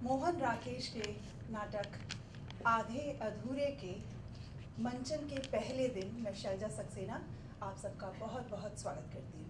मोहन राकेश के नाटक आधे अधूरे के मंचन के पहले दिन मैं शैलजा सक्सेना आप सबका बहुत बहुत स्वागत करती हूँ।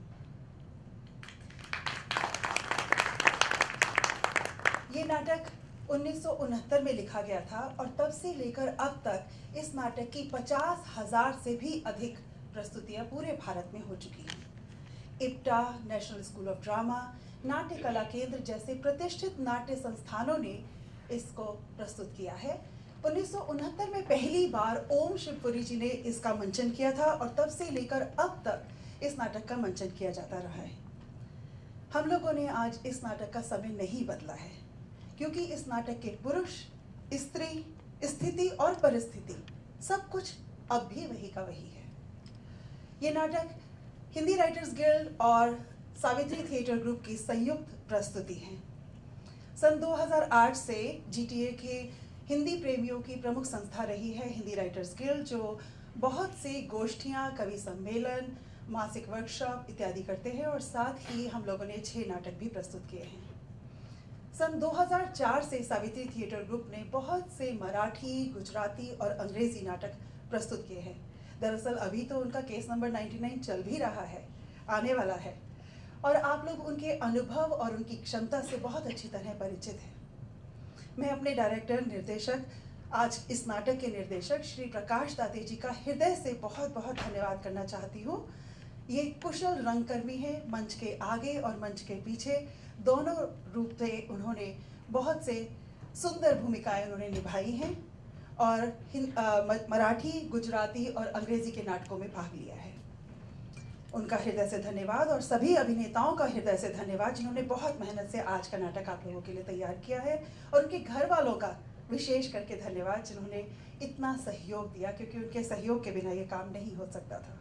ये नाटक 1969 में लिखा गया था और तब से लेकर अब तक इस नाटक की 50,000 से भी अधिक प्रस्तुतियाँ पूरे भारत में हो चुकी हैं। IPTA, National School of Drama, Natya Kala केंद्र जैसे प्रतिष्ठित नाट्य संस्थानों ने इसको प्रस्तुत किया है। 1969 में पहली बार ओम शिवपुरी जी ने इसका मंचन किया था और तब से लेकर अब तक इस नाटक का मंचन किया जाता रहा है। हम लोगों ने आज इस नाटक का समय नहीं बदला है क्योंकि इस नाटक के पुरुष, स्त्री, स्थिति और परिस्थिति सब कुछ अब भी वही का वही है। ये नाटक हिंदी राइटर्स गिल्ड और सावित्री थिएटर ग्रुप की संयुक्त प्रस्तुति है। सन 2008 से जीटीए के हिंदी प्रेमियों की प्रमुख संस्था रही है हिंदी राइटर्स गिल्ड, जो बहुत सी गोष्ठियाँ, कवि सम्मेलन, मासिक वर्कशॉप इत्यादि करते हैं और साथ ही हम लोगों ने 6 नाटक भी प्रस्तुत किए हैं। सन 2004 से सावित्री थिएटर ग्रुप ने बहुत से मराठी, गुजराती और अंग्रेजी नाटक प्रस्तुत किए हैं। दरअसल अभी तो उनका केस नंबर 99 चल भी रहा है, आने वाला है, और आप लोग उनके अनुभव और उनकी क्षमता से बहुत अच्छी तरह परिचित हैं। मैं अपने डायरेक्टर, निर्देशक, आज इस नाटक के निर्देशक श्री प्रकाश दाते जी का हृदय से बहुत बहुत धन्यवाद करना चाहती हूँ। ये कुशल रंगकर्मी है, मंच के आगे और मंच के पीछे दोनों रूप से उन्होंने बहुत से सुंदर भूमिकाएं उन्होंने निभाई हैं और मराठी, गुजराती और अंग्रेजी के नाटकों में भाग लिया है। उनका हृदय से धन्यवाद और सभी अभिनेताओं का हृदय से धन्यवाद जिन्होंने बहुत मेहनत से आज का नाटक आप लोगों के लिए तैयार किया है, और उनके घर वालों का विशेष करके धन्यवाद जिन्होंने इतना सहयोग दिया, क्योंकि उनके सहयोग के बिना ये काम नहीं हो सकता था।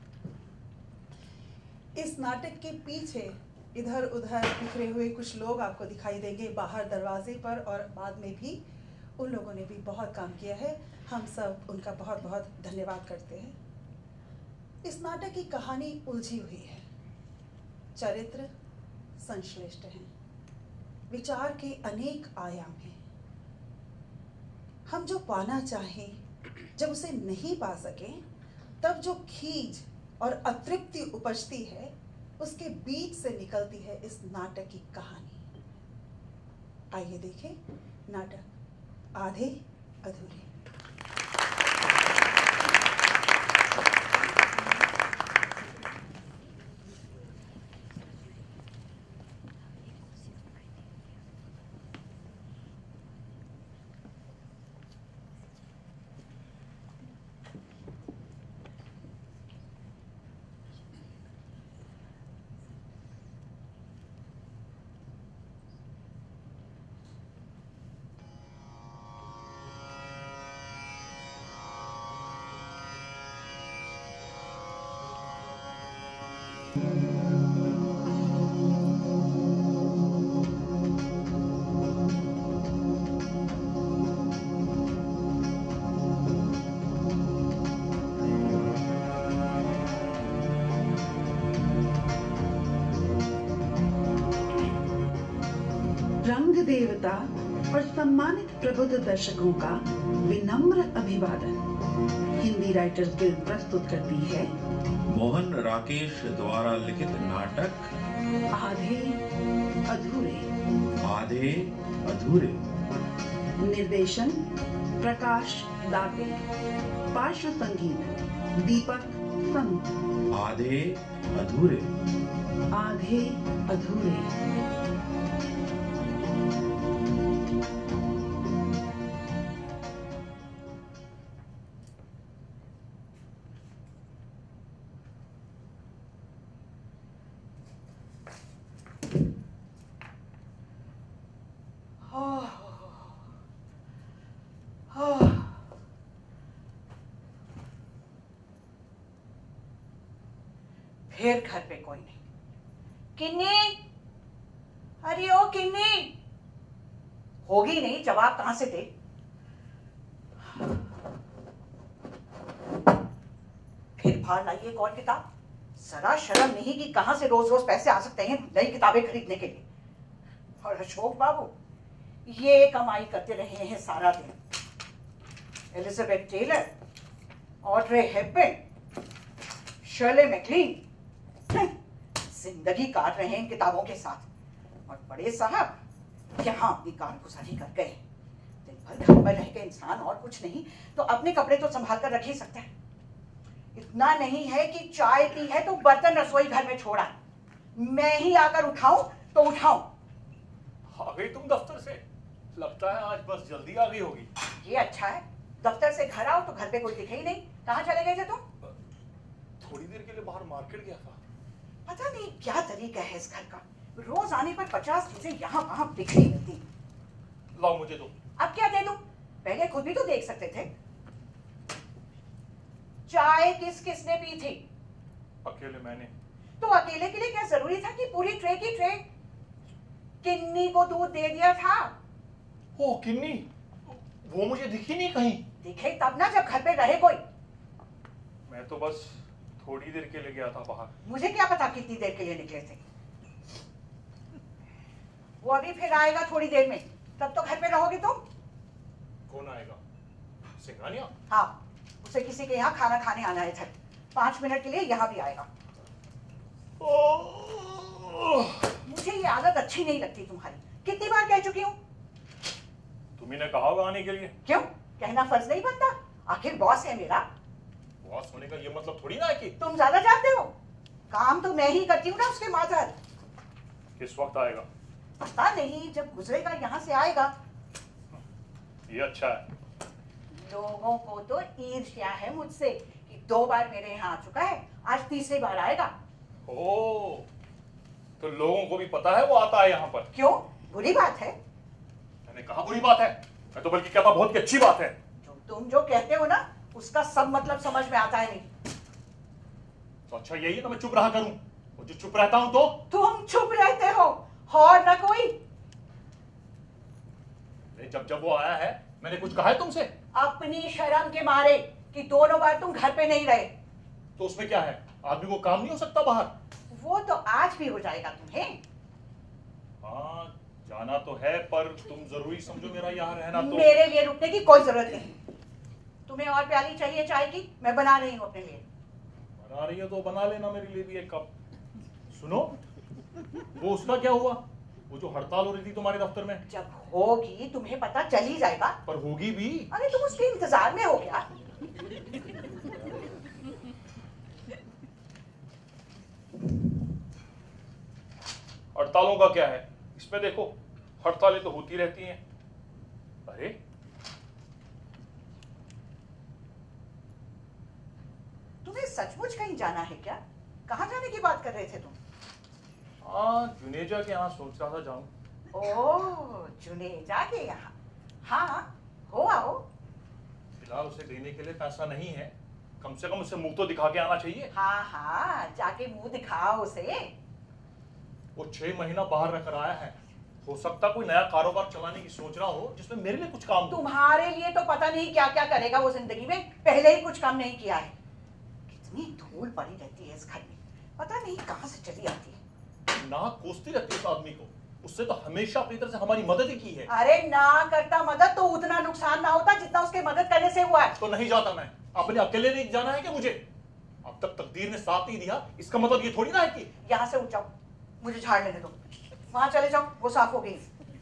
इस नाटक के पीछे इधर उधर बिखरे हुए कुछ लोग आपको दिखाई देंगे बाहर दरवाजे पर, और बाद में भी उन लोगों ने भी बहुत काम किया है। हम सब उनका बहुत बहुत धन्यवाद करते हैं। इस नाटक की कहानी उलझी हुई है, चरित्र संश्लिष्ट हैं, विचार के अनेक आयाम हैं। हम जो पाना चाहें जब उसे नहीं पा सके, तब जो खीज और अतृप्ति उपजती है, उसके बीच से निकलती है इस नाटक की कहानी। आइए देखें नाटक आधे अधूरे। रंग देवता और सम्मानित प्रबुद्ध दर्शकों का विनम्र अभिवादन। हिंदी राइटर्स गिल्ड प्रस्तुत करती है मोहन राकेश द्वारा लिखित नाटक आधे अधूरे। आधे अधूरे। निर्देशन प्रकाश दाते, पार्श्व संगीत दीपक संत। आधे अधूरे। आधे अधूरे। फिर घर पे कोई नहीं। किन्नी, अरे ओ किन्नी, होगी नहीं, जवाब कहां से दे। फिर फाड़ लाइए एक और किताब। जरा शर्म नहीं कि कहां से रोज रोज पैसे आ सकते हैं नई किताबें खरीदने के लिए। और अशोक बाबू, ये कमाई करते रहे हैं सारा दिन। Elizabeth Taylor, Audrey Hepburn, Shirley MacLaine जिंदगी काट रहे हैं किताबों के साथ, और बड़े साहब यहाँ अपनी कारगुजारी कर गए। दिन भर घर पर रह के इंसान और कुछ नहीं तो अपने कपड़े तो संभाल कर रख ही सकता है। इतना नहीं है कि चाय पी है तो बर्तन रसोई घर में छोड़ा, मैं ही आकर उठाऊं तो उठाऊं। आ गई तुम दफ्तर से? लगता है आज बस जल्दी आ गई होगी। ये अच्छा है, दफ्तर से घर आओ तो घर पे कोई दिखे ही नहीं। कहाँ चले गए थे तुम? थोड़ी देर के लिए बाहर मार्केट गया था। पता नहीं क्या तरीका है इस घर का, रोज आने पर 50 चीजें यहाँ वहां बिखरी रहती। लाओ मुझे दो। अब क्या दे दूं? पहले खुद भी तो देख सकते थे। चाय किस किसने पी थी? अकेले मैंने। तो अकेले के लिए क्या जरूरी था कि पूरी ट्रे की ट्रे? किन्नी को दूध दे दिया था। ओ किन्नी, वो मुझे दिखी नहीं कहीं। दिखे तब ना जब घर पे रहे कोई। मैं तो बस थोड़ी देर के लिए गया था बाहर। मुझे क्या पता कितनी देर के लिए निकले थे। वो अभी फिर आएगा थोड़ी देर में, तब तो घर पे रहोगे तुम। कौन आएगा? सिंघानिया? हाँ, उसे किसी के यहाँ खाना खाने आना है। 5 मिनट के लिए यहाँ भी आएगा। मुझे ये आदत अच्छी नहीं लगती तुम्हारी, कितनी बार कह चुकी हूँ। तुम्ही ने कहा होगा आने के लिए। क्यों? कहना फर्ज नहीं बनता? आखिर बॉस है मेरा। बॉस होने का ये मतलब थोड़ी ना है कि। तुम ज्यादा जानते हो, काम तो मैं ही करती हूँ ना उसके माधर। किस वक्त आएगा? पता नहीं, जब गुजरेगा यहाँ से आएगा। ये अच्छा है। लोगों को तो ईर्ष्या है मुझसे कि 2 बार मेरे यहाँ आ चुका है, आज तीसरी बार आएगा। ओ, तो लोगों को भी पता है वो आता है यहाँ पर। क्यों? बुरी बात है? मैंने कहा बुरी बात है? मैं तो बल्कि कहता बहुत ही अच्छी बात है। तुम जो कहते हो ना उसका सब मतलब समझ में आता है नहीं। तो अच्छा यही है तो मैं चुप रहा करूं? और जो चुप रहता हूं तो? तुम चुप रहते हो और ना कोई। जब जब वो आया है मैंने कुछ कहा है तुमसे? अपनी शर्म के मारे कि दोनों बार तुम घर पे नहीं रहे। तो उसमें क्या है, आदमी को काम नहीं हो सकता बाहर? वो तो आज भी हो जाएगा तुम्हें। हाँ जाना तो है, पर तुम जरूरी समझो मेरा यहाँ रहना तो। मेरे लिए रुकने की कोई जरूरत नहीं। तुम्हें और प्याली चाहिए चाय की? मैं बना रही हूँ अपने लिए। बना रही है तो बना लेना मेरे लिए भी एक कप। सुनो, वो उसका क्या हुआ? वो जो हड़ताल हो रही थी तुम्हारे दफ्तर में? जब होगी तुम्हें पता चल ही जाएगा। पर होगी भी। अरे तुम उसके इंतजार में हो क्या? हड़तालों का क्या है इसमें? देखो हड़तालें तो होती रहती हैं। अरे तुम्हें सचमुच कहीं जाना है क्या? कहाँ जाने की बात कर रहे थे तुम? हाँ जुनेजा के यहाँ सोच रहा था जाऊं। ओह, जुनेजा के यहाँ। हाँ, हो आओ। फिलहाल उसे देने के लिए पैसा नहीं है, कम से कम उसे मुंह तो दिखा के आना चाहिए। हाँ हाँ, जाके मुंह दिखाओ उसे। वो 6 महीना बाहर रहकर आया है, हो सकता कोई नया कारोबार चलाने की सोच रहा हो जिसमें मेरे लिए कुछ काम हो। तुम्हारे लिए तो पता नहीं क्या क्या करेगा वो जिंदगी में, पहले ही कुछ काम नहीं किया है। कितनी धूल पड़ी रहती है इस घर में, पता नहीं कहाँ से चली आती है। ना कोसती रहती है उस आदमी को, उससे तो हमेशा अपनी तरफ से हमारी मदद ही की है। अरे ना करता मदद तो उतना नुकसान ना होता जितना उसके मदद करने से हुआ है। तो नहीं जाता मैं, अपने अकेले नहीं जाना है क्या मुझे? अब तक तकदीर ने साथ नहीं दिया, इसका मतलब ये थोड़ी ना है कि। यहाँ से उठ जाओ, मुझे झाड़ लेने दो। वहां चले जाओ, वो साफ हो गई।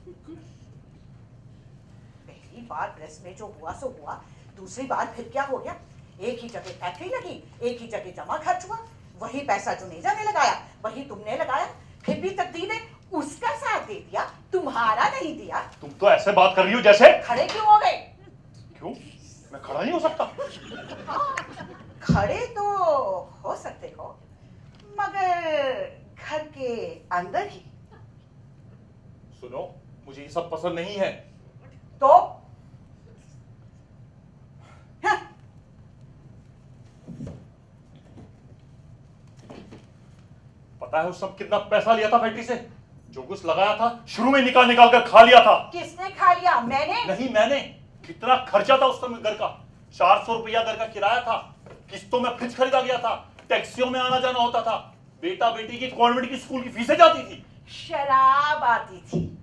पहली बार प्रेस में जो हुआ सो हुआ, दूसरी बार फिर क्या हो गया? एक ही जगह फैक्ट्री लगी, एक ही जगह जमा खर्च हुआ, वही पैसा जुनेजा ने लगाया, वही तुमने लगाया, फिर भी तकदीर ने उसका साथ दे दिया, तुम्हारा नहीं दिया। तुम तो ऐसे बात कर रही हो जैसे। खड़े क्यों हो गए? क्यों, मैं खड़ा नहीं हो सकता? खड़े तो हो सकते हो, मगर घर के अंदर ही। सुनो, मुझे ये सब पसंद नहीं है। तो हाँ। पता है उस सब कितना पैसा लिया था फैक्ट्री से? जो कुछ लगाया था शुरू में निकाल निकाल कर खा लिया था। किसने खा लिया? मैंने? नहीं मैंने। कितना खर्चा था उस समय घर का? 400 रुपया घर का किराया था, किस्तों में फ्रिज खरीदा गया था, टैक्सियों में आना जाना होता था, बेटा बेटी की कॉन्वेंट की स्कूल की फीसें जाती थी, शराब आती थी,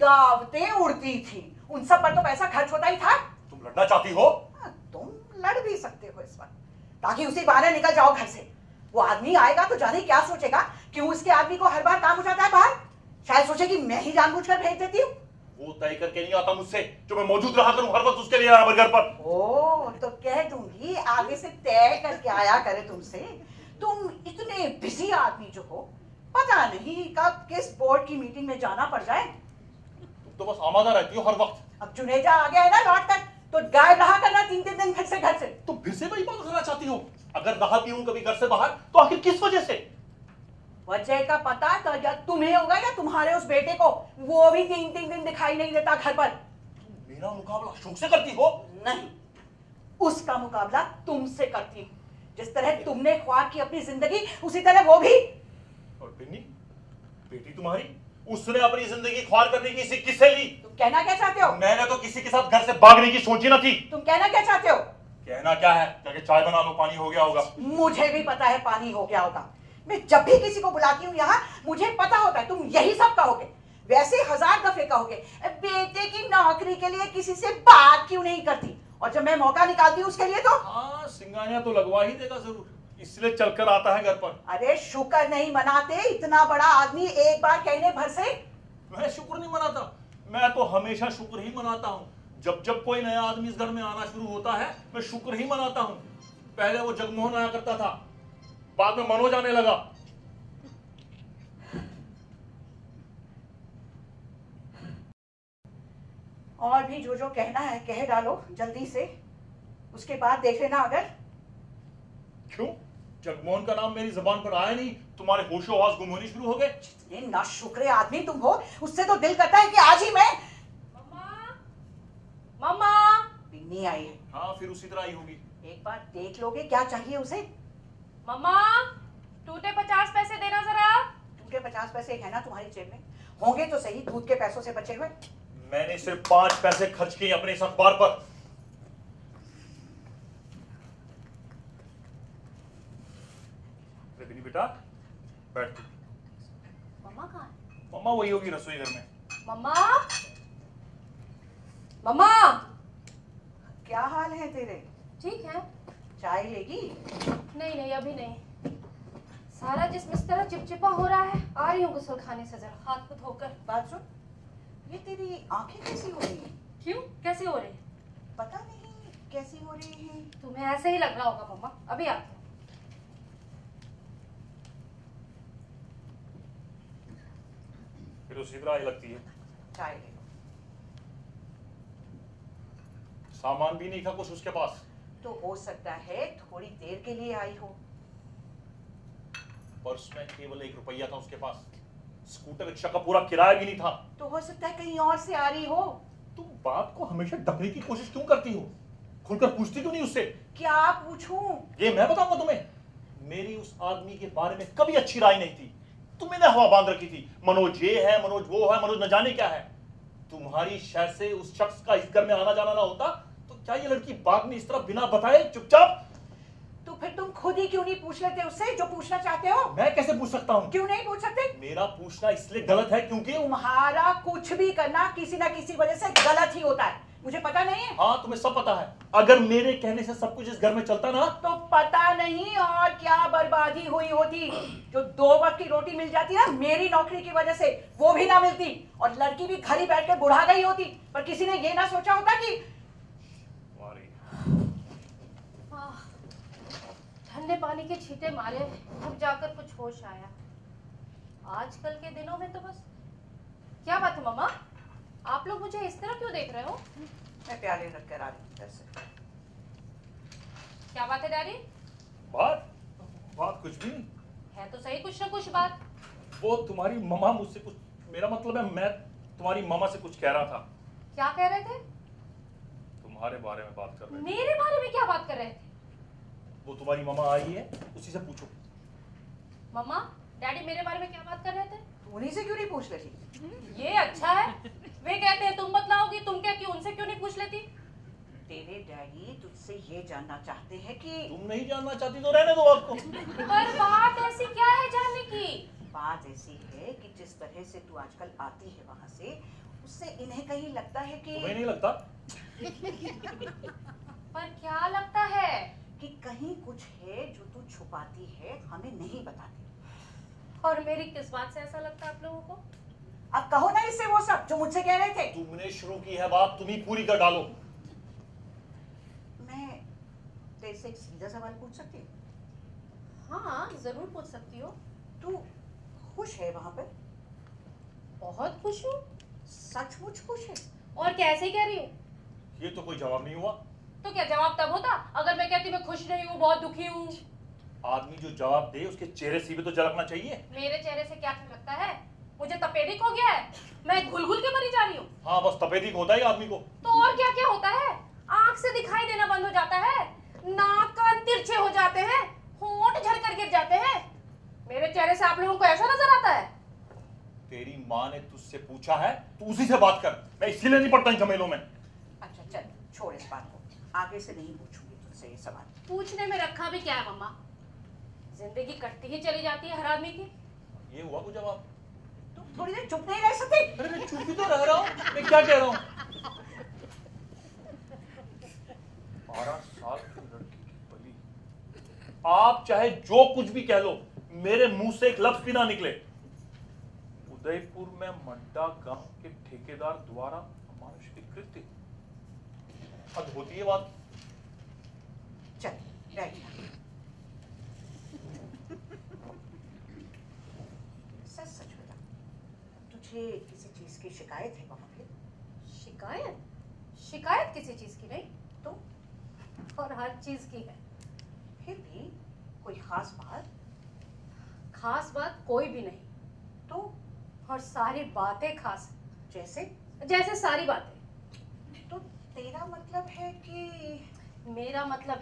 दावतें उड़ती थी, उन सब पर तो पैसा खर्च होता ही था। तुम लड़ना चाहती हो? तुम लड़ भी सकते हो इस वक्त, ताकि उसी बहाने निकल जाओ घर से। वो आदमी आएगा तो जाने क्या सोचेगा, क्यों उसके आदमी को हर बार काम हो जाता है बाहर। शायद सोचे कि मैं ही जानबूझकर भेज देती हूँ। वो तय करके नहीं आता मुझसे जो मैं मौजूद रहा करूं हर वक्त उसके लिए हमारे घर पर। ओ तो कह दूंगी आगे से तय करके आया करे तुमसे। तुम इतने बिजी आदमी जो हो, पता नहीं कब किस बोर्ड की मीटिंग में जाना पड़ जाए। तुम तो बस आमादा रहती हो हर वक्त। अब जुनेजा आ गया है ना लौट कर, तो गायब रहा करना 3-3 दिन घर से। तुम फिर से वही बात करना चाहती हो? अगर रहा भी हूं कभी घर से बाहर तो आखिर किस वजह से? वजह का पता तो या तुम्हें होगा या तुम्हारे उस बेटे को, वो भी 3-3 दिन दिखाई नहीं देता घर पर। मेरा मुकाबला शौक से करती हो? नहीं, उसका मुकाबला तुमसे करती हूँ। जिस तरह तुमने ख्वाब की अपनी जिंदगी, उसी तरह वो भी। और बिन्नी, बेटी तुम्हारी, उसने अपनी जिंदगी ख्वार करने की इसे किससे ली? तुम कहना क्या चाहते हो? मैंने तो किसी के साथ घर से भागने की सोची न थी। तुम कहना क्या चाहते हो? कहना क्या है, जाके चाय बना लो, पानी हो गया होगा। मुझे भी पता है पानी हो गया होगा। मैं जब भी किसी को बुलाती हूँ यहाँ, मुझे पता होता है तुम यही सब कहोगे। वैसे 1000 दफे कहोगे बेटे की नौकरी के लिए किसी से बात क्यों नहीं करती, और जब मैं मौका निकालती हूँ उसके लिए तो हाँ, सिंगानिया तो लगवा ही देगा जरूर, इसलिए चलकर आता है घर पर। अरे शुक्र नहीं मनाते, इतना बड़ा आदमी एक बार कहने भर से। मैं शुक्र नहीं मनाता, मैं तो हमेशा शुक्र ही मनाता हूँ। जब जब कोई नया आदमी इस घर में आना शुरू होता है, मैं शुक्र ही मनाता हूँ। पहले वो जगमोहन आया करता था, बाद में मनोज आने लगा। और भी जो जो कहना है कह डालो जल्दी से, उसके बाद देख लेना अगर। क्यों? जगमोहन का नाम मेरी जबान पर आया नहीं, तुम्हारे होशो आवाज गुम होनी शुरू हो गए। जितने नाशुक्रे आदमी तुम हो, उससे तो दिल करता है कि आज ही मैं। मम्मा बिन्नी आई है। हाँ, फिर उसी तरह ही होगी। एक बार देख लोगे क्या चाहिए उसे। मम्मा, टूटे 50 पैसे देना जरा। टूटे 50 पैसे है ना तुम्हारी जेब में? होंगे तो सही, दूध के पैसों से बचे हुए। मैंने सिर्फ 5 पैसे खर्च किए अपने इस अखबार पर। बिनी बेटा, बैठ। मम्मा कहाँ है? मम्मा वही होगी रसोई घर में। मम्मा, मम्मा, क्या हाल है तेरे? ठीक है। चाय लेगी? नहीं नहीं, अभी नहीं। सारा जिस्म इस तरह चिपचिपा हो रहा है। आ रही हूँ गुस्ल खाने से, जरा हाथ को धोकर। बात सुन, ये तेरी आंखें कैसी हो रही हैं? क्यों, कैसे हो रही है? पता नहीं कैसी हो रही हैं। तुम्हें ऐसे ही लग रहा होगा मम्मा, अभी आती हूँ। फिर उसी तरह ही लगती है। चाय ले लो। सामान भी नहीं था कुछ उसके पास। तो हो सकता है थोड़ी देर के लिए आई हो। पर्स में केवल 1 रुपया था उसके पास। स्कूटर रिक्शा का पूरा किराया भी नहीं था। तो हो सकता है कहीं और से आ रही हो। तुम बात को हमेशा ढकने की कोशिश क्यों करती हो? खुलकर पूछती क्यों नहीं उससे? क्या पूछूं? ये मैं बताऊंगा तुम्हें। मेरी उस आदमी के बारे में कभी अच्छी राय नहीं थी। तुमने हवा बांध रखी थी, मनोज ये है, मनोज वो है, मनोज न जाने क्या है। तुम्हारी शायद से उस शख्स का इस घर में आना जाना ना होता तो क्या ये लड़की बाद में इस तरह बिना बताए चुपचाप? तो फिर तुम खुद ही क्यों नहीं पूछ लेते उससे जो पूछना चाहते हो? मैं कैसे पूछ सकता हूँ? क्यों नहीं पूछ सकते? मेरा पूछना इसलिए गलत है क्योंकि तुम्हारा कुछ भी करना किसी ना किसी वजह से गलत ही होता है। मुझे पता नहीं है? हाँ, तुम्हें सब पता है। अगर मेरे कहने से सब कुछ इस घर में चलता ना तो पता नहीं और क्या बर्बादी हुई होती। जो 2 वक्त की रोटी मिल जाती ना मेरी नौकरी की वजह से, वो भी ना मिलती, और लड़की भी घर ही बैठ कर बुढ़ा गई होती। पर किसी ने ये ना सोचा होता कि ठंडे पानी के छींटे मारे, तब जाकर कुछ होश आया। आजकल के दिनों में तो बस। क्या बात है मम्मा, आप लोग मुझे इस तरह क्यों देख रहे हो? मैं प्याले रख कर आ रही हूँ। क्या बात है डैडी? बात कुछ भी नहीं है तो सही कुछ ना कुछ बात। वो तुम्हारी मामा मुझसे कुछ, मेरा मतलब है मैं तुम्हारी मामा से कुछ कह रहा था। क्या कह रहे थे? तुम्हारे बारे में बात कर रहे थे। मेरे बारे में क्या बात कर रहे थे? वो तुम्हारी मामा आई है, उसी से पूछो। मम्मा, डैडी मेरे बारे में क्या बात कर रहे थे? उन्हीं से क्यों नहीं पूछ लेती? ये अच्छा है। वे कहते हैं तुम बतलाओगी, तुम कहती हो उनसे क्यों नहीं पूछ लेती? तेरे डैडी तुझसे ये जानना चाहते हैं कि तुम नहीं जानना चाहती तो रहने दो आपको। पर बात ऐसी क्या है जानने की? बात ऐसी है कि जिस तरह से तू आजकल आती है वहां से, उससे इन्हें कहीं लगता है कि तुम्हें नहीं लगता? पर क्या लगता है? कि कहीं कुछ है जो तू छुपाती है, हमें नहीं बताती। और मेरी किस बात से ऐसा लगता है आप लोगों को? अब कहो ना इससे वो सब जो मुझसे कह रहे थे। तुमने शुरू की है बात, तुम ही पूरी कर डालो। मैं तेरे से एक सीधा सवाल पूछ सकती हूँ? हाँ जरूर पूछ सकती हो। तू खुश है वहां पर? बहुत खुश हूँ। सचमुच खुश है? और कैसे कह रही हूँ? ये तो कोई जवाब नहीं हुआ। तो क्या जवाब तब होता अगर मैं कहती मैं खुश नहीं हूँ, बहुत दुखी हूँ। आदमी जो जवाब दे उसके चेहरे से भी तो झलकना चाहिए। मेरे चेहरे से क्या लगता है? मुझे तपेदिक हो गया है? मैं घुल घुल के मरी जा रही हूँ? हाँ बस तपेदिक होता है आदमी को। तो और क्या क्या होता है? आंख से दिखाई देना बंद हो जाता है, नाक कान तिरछे हो जाते हैं, होंठ झड़कर गिर जाते हैं। मेरे चेहरे से आप लोगों को ऐसा नजर आता है? तेरी माँ ने तुझसे पूछा है, तू उसी से बात कर। मैं इसीलिए नहीं पड़ता इन झमेलों में। अच्छा चल छोड़ इस बात को, आगे से नहीं पूछूंगी तुझसे ये सवाल। पूछने में रखा भी क्या है मम्मा? जिंदगी कटती ही चली जाती है हर आदमी की। ये हुआ कुछ जवाब? तुम थोड़ी देर चुप नहीं रह सकती? अरे मैं चुप ही तो रह रहा हूँ, मैं क्या कह रहा हूँ? 12 साल की लड़की की बलि। आप चाहे जो कुछ भी कह लो, मेरे मुंह से एक लफ्ज भी ना निकले। उदयपुर में मड्डा गांव के ठेकेदार द्वारा अमानुषिक कृत्य। हद होती है बात। चल बैठ जा। सच सच बता, तुझे किसी चीज की शिकायत है वहां पे? शिकायत? शिकायत किसी चीज की नहीं तो और हर चीज की है। फिर भी कोई खास बात? खास बात कोई भी नहीं, तो और सारी बातें खास हैं। जैसे? जैसे सारी बातें। तो तेरा मतलब है कि मेरा मतलब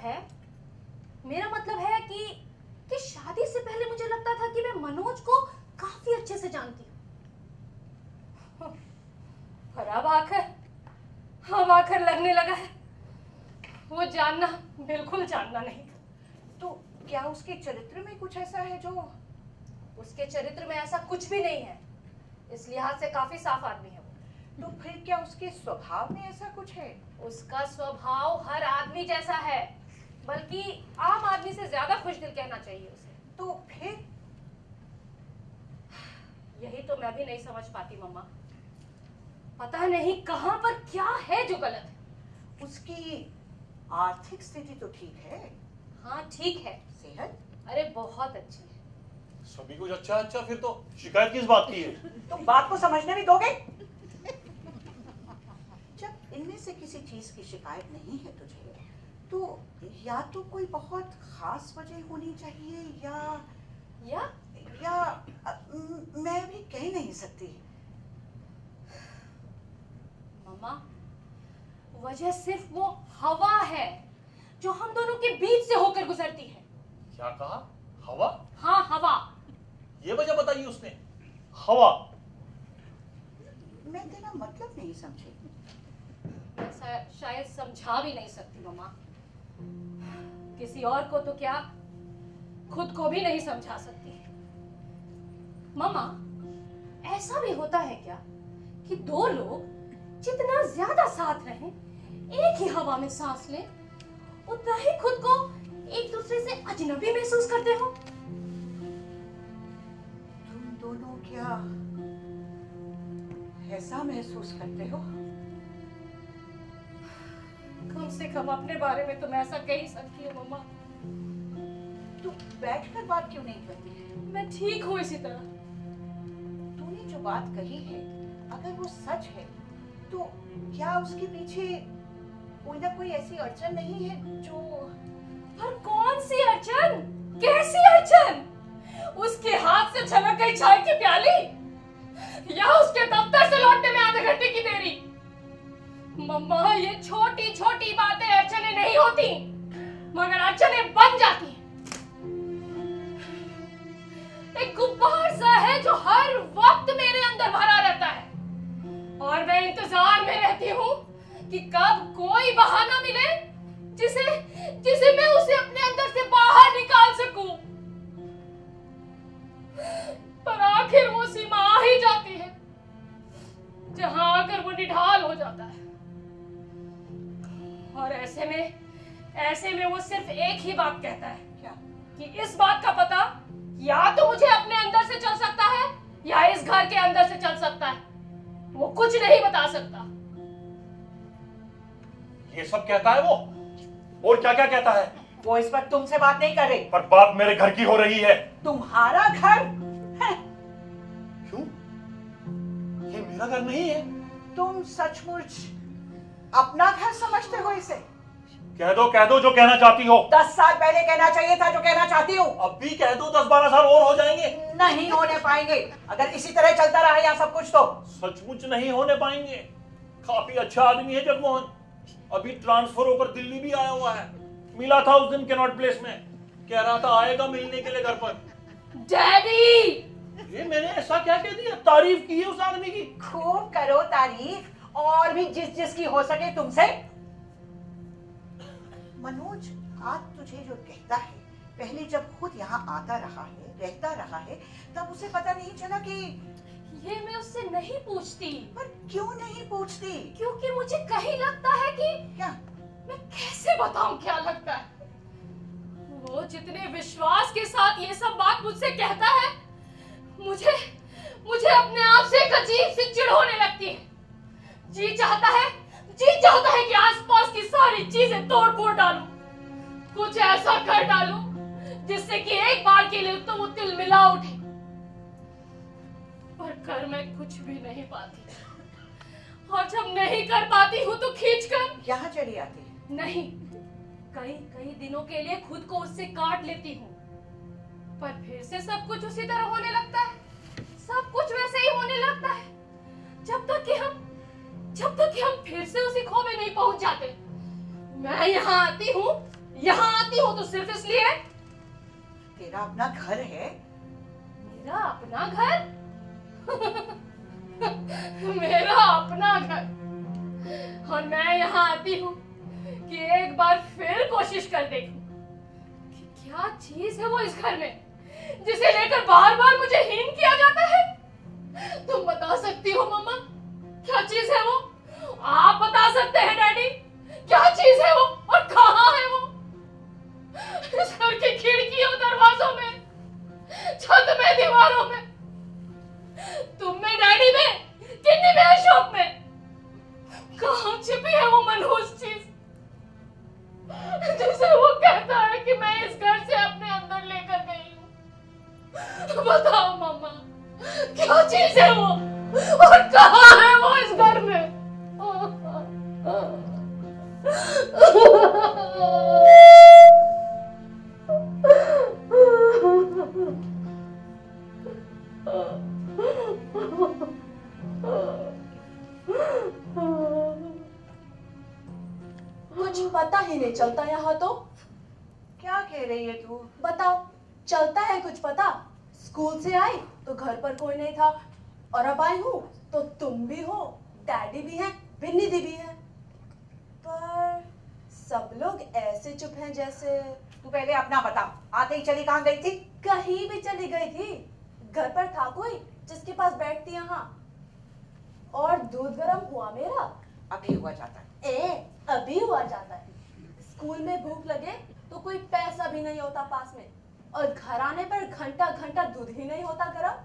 है कि शादी से पहले मुझे लगता था कि मैं मनोज को काफी अच्छे से जानती हूँ, पर अब आकर लगने लगा है वो जानना बिल्कुल जानना नहीं। तो क्या उसके चरित्र में कुछ ऐसा है जो? उसके चरित्र में ऐसा कुछ भी नहीं है, इस लिहाज से काफी साफ आदमी है वो। तो फिर क्या उसके स्वभाव में ऐसा कुछ है? उसका स्वभाव हर आदमी जैसा है, बल्कि आम आदमी से ज्यादा खुशदिल कहना चाहिए उसे। तो फिर? यही तो मैं भी नहीं समझ पाती मम्मा। पता नहीं कहां पर क्या है जो गलत है। उसकी आर्थिक स्थिति तो ठीक है? हाँ ठीक है। सेहत? अरे बहुत अच्छी है। सभी कुछ अच्छा, फिर तो शिकायत किस बात की है? तुम बात को समझने भी दोगे? जब इनमें से किसी चीज की शिकायत नहीं है तुझे, तो या तो कोई बहुत खास वजह होनी चाहिए या मैं भी कह नहीं सकती। मम्मा, वजह सिर्फ वो हवा है जो हम दोनों के बीच से होकर गुजरती है। क्या कहा? हवा? हाँ हवा। ये वजह बताइए उसने। हवा? मैं तेरा मतलब नहीं समझी। मैं शायद समझा भी नहीं सकती मम्मा। किसी और को तो क्या, खुद को भी नहीं समझा सकती। मम्मा, ऐसा भी होता है क्या कि दो लोग जितना ज्यादा साथ रहें, एक ही हवा में सांस लें, उतना ही खुद को एक दूसरे से अजनबी महसूस करते हो? तुम दोनों क्या ऐसा महसूस करते हो? कम से कम अपने बारे में तो मैं ऐसा कह ही सकती हूँ मम्मा। तू बैठकर बात क्यों नहीं करती? मैं ठीक हूँ इसी तरह। तूने जो बात कही है, अगर वो सच है, तो क्या उसके पीछे कोई ना कोई ऐसी अड़चन नहीं है जो? पर कौन सी अड़चन? कैसी अड़चन? उसके हाथ से छलक गई चाय की प्याली, या उसके दफ्तर से लौटने में आधे घंटे की देरी? मम्मा, ये छोटी छोटी बातें अड़चनें नहीं होती, मगर अड़चनें बन जाती हैं। एक गुब्बार सा है जो हर वक्त मेरे अंदर भरा रहता है, और मैं इंतजार में रहती हूँ कि कब कोई बहाना मिले जिसे मैं उसे अपने अंदर से बाहर निकाल सकूं। पर आखिर वो सीमा आ ही जाती है जहां आकर देखकर वो निढाल हो जाता है। और ऐसे में वो सिर्फ एक ही बात कहता है, क्या? कि इस बात का पता या तो मुझे अपने अंदर से चल सकता है या इस घर के अंदर से चल सकता है। वो कुछ नहीं बता सकता। ये सब कहता है वो? और क्या क्या कहता है? वो इस वक्त तुमसे बात नहीं कर रही। पर बात मेरे घर की हो रही है। तुम्हारा घर है? क्यों? ये मेरा घर नहीं है। तुम सचमुच अपना घर समझते हो इसे? कह दो जो कहना चाहती हो। 10 साल पहले कहना चाहिए था जो कहना चाहती हूँ। अब भी कह दो, 10-12 साल और हो जाएंगे। नहीं होने पाएंगे अगर इसी तरह चलता रहा यहाँ सब कुछ तो। सचमुच नहीं होने पाएंगे। काफी अच्छा आदमी है जगमोहन, अभी ट्रांसफर होकर दिल्ली भी आया हुआ है। मिला था उस दिन कैनॉट प्लेस में, कह रहा था आएगा मिलने के लिए घर पर। डैडी! ये मैंने ऐसा क्या कह दिया? तारीफ की है उस आदमी की। खूब करो तारीफ, और भी जिसकी हो सके तुमसे। मनोज आज तुझे जो कहता है, पहले जब खुद यहाँ आता रहा है, रहता रहा है, तब उसे पता नहीं चला कि ये मैं उससे नहीं पूछती। पर क्यों नहीं पूछती? क्योंकि मुझे कहीं लगता है कि क्या? मैं कैसे बताऊं क्या लगता है। वो जितने विश्वास के साथ ये सब बात मुझसे कहता है, मुझे अपने आप से एक अजीब सी चिढ़ होने लगती है। जी चाहता है कि आसपास की सारी चीजें तोड़ फोड़ डालूं, कुछ ऐसा कर डालूं जिससे कि एक बार के लिए तो वो तिलमिला उठे। पर कर मैं कुछ भी नहीं पाती, और जब नहीं कर पाती हूँ तो खींचकर यहाँ चली आती है। नहीं, कई दिनों के लिए खुद को उससे काट लेती हूँ, पर फिर से सब कुछ उसी तरह होने लगता है। सब कुछ वैसे ही होने लगता है जब तक कि हम फिर से उसी खो में नहीं पहुंच जाते। मैं यहाँ आती हूँ तो सिर्फ इसलिए। तेरा अपना घर है? मेरा अपना घर? मेरा अपना घर। और मैं यहाँ आती हूँ कि एक बार फिर कोशिश कर देखूं कि क्या चीज है वो इस घर में जिसे लेकर बार बार मुझे हीन किया जाता है। तुम बता सकती हो मम्मा, क्या चीज है वो? आप बता सकते हैं डैडी, क्या चीज है वो और कहाँ है वो? इस घर की खिड़कियों, दरवाजों में, छत में, दीवारों में, तुम में, डैडी में, किन्नी में, अशोक में, कहाँ छिपी है वो मनहूस चीज जिसे वो कहता है कि मैं इस घर से अपने अंदर लेकर गई हूँ? बताओ मम्मा, क्या चीज है वो और कहाँ है वो इस घर में? कुछ पता ही नहीं चलता यहाँ तो। क्या कह रही है तू? बताओ, चलता है कुछ पता? स्कूल से आई तो घर पर कोई नहीं था, और अब आई हूँ तो तुम भी हो, डैडी भी है, बिन्नी दी भी है, पर सब लोग ऐसे चुप हैं जैसे। तू पहले अपना बता, आते ही चली कहाँ गई थी? कहीं भी चली गई थी। घर पर था कोई जिसके पास बैठती यहाँ, और दूध गर्म हुआ मेरा। अभी हुआ जाता है। अभी हुआ जाता है। स्कूल में भूख लगे तो कोई पैसा भी नहीं होता पास में, और घर आने पर घंटा घंटा दूध ही नहीं होता गर्म।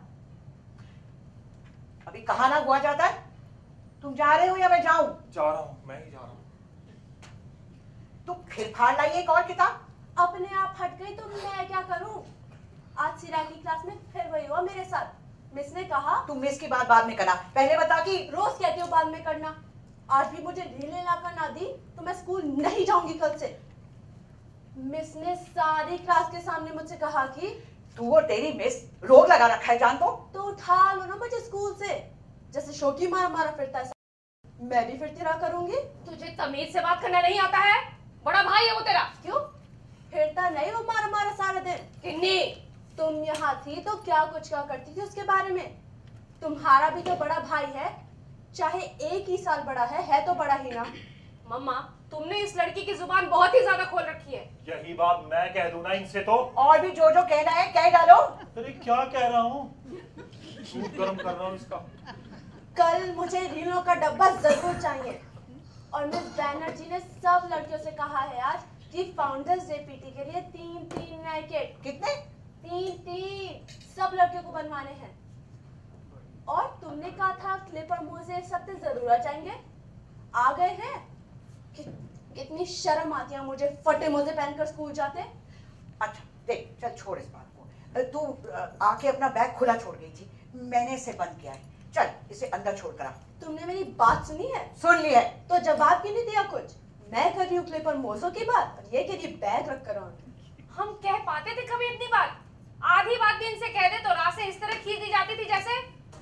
अभी कहाँ ना हुआ जाता है? तुम जा रहे हो या मैं जाऊं? जा रहा हूँ, मैं ही जा रहा हूँ। तुम फिर फाड़ लाई एक और किताब? अपने आप हट गई तो मैं क्या करूं? आज सिरा की क्लास में फिर वही हुआ मेरे साथ। मिस ने कहा तुम मिस की बात बाद में करना, पहले बता कि। रोज कहती हो बाद में करना। आज भी मुझे ढीले लाकर ना दी तो मैं स्कूल नहीं जाऊंगी कल से। मिस ने सारी क्लास के सामने मुझसे कहा कि तू और तेरी मिस रोग लगा रखा है जान तो उठा लो ना मुझे स्कूल से। जैसे शोकी मारा फिरता है, मैं भी फिरती रहा करूंगी। तुझे तमीज से बात करना नहीं आता है? बड़ा भाई है वो तेरा। क्यों फिरता नहीं वो मारा सारा दिन? किन्नी, तुम यहाँ थी तो क्या कुछ क्या करती थी उसके बारे में? तुम्हारा भी तो बड़ा भाई है, चाहे एक ही साल बड़ा है तो बड़ा ही ना। मम्मा, तुमने इस लड़की की जुबान बहुत ही ज्यादा खोल रखी है। यही बात मैं कह दूं ना इनसे तो। और भी जो कहना है कह डालो। अरे क्या कह रहा हूँ, दूध गर्म कर रहा हूँ इसका। कल मुझे रीलों का डब्बा जरूर चाहिए। और मिस बैनर्जी ने सब लड़कियों से कहा है आज कि फाउंडर्स डे पीटी के लिए 3 नए किट। कितने? 3 सब लड़कियों को बनवाने हैं। और तुमने कहा था क्लिप और मोजे इस हफ्ते जरूर आ जाएंगे। आ गए हैं। कितनी शर्म आती है मुझे फटे मोजे पहनकर स्कूल जाते। अच्छा देख, चल छोड़ इस बात को। तू आके अपना बैग खुला छोड़ गई थी, मैंने इसे बंद किया है। चल इसे अंदर छोड़ कर आ। तुमने मेरी बात सुनी है? सुन ली है। तो जवाब क्यों नहीं दिया कुछ? मैं कर रही हूँ क्लिप और मोजों की बात और ये कह रही बैग रख कर आऊंगी। हम कह पाते थे कभी इतनी बात? आधी बात भी इनसे कह दे तो रास्ते इस तरह खींच दी जाती थी जैसे।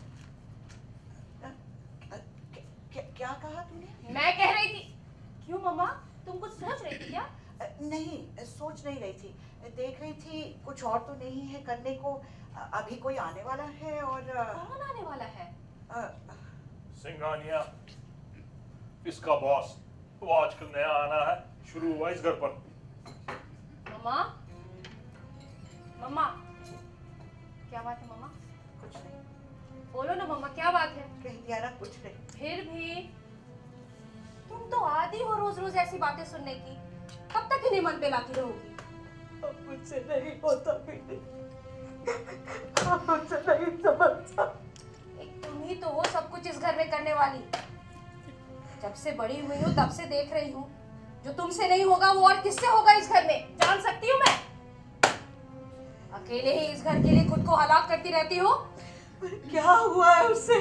क्या कहा तूने? मैं कह रही थी। क्यों मम्मा, तुम कुछ सोच रही थी क्या? नहीं, सोच नहीं रही थी, देख रही थी कुछ और तो नहीं है करने को। अभी कोई आने वाला है। और कौन आने वाला है? सिंघानिया, इसका बॉस, वो आजकल नया आना है, शुरू हुआ इस घर पर। मम्मा, मम्मा, क्या बात है मम्मा? कुछ नहीं। बोलो ना मम्मा, क्या बात है? कह दिया ना कुछ नहीं। फिर भी तुम तो आदी हो रोज रोज ऐसी बातें सुनने की। कब तक इन्हें मन पे लाती रहोगी? अब मुझसे नहीं होता बेटी, अब मुझसे नहीं समझता। एक तुम ही तो हो सब कुछ इस घर में करने वाली। जब से बड़ी हुई हूँ तब से देख रही हूँ, जो तुमसे नहीं होगा वो और किससे होगा इस घर में, जान सकती हूँ मैं। अकेले ही इस घर के लिए खुद को हलाक करती रहती हो। क्या हुआ है उससे?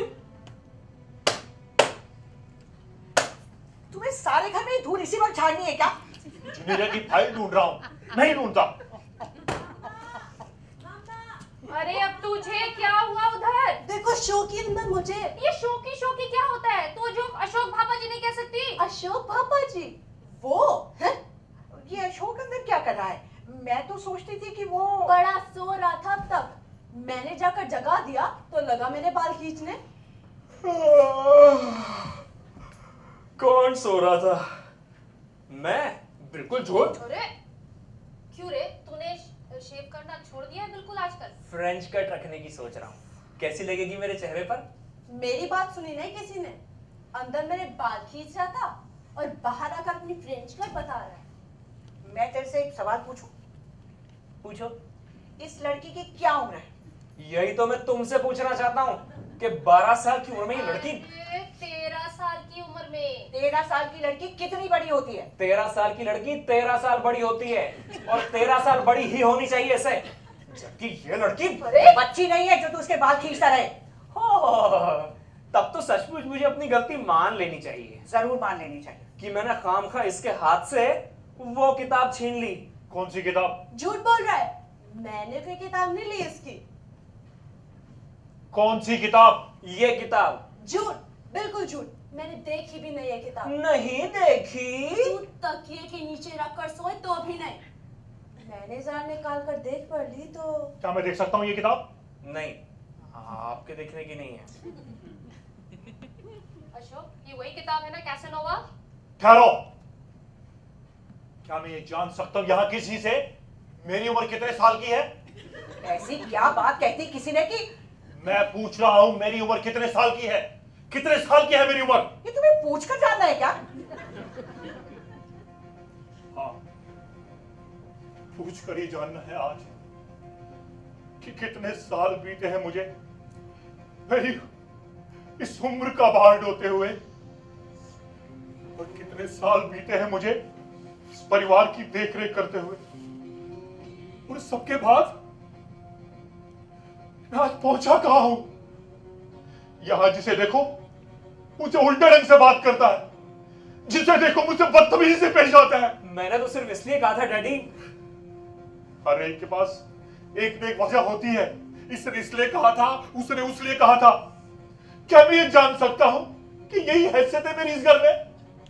तुम्हें सारे घर में धूल इसी वक्त झाड़नी है क्या? जुनीरा की फाइल ढूंढ रहा हूँ, नहीं ढूंढता। अरे अब तुझे क्या हुआ उधर? देखो शो के अंदर मुझे। ये शोकी क्या होता है? तो जो अशोक भापा जी नहीं कह सकती? अशोक भापा जी वो है? ये अशोक अंदर क्या कर रहा है? मैं तो सोचती थी कि वो बड़ा सो रहा था। अब तक मैंने जाकर जगा दिया तो लगा मेरे बाल खींचने। कौन सो रहा था? मैं? बिल्कुल झूठ। अरे क्यों रे, तूने शेव करना छोड़ दिया है बिल्कुल आजकल? फ्रेंच कट रखने की सोच रहा हूँ, कैसी लगेगी मेरे चेहरे पर? मेरी बात सुनी नहीं किसी ने। अंदर मेरे बाल खींच रहा था और बाहर आकर अपनी फ्रेंच कट बता रहा है। मैं तेरे से एक सवाल पूछूं? पूछो। इस लड़की की क्या उम्र है? यही तो मैं तुमसे पूछना चाहता हूँ कि 12 साल की उम्र में ये लड़की। 13 साल की उम्र में। 13 साल की लड़की कितनी बड़ी होती है? 13 साल की लड़की 13 साल बड़ी होती है और 13 साल बड़ी ही होनी चाहिए इसे, जबकि ये लड़की बच्ची नहीं है जो तू उसके बाल खींचता रहे। तब तो सचमुच मुझे अपनी गलती मान लेनी चाहिए। जरूर मान लेनी चाहिए कि मैंने खामखा इसके हाथ से वो किताब छीन ली। कौन सी किताब? झूठ बोल रहा है, मैंने कोई किताब नहीं ली इसकी। कौन सी किताब? ये किताब। झूठ, बिल्कुल झूठ, मैंने देखी भी नहीं है किताब। नहीं देखी? तू तकिए के नीचे रखकर सोए तो भी नहीं। मैंने जरा निकाल कर देख पढ़ ली तो। क्या मैं देख सकता हूँ ये किताब? नहीं, आपके देखने की नहीं है। अशोक, ये वही किताब है ना, कैसेनोवा? ठहरो, क्या मैं ये जान सकता हूँ यहाँ किसी से मेरी उम्र कितने साल की है? ऐसी क्या बात कहती किसी ने कि? मैं पूछ रहा हूँ मेरी उम्र कितने साल की है? कितने साल की है मेरी उम्र? ये तुम्हें पूछ कर जानना है क्या? हाँ, पूछ कर ही जानना है आज कि कितने साल बीते हैं मुझे मेरी इस उम्र का भार ढोते हुए, और कितने साल बीते हैं मुझे इस परिवार की देखरेख करते हुए। और सबके बाद मैं आज पहुंचा कहां हूं? यहां जिसे देखो मुझे उल्टे ढंग से बात करता है, जिसे देखो मुझसे बदतमीजी से पेश आता है। मैंने तो सिर्फ इसलिए कहा था डैडी। हर एक के पास एक न एक वजह होती है। इसने इसलिए कहा था, उसने उसलिए कहा था। क्या मैं ये जान सकता हूं कि यही हैसियत है मेरी इस घर में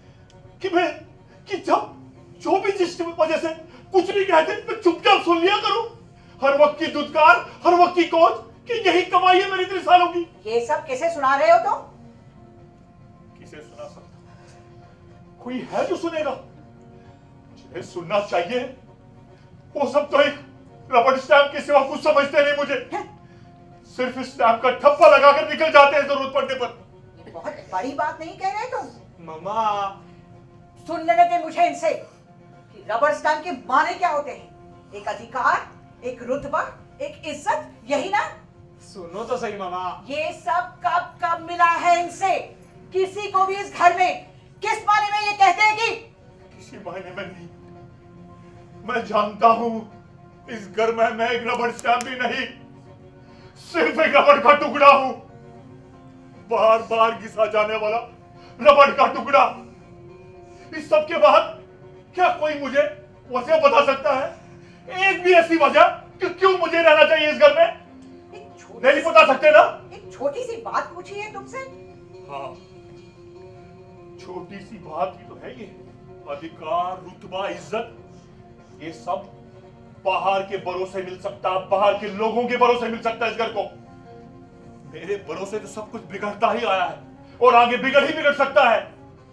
कि जब जो भी जिस वजह से कुछ भी कहते मैं चुपचाप सुन लिया करूं? हर वक्त की दुत्कार, हर वक्त की कोच कि यही कमाई है मेरी इतने सालों की। ये सब किसे सुना रहे हो तुम? किसे सुना सकता? कोई है जो सुनेगा? जिन्हें सुनना चाहिए वो सब तो एक रबड़ स्टैंप के सिवा कुछ समझते नहीं मुझे। सिर्फ इस स्टैंप का ठप्पा लगाकर निकल जाते हैं जरूरत पड़ने पर। बड़ी बात नहीं कह रहे तुम? मम्मा सुन लेने दे मुझे इनसे कि रबर स्टैम्प के माने क्या होते हैं। एक अधिकार, एक रुतबा, एक इज्जत, यही ना? सुनो तो सही मम्मा। ये सब कब कब मिला है इनसे? किसी को भी इस घर में किस माने में ये कहते हैं कि? किसी मायने में नहीं। मैं जानता हूं इस घर में मैं एक रबड़ स्टैम्प भी नहीं, सिर्फ एक रबड़ का टुकड़ा हूं, बार बार घिसा जाने वाला रबड़ का टुकड़ा। इस सब के बाद क्या कोई मुझे वजह बता सकता है? एक भी ऐसी वजह कि क्यों मुझे रहना चाहिए इस घर में? नहीं बता सकते ना? एक छोटी सी बात पूछी है तुमसे। हाँ, छोटी सी बात ही तो है ये। अधिकार, रुतबा, इज्जत, ये सब बाहर के भरोसे मिल सकता, बाहर के लोगों के भरोसे मिल सकता है इस घर को। मेरे भरोसे तो सब कुछ बिगड़ता ही आया है और आगे बिगड़ ही बिगड़ सकता है।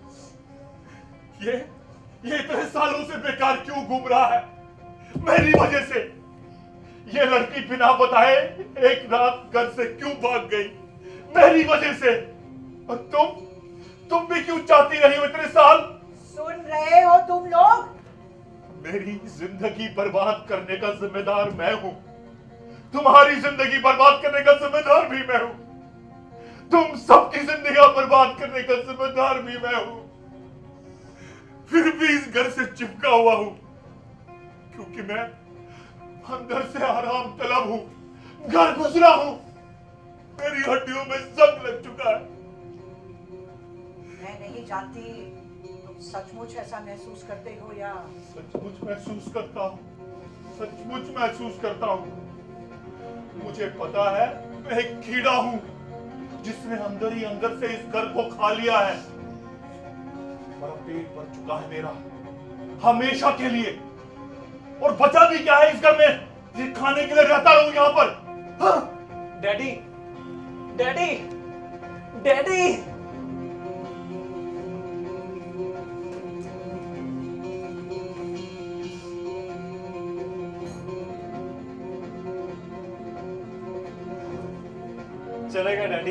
ये इतने सालों से बेकार क्यों घूम रहा है? मेरी वजह से। ये लड़की बिना बताए एक रात घर से क्यों भाग गई? मेरी वजह से। और तुम भी क्यों चाहती रही हो इतने साल? सुन रहे हो तुम लोग? मेरी जिंदगी बर्बाद करने का जिम्मेदार मैं हूं। तुम्हारी जिंदगी बर्बाद करने का जिम्मेदार भी मैं हूं। तुम सबकी जिंदगी बर्बाद करने का जिम्मेदार भी मैं हूं। फिर भी इस घर से चिपका हुआ हूं क्योंकि मैं अंदर से आराम तलब हूं, घर गुजरा हूं, मेरी हड्डियों में जंग लग चुका है। मैं नहीं जानती तुम सचमुच ऐसा महसूस करते हो या? सचमुच महसूस करता हूं, सचमुच महसूस करता हूं। मुझे पता है मैं एक कीड़ा हूं जिसने अंदर ही अंदर से इस घर को खा लिया है। मेरा पेट भर चुका है मेरा, हमेशा के लिए। और बचा भी क्या है इस घर में? ये खाने के लिए रहता रहूं यहाँ पर। हाँ? Daddy, daddy, daddy. चलेगा डैडी?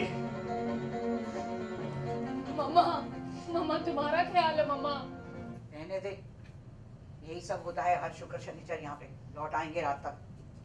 मम्मा, मम्मा तुम्हारा ख्याल है मम्मा। रहने दे, यही सब होता है हर शुक्र शनिचर यहाँ पे। लौट आएंगे रात तक।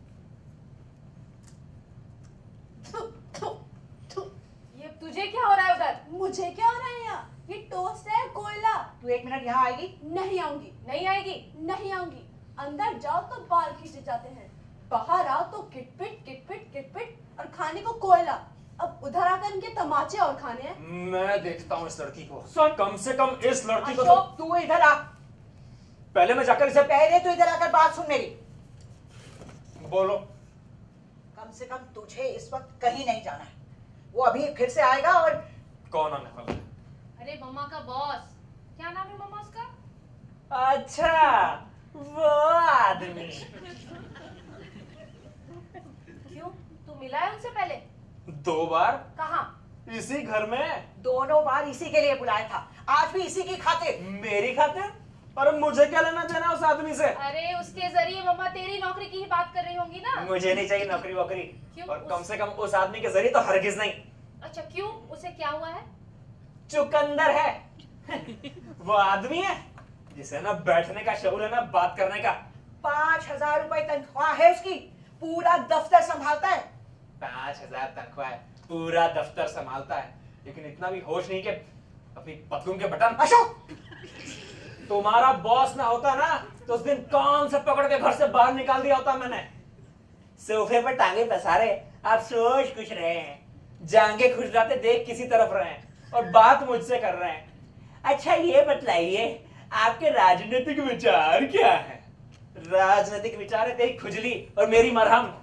ये तुझे क्या हो रहा है उधर? मुझे क्या हो रहा है यहाँ? ये टोस्ट है कोयला। तू 1 मिनट यहाँ आएगी? नहीं आऊंगी। नहीं आएगी? नहीं आऊंगी। अंदर जाओ तो बाल खींचे जाते हैं, बाहर आओ तो किटपिट किटपिट किटपिट और खाने को कोयला। अब उधर आकर इनके तमाचे और खाने हैं। मैं देखता हूँ इस लड़की को। सुन, कम से कम इस लड़की को अशोक, तू इधर आ। पहले मैं जाकर इसे। पहले तो इधर आकर बात सुन मेरी। बोलो। कम से कम तुझे इस वक्त कहीं नहीं जाना है। वो अभी फिर से आएगा और कौन आने वाला है? अरे मम्मा का बॉस। क्या नाम है मम्मा उसका? अच्छा, वो आदमी। क्यों, तू मिला है उनसे पहले? 2 बार। कहाँ? इसी घर में। दोनों बार इसी के लिए बुलाया था, आज भी इसी की खातिर। मेरी खातिर? और मुझे क्या लेना देना उस आदमी से? अरे उसके जरिए मम्मा तेरी नौकरी की ही बात कर रही होंगी ना। मुझे नहीं चाहिए नौकरी वोकरी। क्यों? और कम से कम उस आदमी के जरिए तो हरगिज नहीं। अच्छा क्यों, उसे क्या हुआ है? चुकंदर है। वो आदमी है जिसे ना बैठने का शौर है ना बात करने का। 5,000 रुपए तनख्वाह है उसकी, पूरा दफ्तर संभालता है। 5,000 तनख्वाह है, पूरा दफ्तर संभालता है, लेकिन इतना भी होश नहीं कि अपनी पतलून के बटन। अशोक, तुम्हारा बॉस ना होता ना तो उस दिन कौन से पकड़ के घर से बाहर निकाल दिया होता मैंने। सोफे पर टांगे पसारे आप सोच खुश रहे हैं, जांगे खुशराते देख किसी तरफ रहे हैं और बात मुझसे कर रहे हैं। अच्छा ये बतलाइए आपके राजनीतिक विचार क्या है? राजनीतिक विचार है तेरी खुजली और मेरी मरहम।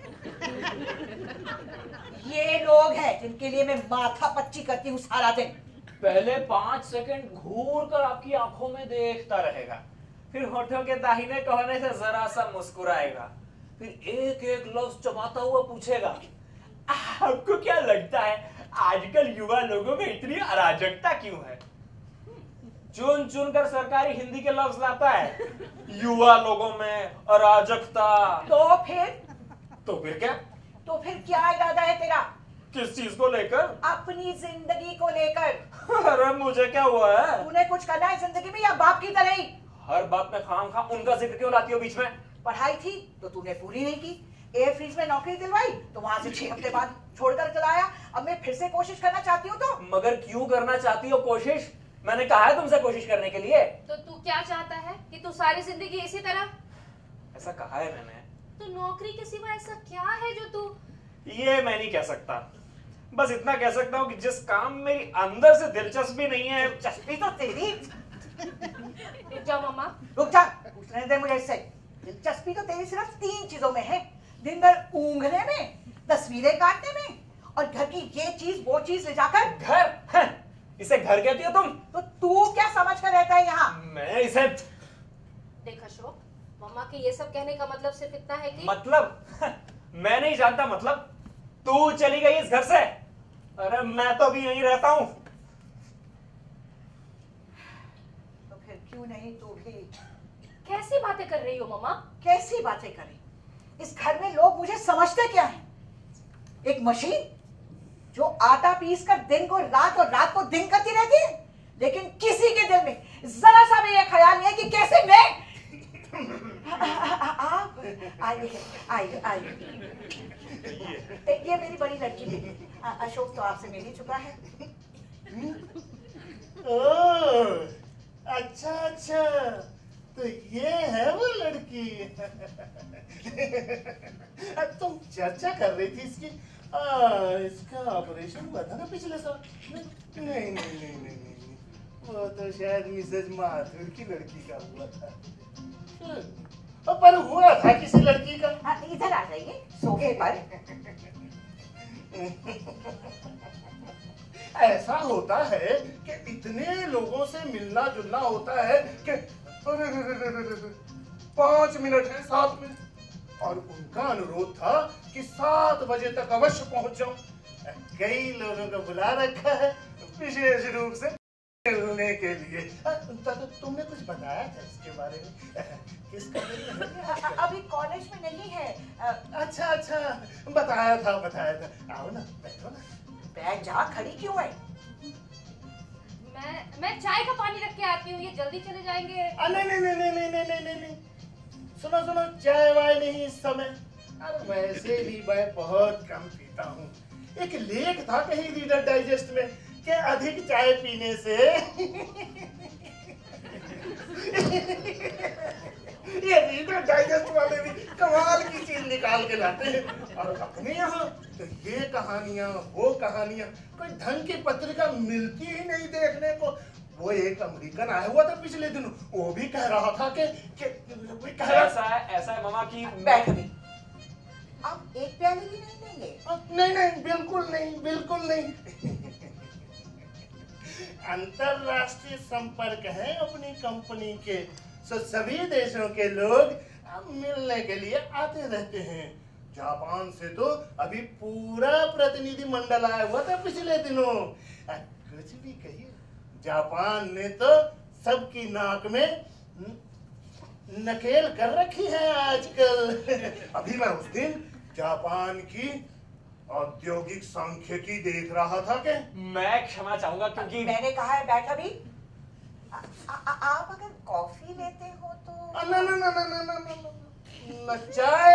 ये लोग हैं जिनके लिए मैं माथा पच्ची करती हूँ सारा दिन। पहले 5 सेकंड घूर कर आपकी आंखों में देखता रहेगा, फिर होठों के दाहिने कोने से जरा सा मुस्कुराएगा, फिर एक एक लफ्ज चबाता हुआ पूछेगा, आपको क्या लगता है आजकल युवा लोगों में इतनी अराजकता क्यों है? चुन चुन कर सरकारी हिंदी के लफ्ज लाता है। युवा लोगों में अराजकता। तो फिर क्या? तो फिर क्या इरादा है तेरा? किस चीज को लेकर? अपनी जिंदगी को लेकर। अरे मुझे क्या हुआ है? तूने कुछ करना है जिंदगी में या बाप की तरह ही? हर बात में खाम उनका जिक्र क्यों लाती हो बीच में? पढ़ाई थी तो तूने पूरी नहीं की, एयर फ्रीज में नौकरी दिलवाई तो वहां से 6 हफ्ते बाद छोड़कर चला आया। अब मैं फिर से कोशिश करना चाहती हूँ तो। मगर क्यों करना चाहती हो कोशिश? मैंने कहा है तुमसे कोशिश करने के लिए। तो तू क्या चाहता है कि तू सारी जिंदगी इसी तरह? ऐसा कहा है मैंने। तो नौकरी के सिवा ऐसा क्या है जो तू? ये मैं नहीं कह सकता, बस इतना कह सकता हूँ कि जिस काम में मेरी अंदर से दिलचस्पी नहीं है। दिलचस्पी तो तेरी। रुक जाओ मम्मा। रुक जा, पूछने दे मुझे इससे। दिलचस्पी तो तेरी सिर्फ 3 चीजों में है, दिन भर ऊँघने में, तस्वीरें काटने में और घर की ये चीज वो चीज ले जाकर। घर? इसे घर कहती हो तुम? तो तू क्या समझ कर रहता है यहाँ? मैं इसे। देख अशोक, मम्मा के ये सब कहने का मतलब सिर्फ इतना है कि मतलब? मैं नहीं जानता मतलब। तू चली गई इस घर से, अरे मैं तो अभी यहीं रहता हूँ। तो फिर क्यों नहीं तू भी? कैसी बातें कर रही हो मम्मा? कैसी बातें करें? इस घर में लोग मुझे समझते क्या है? एक मशीन जो आटा पीस कर दिन को रात और रात को दिन करती रहती है, लेकिन किसी के दिल में जरा सा भी ये ख्याल नहीं है कि कैसे मैं। आप आइए आइए। ये मेरी बड़ी लड़की है, अशोक तो आपसे मिल ही चुका है। ओह, अच्छा अच्छा, तो ये है वो लड़की। तुम चर्चा कर रही थी इसकी। इसका ऑपरेशन हुआ था ना पिछले साल? नहीं नहीं नहीं नहीं नहीं, वो तो शायद मिसेज माथुर की लड़की का हुआ था। पर हुआ था किसी लड़की का। इधर आ जाइए सोफे पर। ऐसा होता है कि इतने लोगों से मिलना जुलना होता है कि 5 मिनट है, 7 मिनट, और उनका अनुरोध था कि 7 बजे तक अवश्य पहुंच जाऊं। कई लोगों को बुला रखा है विशेष रूप से मिलने के लिए। तुमने कुछ बताया था इसके बारे में? किस कॉलेज में है? अभी कॉलेज में नहीं है। अच्छा अच्छा, बताया था। आओ ना, बैठो ना। बैठ जा, खड़ी क्यों है? मैं चाय का पानी रख के आती हूँ, ये जल्दी चले जाएंगे। नहीं, सुनो, चाय वाय नहीं इस समय। अरे वैसे भी मैं बहुत कम पीता हूँ। एक लेख था कहीं रीडर डाइजेस्ट में कि अधिक चाय पीने से ये रीडर डाइजेस्ट वाले भी कमाल की चीज निकाल के लाते हैं। और अपने यहाँ तो ये कहानियां वो कहानियां, कोई ढंग की पत्रिका मिलती ही नहीं देखने को। वो एक अमेरिकन आया हुआ था पिछले दिनों, वो भी कह रहा था कि ऐसा है मामा की। बैठ भी। आप एक प्याली भी नहीं लेंगे? नहीं, बिल्कुल नहीं। अंतरराष्ट्रीय संपर्क है अपनी कंपनी के, सभी देशों के लोग मिलने के लिए आते रहते हैं। जापान से तो अभी पूरा प्रतिनिधि मंडल आया हुआ था पिछले दिनों। कुछ भी कहिए, जापान ने तो सबकी नाक में नकेल कर रखी है आजकल। अभी मैं उस दिन जापान की औद्योगिक सांख्यिकी देख रहा था कि। मैं क्षमा चाहूंगा क्योंकि मैंने कहा है बैठ अभी। आप अगर कॉफी लेते हो तो। न चाय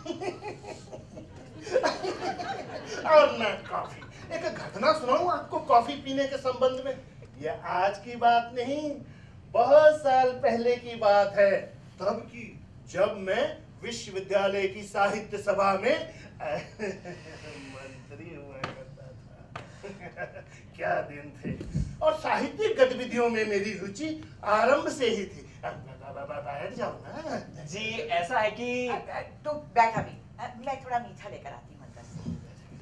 और न कॉफी। एक घटना सुनाऊं आपको कॉफी पीने के संबंध में। यह आज की बात नहीं, बहुत साल पहले की बात है, तब की, जब मैं विश्वविद्यालय की साहित्य सभा में मंत्री हुआ करता था। क्या दिन थे। और साहित्यिक गतिविधियों में मेरी रुचि आरंभ से ही थी। बैठ जाओ ना जी। ऐसा है कि तू बैठ अभी, मैं थोड़ा मीठा लेकर आती हूँ अंदर से।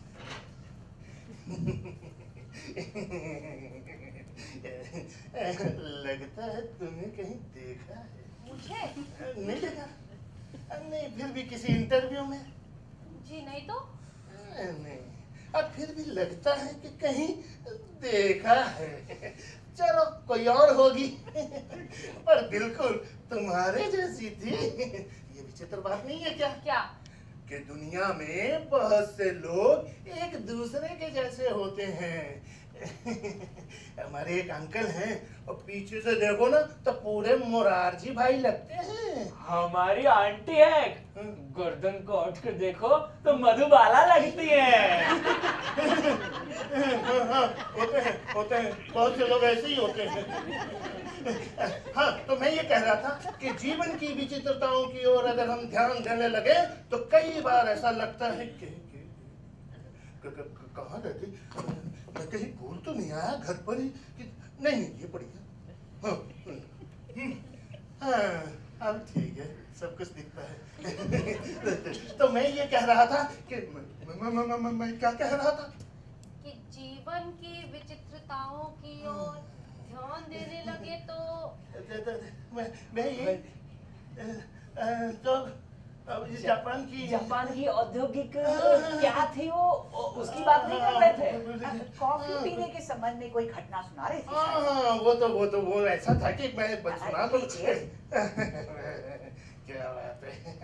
लगता है तुम्हें कहीं देखा है। मुझे नहीं देखा? नहीं, फिर भी किसी इंटरव्यू में? जी नहीं तो। नहीं, अब फिर भी लगता है कि कहीं देखा है। चलो कोई और होगी, पर बिल्कुल तुम्हारे जैसी थी। ये विचित्र बात नहीं है क्या? क्या? कि दुनिया में बहुत से लोग एक दूसरे के जैसे होते हैं। हमारे एक अंकल हैं और पीछे से देखो ना तो पूरे मोरारजी भाई लगते हैं। हमारी आंटी है, गर्दन को उठ कर देखो तो मधुबाला लगती है। होते हैं बहुत से लोग ऐसे ही होते हैं। हाँ, तो मैं ये कह रहा था कि जीवन की विचित्रताओं की ओर अगर हम ध्यान देने लगे तो कई बार ऐसा लगता है कि कहाँ रहती, मैं कहीं भूल तो नहीं आया घर पर ही कि नहीं ये बढ़िया। हाँ, अब ठीक है, सब कुछ दिखता है। तो मैं ये कह रहा था कि मैं क्या कह रहा था कि जीवन की विचित्रताओं की ओर ध्यान देने लगे तो मैं ये तो जापान की औद्योगिक क्या थी वो, उसकी बात नहीं कर रहे थे। कॉफी पीने के संबंध में कोई घटना सुना रहे थे? हाँ, वो ऐसा था कि मैं सुना तो क्या बात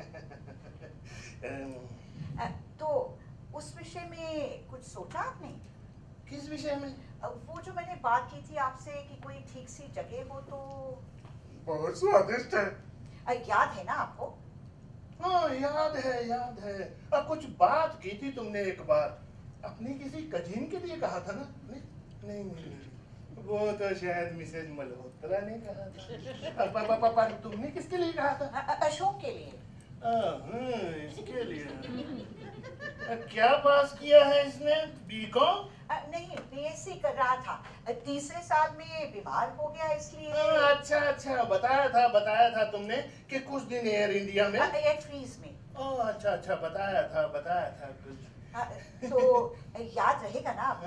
है। तो उस विषय में कुछ सोचा आपने? किस विषय में? वो जो मैंने बात की थी आपसे कि कोई ठीक सी जगह हो तो। बहुत स्वादिष्ट है। याद है ना आपको? हाँ, याद है। अब कुछ बात की थी तुमने एक बार, अपनी किसी कजिन के लिए कहा था ना? नहीं, वो तो शायद मिसेज मल्होत्रा ने कहा था। पापा तुमने किसके लिए कहा था? अशोक के लिए। इसके लिए। क्या पास किया है इसने? बीकॉम? नहीं, बीएससी कर रहा था, तीसरे साल में बीमार हो गया इसलिए। अच्छा, बताया था तुमने कि कुछ दिन एयर इंडिया में, एयर फ्रीज में। अच्छा, बताया था कुछ। तो याद रहेगा ना आपको?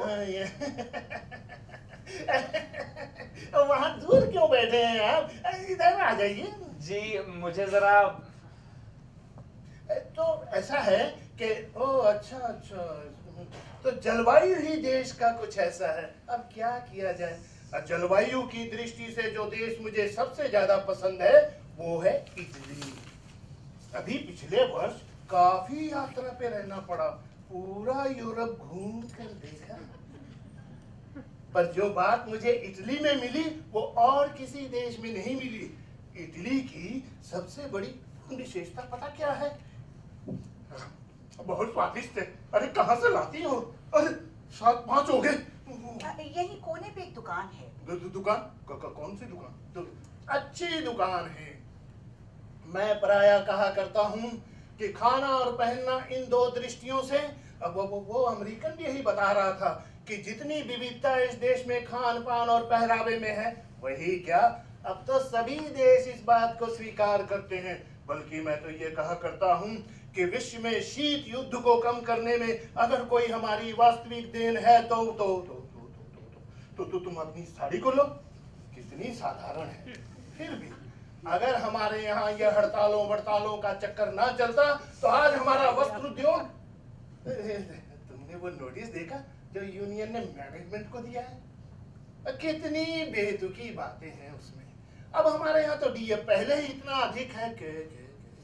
वहाँ दूर क्यों बैठे हैं आप? इधर आ जाइए। जी, मुझे जरा। तो ऐसा है कि अच्छा, तो जलवायु ही देश का कुछ ऐसा है। अब क्या किया जाए। जलवायु की दृष्टि से जो देश मुझे सबसे ज्यादा पसंद है वो है इटली। अभी पिछले वर्ष काफी यात्रा पे रहना पड़ा, पूरा यूरोप घूम कर देखा, पर जो बात मुझे इटली में मिली वो और किसी देश में नहीं मिली। इटली की सबसे बड़ी विशेषता पता क्या है? बहुत स्वादिष्ट है। अरे कहाँ से लाती हो? अरे 7-5 हो गए। यही कोने पे एक दुकान है। दुकान? कौन सी दुकान? अच्छी दुकान है। मैं प्रायः कहा करता हूँ कि खाना और पहनना इन दो दृष्टियों से, वो अमेरिकन भी यही बता रहा था कि जितनी विविधता इस देश में खान पान और पहरावे में है, वही क्या अब तो सभी देश इस बात को स्वीकार करते हैं। बल्कि मैं तो ये कहा करता हूँ कि विश्व में शीत युद्ध को कम करने में अगर कोई हमारी वास्तविक देन है तो तुम अपनी साड़ी को लो। कितनी साधारण है। फिर भी अगर हमारे यहाँ यह हड़तालों का चक्कर ना चलता तो आज हमारा वस्त्र उद्योग। तुमने वो नोटिस देखा जो यूनियन ने मैनेजमेंट को दिया है? कितनी बेतुकी बातें हैं उसमें। अब हमारे यहाँ तो डीए पहले ही इतना अधिक है कि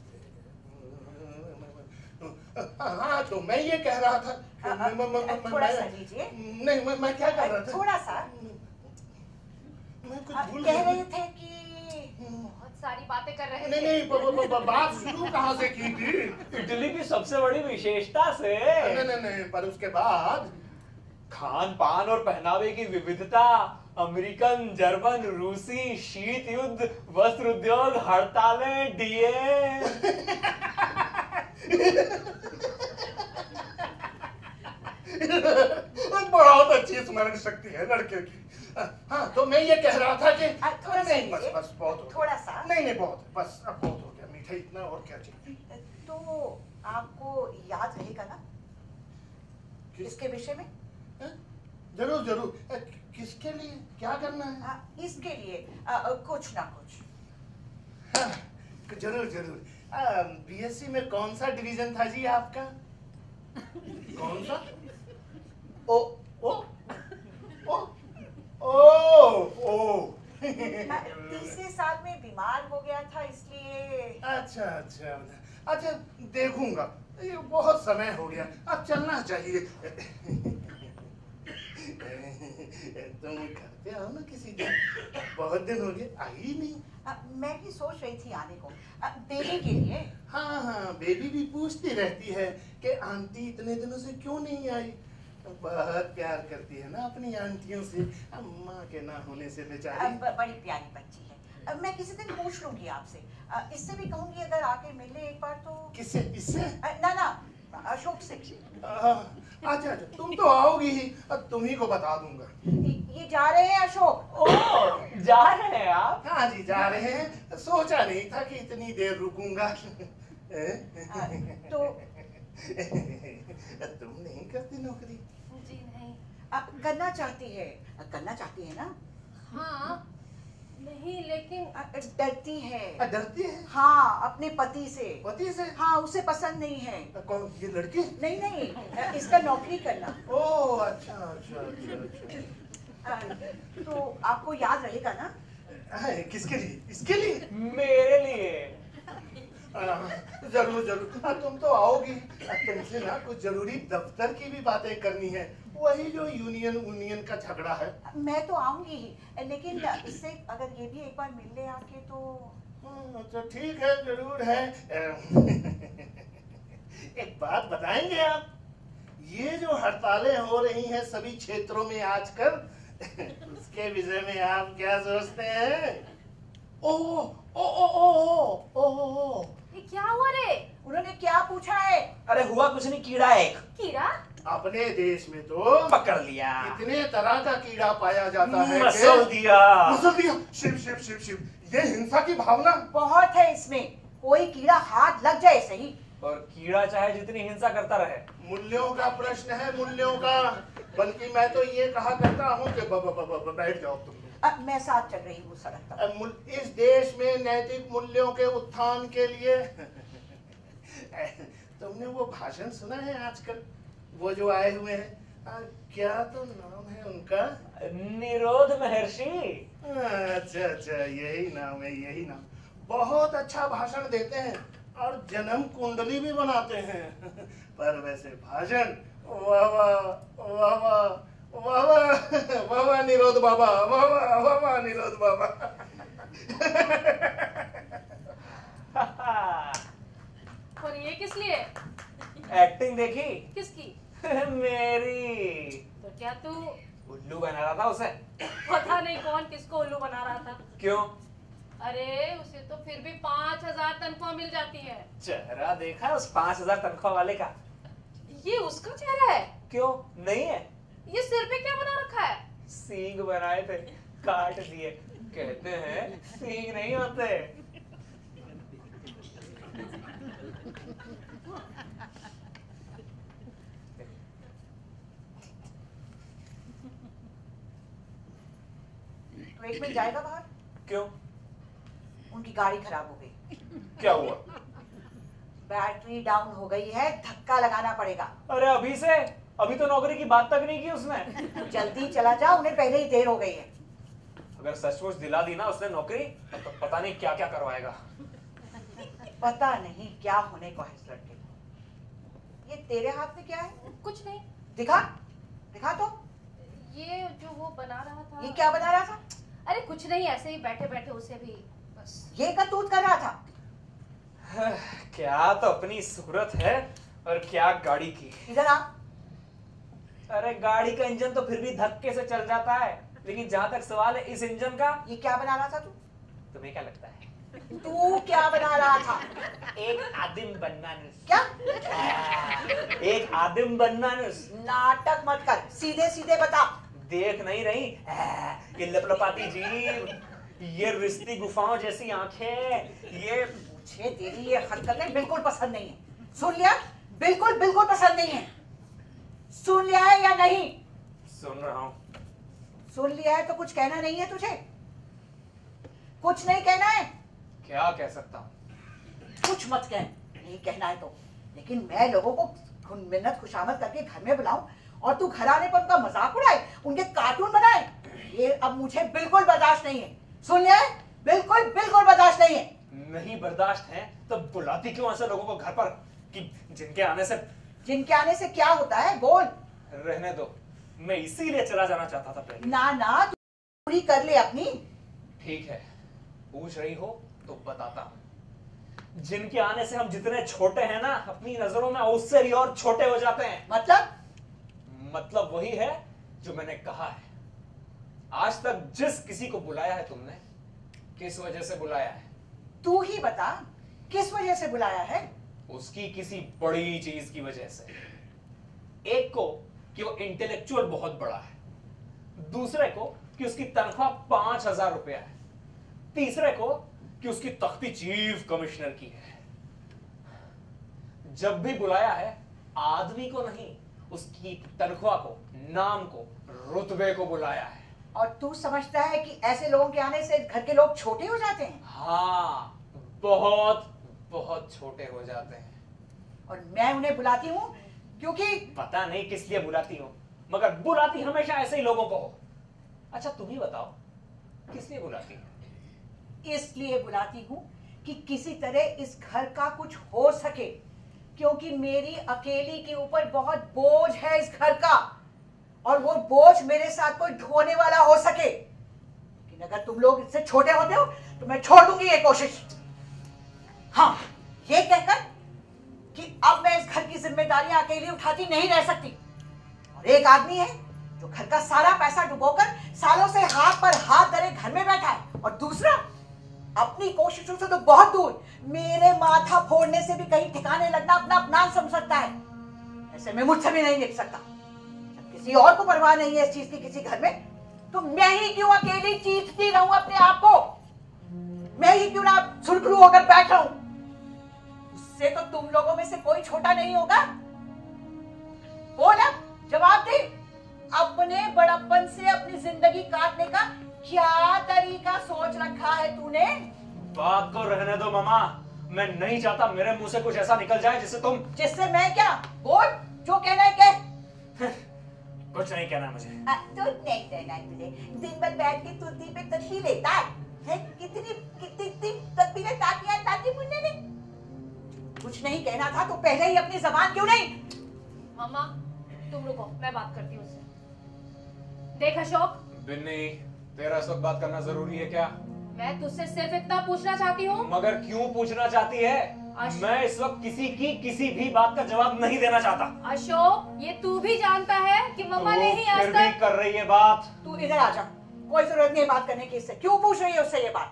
हाँ, तो मैं ये कह रहा था थोड़ा सा लीजिए। नहीं, मैं क्या कह रहा था? थोड़ा सा मैं कुछ भूल कह गया। रहे थे कि बहुत सारी बातें कर रहे थे। नहीं, बात शुरू कहाँ से की थी? इटली की सबसे बड़ी विशेषता से। नहीं, पर उसके बाद खान पान और पहनावे की विविधता, अमेरिकन, जर्मन, रूसी, शीत युद्ध, वस्त्र उद्योग, हड़तालें, डीए। बहुत अच्छी स्मरण शक्ति है लड़के की। हाँ, तो मैं ये कह रहा था कि थोड़ा सा नहीं, बस बहुत हो गया। थोड़ा सा। नहीं, बहुत, बस अब बहुत हो गया। मीठा इतना और क्या चाहिए? तो आपको याद रहेगा ना इसके विषय में? जरूर। किसके लिए क्या करना है? इसके लिए कुछ ना कुछ। हाँ, जरूर। बीएससी में कौन सा डिवीजन था जी आपका? कौन सा? तीसरे साल में बीमार हो गया था इसलिए। अच्छा, देखूंगा ये बहुत समय हो गया, अब चलना चाहिए। तुम घर पे आओ ना किसी दिन, बहुत दिन हो गए आई ही नहीं। मैं भी सोच रही थी आने को, बेबी के लिए। हाँ हाँ, बेबी भी पूछती रहती है कि आंटी इतने दिनों से क्यों नहीं आई। बहुत प्यार करती है ना अपनी आंटियों से, माँ के ना होने से बेचारी। बड़ी प्यारी बच्ची है। मैं किसी दिन पूछ लूंगी आपसे, इससे भी कहूंगी अगर आके मिले एक बार तो। किससे? इससे? ना अशोक से। अच्छा, तुम तो आओगी ही, अब तुम्ही को बता दूंगा। ये जा रहे हैं अशोक? ओह, जा रहे हैं आप? हाँ जी, जा रहे हैं। सोचा नहीं था कि इतनी देर रुकूंगा। तो तुम नहीं करती नौकरी? जी नहीं। करना चाहती है ना? हाँ, नहीं लेकिन डरती है। डरती है? हाँ, अपने पति से। पति से? हाँ, उसे पसंद नहीं है। कौन, ये लड़की? नहीं, इसका नौकरी करना। ओह अच्छा। तो आपको याद रहेगा ना? किसके लिए? इसके लिए? मेरे लिए। जरूर। तुम तो आओगी, तुमसे ना कुछ जरूरी दफ्तर की भी बातें करनी है, वही जो यूनियन का झगड़ा है। मैं तो आऊंगी ही, लेकिन इससे अगर ये भी एक बार मिल ले आके तो। तो ठीक है, जरूर है। एक बात बताएंगे आप, ये जो हड़तालें हो रही हैं सभी क्षेत्रों में आजकल, उसके विषय में आप क्या सोचते हैं? ओह, ये क्या हुआ रे? उन्होंने क्या पूछा है? अरे हुआ कुछ नहीं, कीड़ा है एक। कीड़ा? अपने देश में तो पकड़ लिया। इतने तरह का कीड़ा पाया जाता है। मसल दिया। शिव, ये हिंसा की भावना बहुत है इसमें। कोई कीड़ा हाथ लग जाए सही। और कीड़ा चाहे जितनी हिंसा करता रहे। मूल्यों का प्रश्न है, मूल्यों का। बल्कि मैं तो ये कहा करता हूँ कि बैठ जाओ तुम। मैं साथ चल रही हूँ सड़क पर। इस देश में नैतिक मूल्यों के उत्थान के लिए तुमने वो भाषण सुना है आजकल, वो जो आए हुए हैं, क्या तो नाम है उनका? निरोध महर्षि। अच्छा, यही नाम है। बहुत अच्छा भाषण देते हैं और जन्म कुंडली भी बनाते हैं। पर वैसे भाषण वाह निरोध बाबा, वाह निरोध बाबा। और ये किस लिए? एक्टिंग देखी? किसकी? मेरी। तो क्या तू उल्लू बना रहा था उसे? पता नहीं कौन किसको उल्लू बना रहा था। क्यों? अरे उसे तो फिर भी 5,000 तनख्वाह मिल जाती है। चेहरा देखा उस 5,000 तनख्वाह वाले का? ये उसका चेहरा है? क्यों नहीं है? ये सिर पे क्या बना रखा है? सींग बनाए थे, काट दिए। कहते हैं सींग नहीं होते। तो एक मिनट जाएगा बाहर? क्यों? उनकी गाड़ी खराब हो गई। क्या हुआ? बैटरी डाउन हो गई है, धक्का लगाना पड़ेगा। अरे अभी से? अभी तो नौकरी की बात तक नहीं की उसने। जल्दी चला जा, उन्हें पहले ही देर हो गई है। अगर सचमुच दिला दी ना उसने नौकरी, तो पता नहीं क्या क्या करवाएगा। पता नहीं क्या होने को है इस लड़के को। ये तेरे हाथ में क्या है? कुछ नहीं। दिखा तो। ये जो वो बना रहा था। ये क्या बना रहा था? अरे कुछ नहीं, ऐसे ही बैठे बैठे उसे भी बस। ये करतूत कर रहा था। क्या तो अपनी सूरत है और क्या गाड़ी की। इधर आ। अरे गाड़ी का इंजन तो फिर भी धक्के से चल जाता है, लेकिन जहां तक सवाल है इस इंजन का। ये क्या बना रहा था तू? तुम्हें क्या लगता है? तू क्या बना रहा था? एक आदिम बनना। क्या? एक आदिम बनना। नाटक मत कर, सीधे सीधे बता। देख नहीं रही ये लपलपाती जीभ, ये रिश्ती गुफाओं जैसी आंखें, ये मुझे तेरी ये हरकतें बिल्कुल पसंद नहीं है। सुन लिया? बिल्कुल पसंद नहीं है। सुन लिया है या नहीं? सुन रहा हूं। सुन लिया है तो कुछ कहना नहीं है तुझे? कुछ नहीं कहना है? क्या कह सकता हूं? कुछ मत कह, नहीं कहना है तो। लेकिन मैं लोगों को मिन्नत खुशामद करके घर में बुलाऊं और तू घर आने पर उनका मजाक उड़ाए, उनके कार्टून बनाए, ये अब मुझे बिल्कुल बर्दाश्त नहीं है। सुन लिया है? बिल्कुल बर्दाश्त नहीं है। नहीं बर्दाश्त है तो बुलाती क्यों ऐसे लोगों को घर पर? कि जिनके आने से क्या होता है, बोल। रहने दो, मैं इसीलिए चला जाना चाहता था पहले। ना तू पूरी कर ले अपनी। ठीक है, पूछ रही हो तो बताता हूं। जिनके आने से हम जितने छोटे हैं ना, अपनी नजरों में उससे भी और छोटे हो जाते हैं। मतलब वही है जो मैंने कहा है। आज तक जिस किसी को बुलाया है तुमने, किस वजह से बुलाया है? तू ही बता, किस वजह से बुलाया है? उसकी किसी बड़ी चीज की वजह से। एक को कि वो इंटेलेक्चुअल बहुत बड़ा है, दूसरे को कि उसकी तनख्वाह 5,000 रुपया है, तीसरे को कि उसकी तख्ती चीफ कमिश्नर की है। जब भी बुलाया है, आदमी को नहीं, उसकी तनख्वाह को, नाम को, रुतबे को बुलाया है। और तू समझता है कि ऐसे लोगों के आने से घर के लोग छोटे हो जाते हैं? हाँ, बहुत बहुत छोटे हो जाते हैं। और मैं उन्हें बुलाती हूँ क्योंकि पता नहीं किस लिए बुलाती हो, मगर बुलाती हमेशा ऐसे ही लोगों को हो। अच्छा तुम ही बताओ, किस लिए बुलाती हो? इसलिए बुलाती हूँ कि किसी तरह इस घर का कुछ हो सके, क्योंकि मेरी अकेली के ऊपर बहुत बोझ है इस घर का, और वो बोझ मेरे साथ कोई ढोने वाला हो सके। लेकिन अगर तुम लोग इससे छोटे होते हो तो मैं छोड़ दूंगी ये कोशिश। हाँ, ये कहकर कि अब मैं इस घर की जिम्मेदारियां अकेली उठाती नहीं रह सकती। और एक आदमी है जो घर का सारा पैसा डुबोकर सालों से हाथ पर हाथ धरे घर में बैठा है, और दूसरा अपनी कोशिशों से तो बहुत दूर, मेरे माथा फोड़ने से भी कहीं ठिकाने लगना अपना अपमान समझ सकता है। ऐसे में मुझसे भी नहीं निकल सकता। जब किसी और को परवाह नहीं है इस चीज की किसी घर में, तो मैं ही क्यों अकेली चीखती रहूं अपने आप को? मैं ही क्यों ना सुरखरू होकर बैठ रहूं? उससे तो तुम लोगों में से कोई छोटा नहीं होगा। बोल अब, जवाब दे। अपने बड़प्पन से अपनी जिंदगी काटने का क्या तरीका सोच रखा है तूने? बात को रहने दो मामा, मैं नहीं चाहता मेरे मुंह से कुछ ऐसा निकल जाए जिससे मैं क्या? बोल, जो कहना है कह। कुछ नहीं कहना मुझे। तो नहीं कहना है तुझे? दिन भर बैठ के तुलसी पे तस्वीर लेता है? कितनी तस्वीरें ताकि मुन्ने ने। कुछ नहीं कहना था तो पहले ही अपनी जबान क्यों नहीं? मामा तुम रुको, मैं बात करती हूँ उससे। देख अशोक, बिन्नी, तेरा इस वक्त बात करना जरूरी है क्या? मैं तुझसे सिर्फ इतना पूछना चाहती हूँ। मगर क्यों पूछना चाहती है? मैं इस वक्त किसी की किसी भी बात का जवाब नहीं देना चाहता। अशोक, ये तू भी जानता है कि मम्मा ने ही आज तक कर रही है बात। तू इधर आ जा, कोई जरूरत नहीं बात करने की इससे। क्यों पूछ रही है उससे ये बात?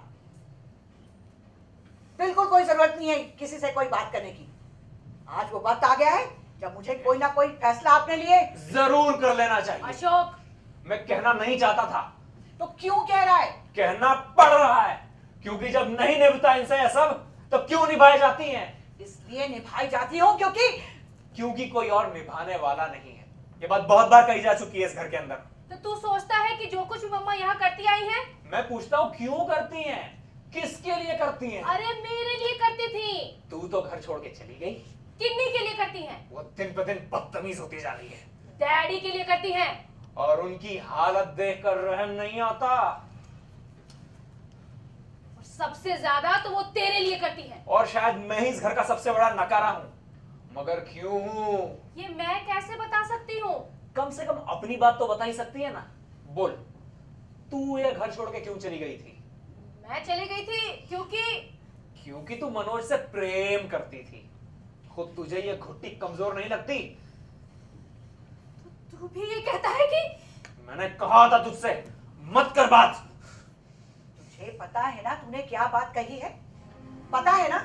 बिल्कुल कोई जरूरत नहीं है किसी से कोई बात करने की। आज वो वक्त आ गया है जब मुझे कोई ना कोई फैसला अपने लिए जरूर कर लेना चाहिए। अशोक, मैं कहना नहीं चाहता था। तो क्यों कह रहा है? कहना पड़ रहा है, क्योंकि जब नहीं निभता इनसे यह सब, तो क्यों निभाई जाती हैं? इसलिए निभाई जाती हूँ क्योंकि कोई और निभाने वाला नहीं है। ये बात बहुत बार कही जा चुकी है इस घर के अंदर। तो तू सोचता है कि जो कुछ भी मम्मा यहाँ करती आई है? मैं पूछता हूँ क्यों करती हैं? किसके लिए करती हैं? अरे मेरे लिए करती थी। तू तो घर छोड़ के चली गई। किन्नी के लिए करती हैं? वो दिन पे दिन बदतमीज होती जा रही है। डैडी के लिए करती हैं। और उनकी हालत देखकर रहम नहीं आता। और सबसे ज्यादा तो वो तेरे लिए करती हैं। और शायद मैं ही इस घर का सबसे बड़ा नकारा हूँ। मगर क्यों हूँ? ये मैं कैसे बता सकती हूँ? कम से कम अपनी बात तो बता ही सकती है ना। बोल, तू ये घर छोड़ के क्यों चली गई थी? मैं चली गई थी क्योंकि तू मनोज से प्रेम करती थी। खुद तुझे ये घुट्टी कमजोर नहीं लगती? तू भी ये कहता है कि? मैंने कहा था तुझसे मत कर बात। तुझे पता है ना तूने क्या बात कही है? पता है ना?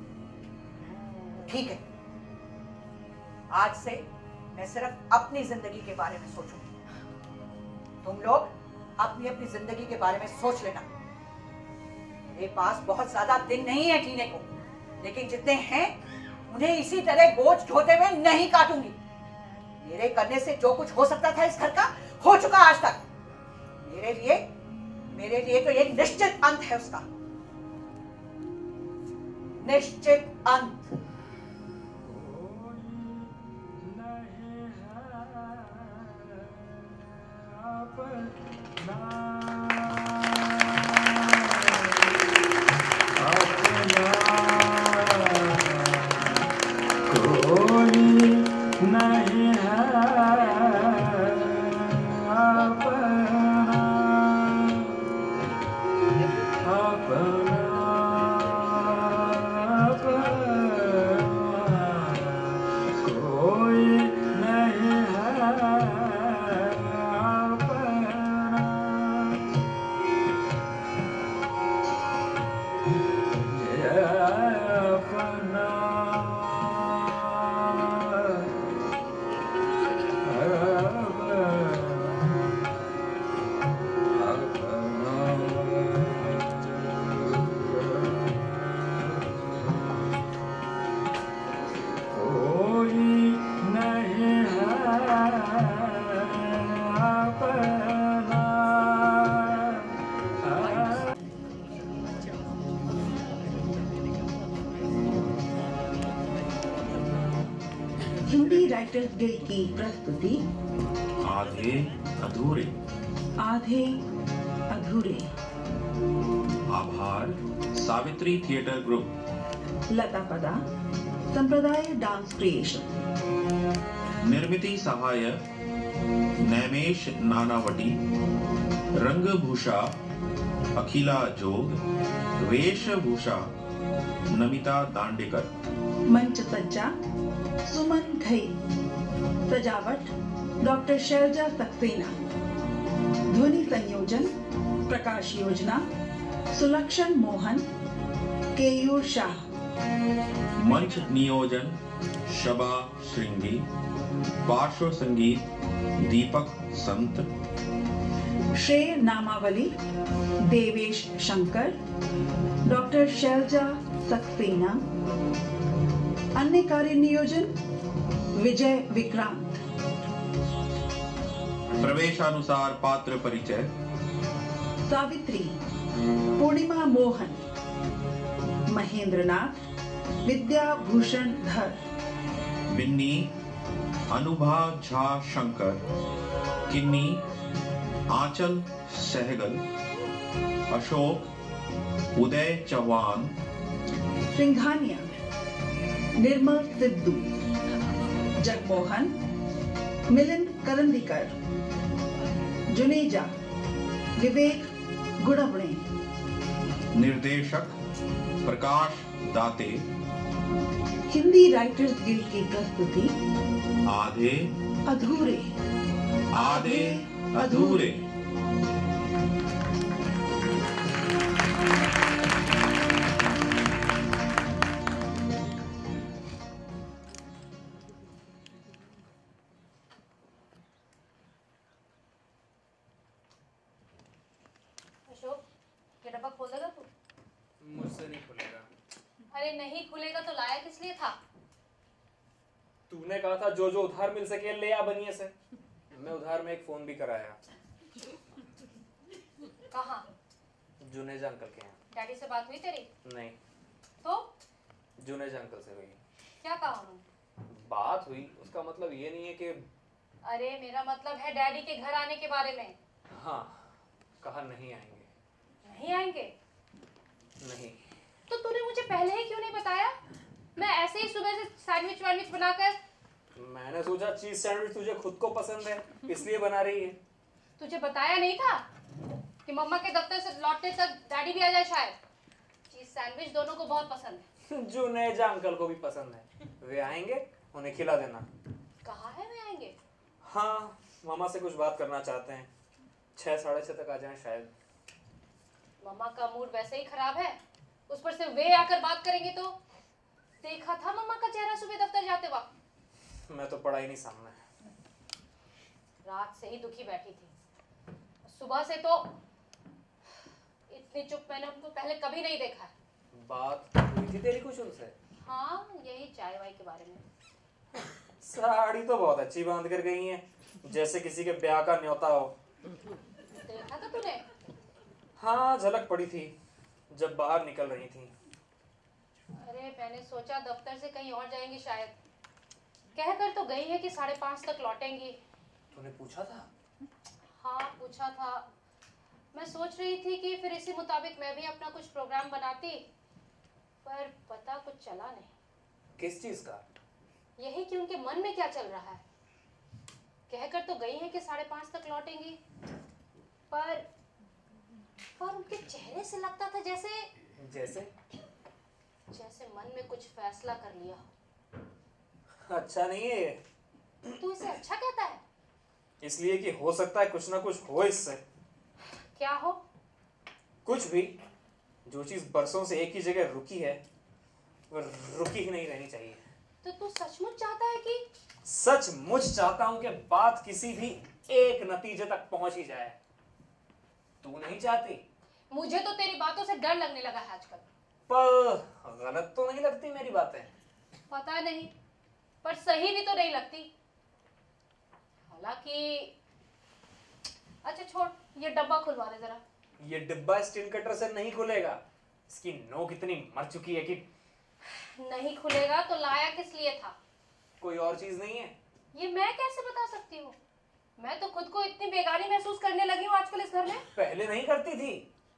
ठीक है, आज से मैं सिर्फ अपनी जिंदगी के बारे में सोचूंगी। तुम लोग अपनी अपनी जिंदगी के बारे में सोच लेना। मेरे पास बहुत ज्यादा दिन नहीं है जीने को, लेकिन जितने हैं उन्हें इसी तरह बोझ ढोते हुए नहीं काटूंगी। मेरे करने से जो कुछ हो सकता था इस घर का, हो चुका आज तक। मेरे लिए तो एक निश्चित अंत है उसका। निश्चित अंत। राइटर्स गिल्ड की प्रस्तुति आधे अधूरे। आधे अधूरे। आभार Savitri theatre group. Lata Pada Sampradaya dance creation. निर्मिति सहाय नैमेश नानावटी। रंगभूषा अखिला जोग। वेशभूषा नमिता दांडेकर। मंच सज्जा सुमन घई। सजावट डॉक्टर शैलजा सक्सेना। ध्वनि संयोजन प्रकाश योजना सुलक्षण मोहन केयूर शाह। मंच नियोजन शबा श्रृंगी। पार्श्व संगीत दीपक संत। श्रेय नामावली देवेश शंकर डॉक्टर शैलजा सक्सेना। अन्य कार्य नियोजन विजय विक्रांत। प्रवेशानुसार पात्र परिचय। सावित्री पूर्णिमा मोहन। महेंद्रनाथ विद्याभूषण धर। बिन्नी अनुभा झा शंकर। किन्नी आंचल सहगल। अशोक उदय चौहान। सिंघानिया निर्मल सिद्धू। जगमोहन मिलिंद करंदीकर। जुनेजा विवेक गुड़वणे। निर्देशक प्रकाश दाते। हिंदी राइटर्स गिल्ड की प्रस्तुति आधे अधूरे। आधे अधूरे। अशोक, ये डब्बा खोल देगा तू? मुझसे नहीं खुलेगा। अरे नहीं खुलेगा तो लाया किस लिए था? तूने कहा था जो जो उधार मिल सके ले आ बनिए से। मैं उधार में एक फोन भी कराया। कहाँ? जुनेजा अंकल के यहाँ। डैडी से बात हुई तेरी? नहीं, तो जुनेजा अंकल से हुई। क्या कहा उन्होंने? बात हुई, उसका मतलब ये नहीं है कि। अरे मेरा मतलब है डैडी के घर आने के बारे में। हाँ, कहा नहीं आएंगे। नहीं आएंगे? नहीं। तो तूने मुझे पहले ही क्यों नहीं बताया? मैं ऐसे ही सुबह से सैंडविच वैंडविच बनाकर। मैंने सोचा चीज सैंडविच तुझे खुद को पसंद है, इसलिए बना रही है। तुझे बताया नहीं था कि मम्मा के दफ्तर से लौटने तक डैडी भी आ जाए शायद? चीज सैंडविच दोनों को बहुत पसंद है। जुनेजा अंकल को भी पसंद है। वे आएंगे, उन्हें खिला देना। कहाँ है वे आएंगे? हाँ, मामा से कुछ बात करना चाहते हैं। 6 साढ़े 6 तक आ जाएं शायद। मम्मा का मूड वैसे ही खराब है, उस पर से वे आकर बात करेंगे तो? देखा था मम्मा का चेहरा सुबह दफ्तर जाते वक्त। मैं तो पढ़ा ही नहीं सामने। रात से ही दुखी बैठी थी, सुबह से तो इतनी चुप मैंने उनको पहले कभी नहीं देखा है। बात हुई थी तेरी कुछ उनसे? हाँ, यही चाय वाय के बारे में। साड़ी तो बहुत अच्छी बांध कर गई है, जैसे किसी के ब्याह का न्योता हो। देखा था तूने? हाँ, झलक पड़ी थी जब बाहर निकल रही थी। अरे मैंने सोचा दफ्तर से कहीं और जाएंगी शायद। कहकर तो गई है कि 5:30 तक लौटेंगी। तूने पूछा था? हाँ पूछा था। मैं सोच रही थी कि फिर इसी मुताबिक मैं भी अपना कुछ प्रोग्राम बनाती, पर पता कुछ चला नहीं। किस चीज का? यही कि उनके मन में क्या चल रहा है। कहकर तो गई है कि 5:30 तक लौटेंगी, पर उनके चेहरे से लगता था जैसे मन में कुछ फैसला कर लिया हो। अच्छा नहीं है ये। तू इसे अच्छा कहता है? इसलिए कि हो सकता है कुछ ना कुछ हो इससे। क्या हो? कुछ भी। जो चीज बरसों से एक ही जगह रुकी है वो रुकी ही नहीं रहनी चाहिए। तो तू सचमुच चाहता है कि? सचमुच चाहता हूं कि बात किसी भी एक नतीजे तक पहुंच ही जाए। तू नहीं चाहती? मुझे तो तेरी बातों से डर लगने लगा है आजकल। पर गलत तो नहीं लगती मेरी बातें? पता नहीं, पर सही भी तो नहीं लगती। हालांकि अच्छा छोड़, ये डब्बा खुलवा दे जरा। ये डिब्बा स्टील कटर से नहीं खुलेगा। इसकी नोक इतनी मर चुकी है कि नहीं खुलेगा तो लाया किस लिए था? कोई और चीज नहीं है। ये मैं कैसे बता सकती हूँ? मैं तो खुद को इतनी बेगानी महसूस करने लगी हूँ आजकल इस घर में। पहले नहीं करती थी?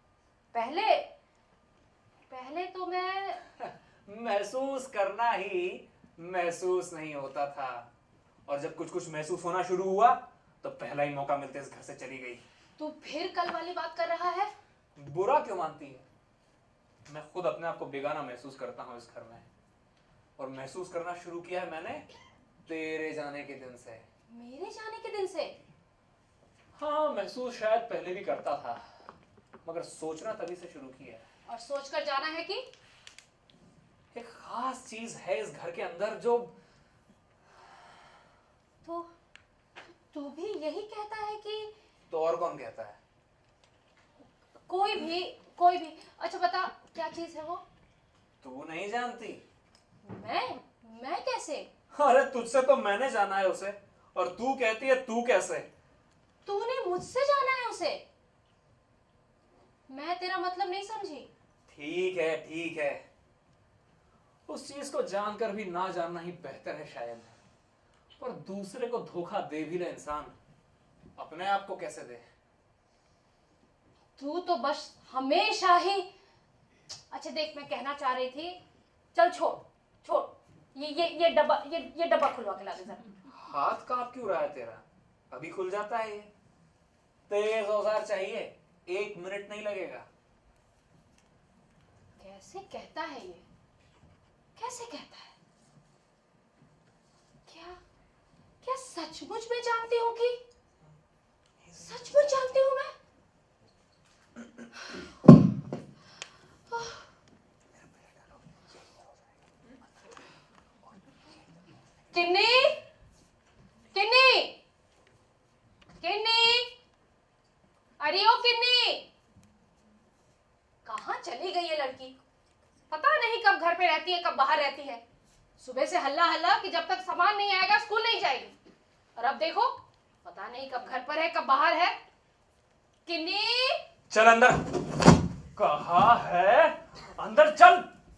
पहले तो मैं महसूस करना ही महसूस नहीं होता था, और जब कुछ कुछ महसूस होना शुरू हुआ तो पहला ही मौका मिलते इस घर से चली गई। तू फिर कल वाली बात कर रहा है? बुरा क्यों मानती है? मैं खुद अपने आप को बेगाना महसूस करता हूँ इस घर में, और महसूस करना शुरू किया है मैंने तेरे जाने के दिन से। मेरे जाने के दिन से? हाँ, महसूस शायद पहले भी करता था, मगर सोचना तभी से शुरू किया है। और सोचकर जाना है कि एक खास चीज है इस घर के अंदर जो तो तू भी यही कहता है कि? तो और कौन कहता है? कोई भी। अच्छा बता, क्या चीज है वो? तू नहीं जानती? मैं कैसे? अरे तुझसे तो मैंने जाना है उसे, और तू कहती है तू कैसे? तूने मुझसे जाना है उसे? मैं तेरा मतलब नहीं समझी। ठीक है, उस चीज को जानकर भी ना जानना ही बेहतर है शायद। पर दूसरे को धोखा दे भी ले इंसान, अपने आप को कैसे दे? तू तो बस हमेशा ही। अच्छा देख, मैं कहना चाह रही थी, चल छोड़ ये डब्बा खुलवा के ला दे जरा। हाथ कांप क्यों रहा है तेरा? अभी खुल जाता है ये। तेज औजार चाहिए, 1 मिनट नहीं लगेगा। कैसे कहता है ये? कैसे कहता है? क्या सचमुच में जानती हूँ कि? सचमुच जानती हूँ मैं? किन्नी अरे ओ किन्नी, कहाँ चली गई ये लड़की? पता नहीं कब घर पे रहती है, कब बाहर रहती है। सुबह से हल्ला कि जब तक सामान नहीं आएगा स्कूल नहीं जाएगी, और अब देखो पता नहीं कब घर पर है कब बाहर है। किन्नी, चल अंदर। कहाँ है? अंदर चल।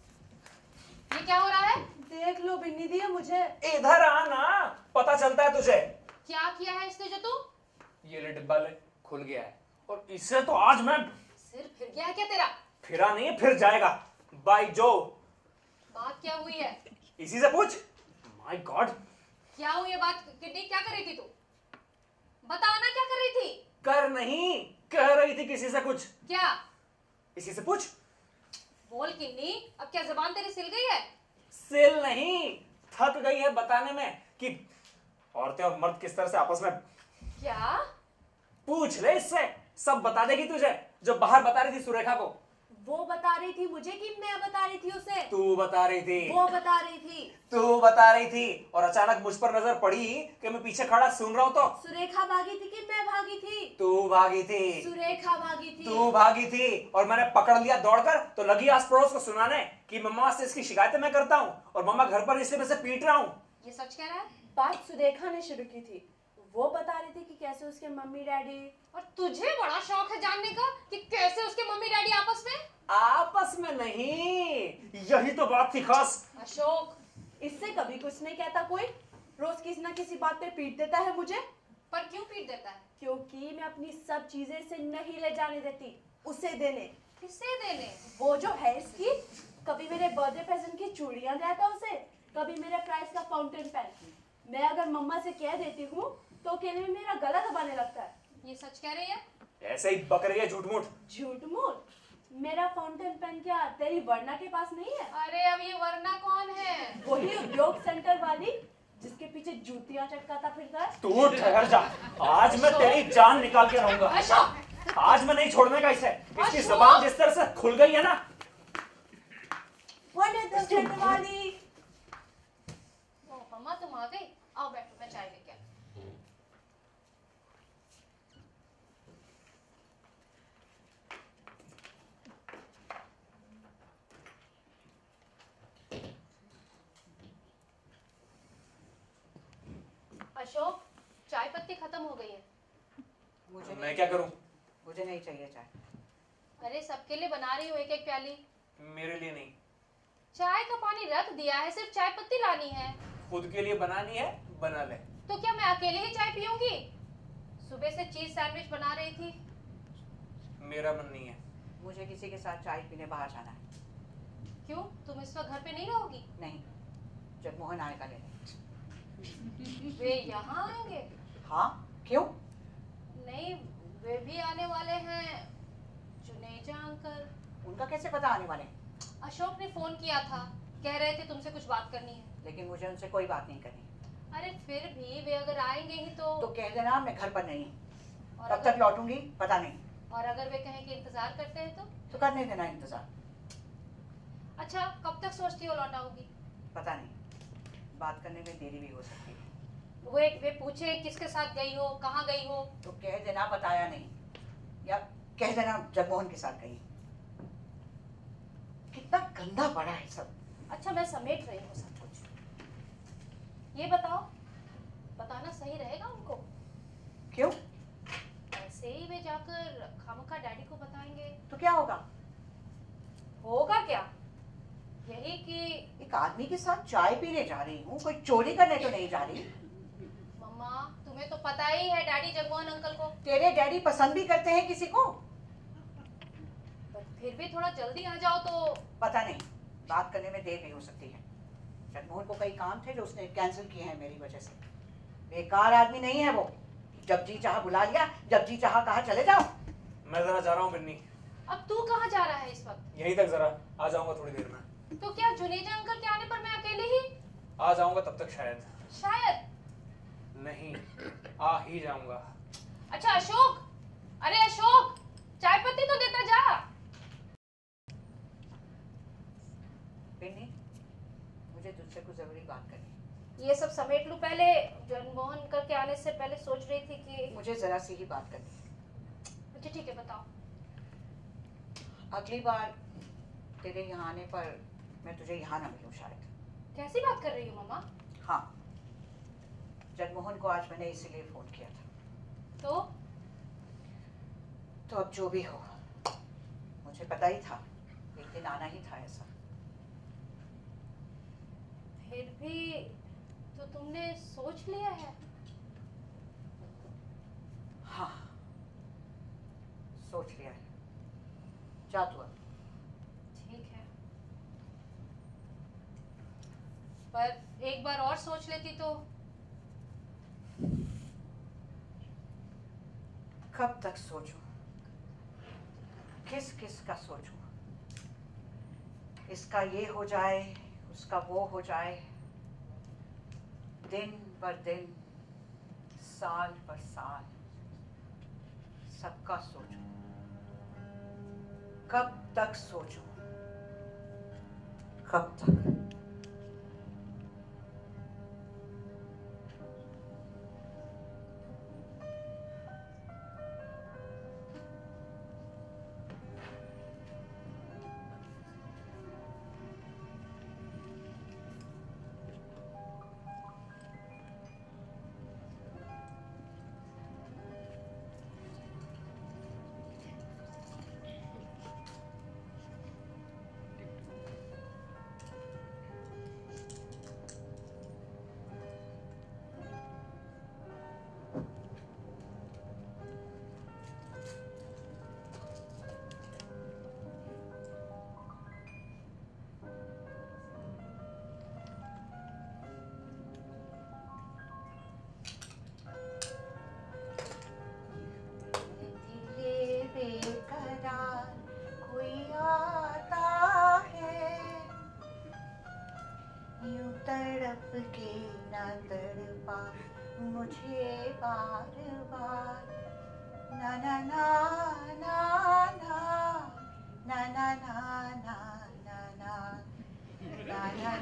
ये क्या हो रहा है? देख लो बिन्नी दी है मुझे। इधर आना, पता चलता है तुझे। क्या किया है इसने जो तू? ये ले डिब्बा ले, खुल गया है, और इससे तो आज मैं। सिर फिर गया है क्या तेरा? फिरा नहीं है, फिर जाएगा। बाय जो। बात क्या हुई है? इसी से पूछ। माय गॉड, क्या हुई है बात? किन्नी, क्या कर रही थी तू? बताना, क्या कर रही थी? कर नहीं, कह रही थी किसी से कुछ। क्या? इसी से पूछ। बोल किन्नी, अब क्या जबान तेरी सिल गई है? सिल नहीं, थक गई है बताने में कि औरतें और मर्द किस तरह से आपस में। क्या? पूछ ले इससे, सब बता देगी तुझे, जो बाहर बता रही थी सुरेखा को। वो बता रही थी मुझे कि मैं बता रही थी उसे? तू बता रही थी। वो बता रही थी। तू बता रही थी, और अचानक मुझ पर नजर पड़ी कि मैं पीछे खड़ा सुन रहा हूं तो। सुरेखा भागी थी कि मैं भागी थी? तू भागी थी। सुरेखा भागी थी। तू भागी थी, और मैंने पकड़ लिया दौड़कर, तो लगी आस पड़ोस को सुनाने कि मम्मा से इसकी शिकायतें मैं करता हूँ, और मम्मा घर पर इसलिए मैं से पीट रहा हूँ। ये सच कह रहा है? बात सुरेखा ने शुरू की थी। वो बता रही थी कि कैसे उसके मम्मी डैडी। और तुझे बड़ा शौक है जानने का कि कैसे उसके मम्मी डैडी आपस में? आपस में नहीं, यही तो बात थी खास। अशोक, इससे कभी कुछ नहीं कहता कोई, रोज किसी ना किसी बात पे पीट देता है मुझे। पर क्यों पीट देता है? क्योंकि मैं अपनी सब चीजें इसे नहीं ले जाने देती, उसे देने। किसे देने? वो जो है इसकी, कभी मेरे बर्थडे प्रेजेंट की चूड़ियां देता उसे, कभी मेरे प्राइस का फाउंटेन पेन। मैं अगर मम्मा से कह देती हूँ तो कहने में मेरा गला दबाने लगता है। ये सच कह रही है? ऐसे ही बक रही है झूठ मूठ। झूठ मूठ? मेरा फाउंटेन पेन क्या तेरी वर्णा के पास नहीं है? अरे अब ये वरना कौन है? वही उद्योग सेंटर वाली जिसके पीछे जूतियां चटकाता फिरता है। तू ठहर जा, आज मैं तेरी जान निकाल के रहूंगा। अशोक, आज मैं नहीं छोड़ने का इसे। इसकी अशोक! जबान जिस तरह से खुल गई है ना। उद्योग सेंटर वाली। ओ मम्मा तुम आ गई, आओ बैठो, मैं चाय लेके आती हूँ। अशोक, चाय पत्ती खत्म हो गई है। मुझे मैं क्या करूं? मुझे नहीं चाहिए चाय। अरे सबके लिए बना रही हूँ एक एक प्याली। मेरे लिए नहीं। चाय का पानी रख दिया है, सिर्फ चाय पत्ती लानी है। खुद के लिए बनानी है, बना ले। तो क्या मैं अकेले ही चाय पीऊंगी? सुबह से चीज सैंडविच बना रही थी। मेरा मन नहीं है। मुझे किसी के साथ चाय पीने बाहर जाना है। क्यों, तुम इस वक्त घर पे नहीं रहोगी? नहीं, जब मोहन आएगा लेने। वे यहाँ आएंगे? हाँ, क्यों? नहीं, वे भी आने वाले हैं, जुनेजा अंकल। उनका कैसे पता आने वाले? अशोक ने फोन किया था, कह रहे थे तुमसे कुछ बात करनी है। लेकिन मुझे उनसे कोई बात नहीं करनी। अरे फिर भी वे अगर आएंगे ही तो कह देना मैं घर पर नहीं हूँ। और कब तक लौटूंगी पता नहीं। और अगर वे कहें कि इंतजार करते हैं तो करने देना इंतजार। अच्छा, कब तक सोचती हो लौटाओगी? पता नहीं, बात करने में देरी भी हो सकती है। वे पूछे किसके साथ गई हो, कहाँ गई हो? तो कह देना बताया नहीं, या कह देना जगमोहन के साथ गई। कितना गंदा पड़ा है सब। अच्छा, मैं समेट रही हूँ सब कुछ। ये बताओ, बताना सही रहेगा उनको? क्यों? ऐसे ही वे जाकर खामखा डैडी को बताएंगे तो क्या होगा? होगा क्या? यही कि एक आदमी के साथ चाय पीने जा रही हूँ, कोई चोरी करने तो नहीं जा रही। मम्मा, तुम्हें तो पता ही है डैडी जगमोहन अंकल को। तेरे डैडी पसंद भी करते हैं किसी को? पर फिर भी थोड़ा जल्दी आ जाओ तो। पता नहीं, बात करने में देर भी हो सकती है। जगमोहन को कई काम थे जो उसने कैंसिल किए हैं मेरी वजह से। बेकार आदमी नहीं है वो, जब जी चाहा बुला लिया, जब जी चाहा कहा चले जाओ। मैं जरा जा रहा हूँ बिन्नी। अब तू कहाँ जा रहा है इस वक्त? यहीं तक, जरा आ जाऊंगा थोड़ी देर में। तो क्या जुनेजा अंकल के आने पर मैं अकेले ही? आ जाऊंगा तब तक शायद। शायद नहीं, आ ही जाऊंगा। अच्छा अशोक, अरे अशोक, चाय पत्ती तो देता जा। पिन्नी, मुझे तुझसे कुछ जरूरी बात करनी है। ये सब समेट लूं पहले। जगमोहन अंकल के आने से पहले सोच रही थी कि मुझे जरा सी ही बात करनी है। अच्छा ठीक है, बताओ। अगली बार तेरे यहाँ आने पर मैं तुझे यहाँ ना मिलूं शायद। कैसी बात कर रही हो मम्मा? हाँ, जगमोहन को आज मैंने इसीलिए फोन किया था। तो अब जो भी हो, मुझे पता ही था एक दिन आना ही था ऐसा। फिर भी तो तुमने सोच लिया है? हाँ, सोच लिया है। जा तू अब। ठीक है, पर एक बार और सोच लेती तो। कब तक सोचूं? किस किस का सोचूं? इसका ये हो जाए, उसका वो हो जाए। दिन पर दिन, साल पर साल, सबका सोचूं। कब तक सोचूं? कब तक? तड़प के ना तड़पा मुझे बार बार। ना ना ना ना ना ना ना ना ना ना ना ना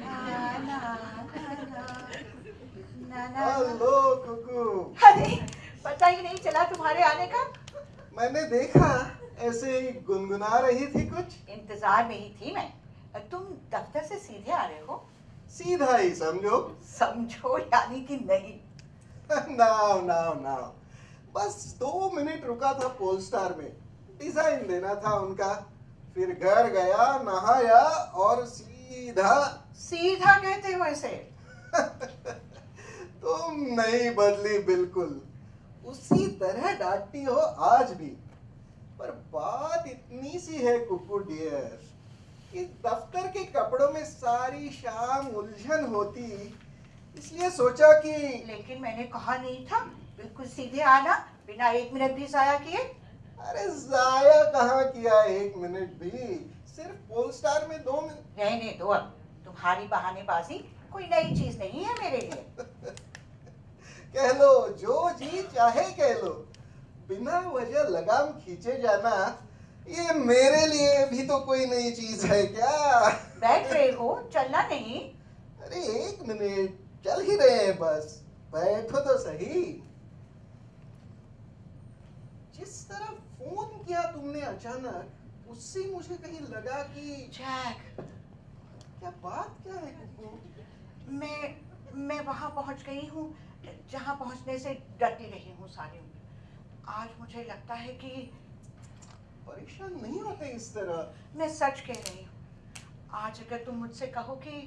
ना ना। हेलो कुकू। अरे पता ही नहीं चला तुम्हारे आने का। मैंने देखा ऐसे ही गुनगुना रही थी कुछ। इंतजार में ही थी मैं। तुम दफ्तर से सीधे आ रहे हो? सीधा ही समझो। समझो यानी कि नहीं? नाउ नाउ नाउ, बस 2 मिनट रुका था पोलस्टार में, डिजाइन देना था उनका, फिर घर गया, नहाया और सीधा। सीधा कहते हो इसे? तुम नहीं बदली बिल्कुल, उसी तरह डांटती हो आज भी। पर बात इतनी सी है कुकू डियर, कि दफ्तर के कपड़ों में सारी शाम उलझन होती, इसलिए सोचा कि। लेकिन मैंने कहा नहीं था बिल्कुल सीधे आना, बिना 1 मिनट भी जाया किए। अरे जाया कहाँ किया 1 मिनट भी, सिर्फ पोल स्टार में 2 मिनट। रहने दो अब, तुम्हारी बहानेबाजी कोई नई चीज नहीं है मेरे लिए। कह लो जो जी चाहे कह लो, बिना वजह लगाम खींचे जाना ये मेरे लिए भी तो कोई नई चीज है क्या? बैठ रहे हो, चलना नहीं? अरे 1 मिनट, चल ही रहे हैं बस, बैठो तो सही। जिस तरह फोन किया तुमने अचानक, उससे मुझे कहीं लगा कि। जैक, क्या बात क्या है कुकू? मैं वहां पहुंच गई हूँ जहां पहुंचने से डरती रही हूँ सारी उम्र। आज मुझे लगता है कि। परेशान नहीं होते इस तरह। मैं सच कह रही हूँ, आज अगर तुम मुझसे कहो कि।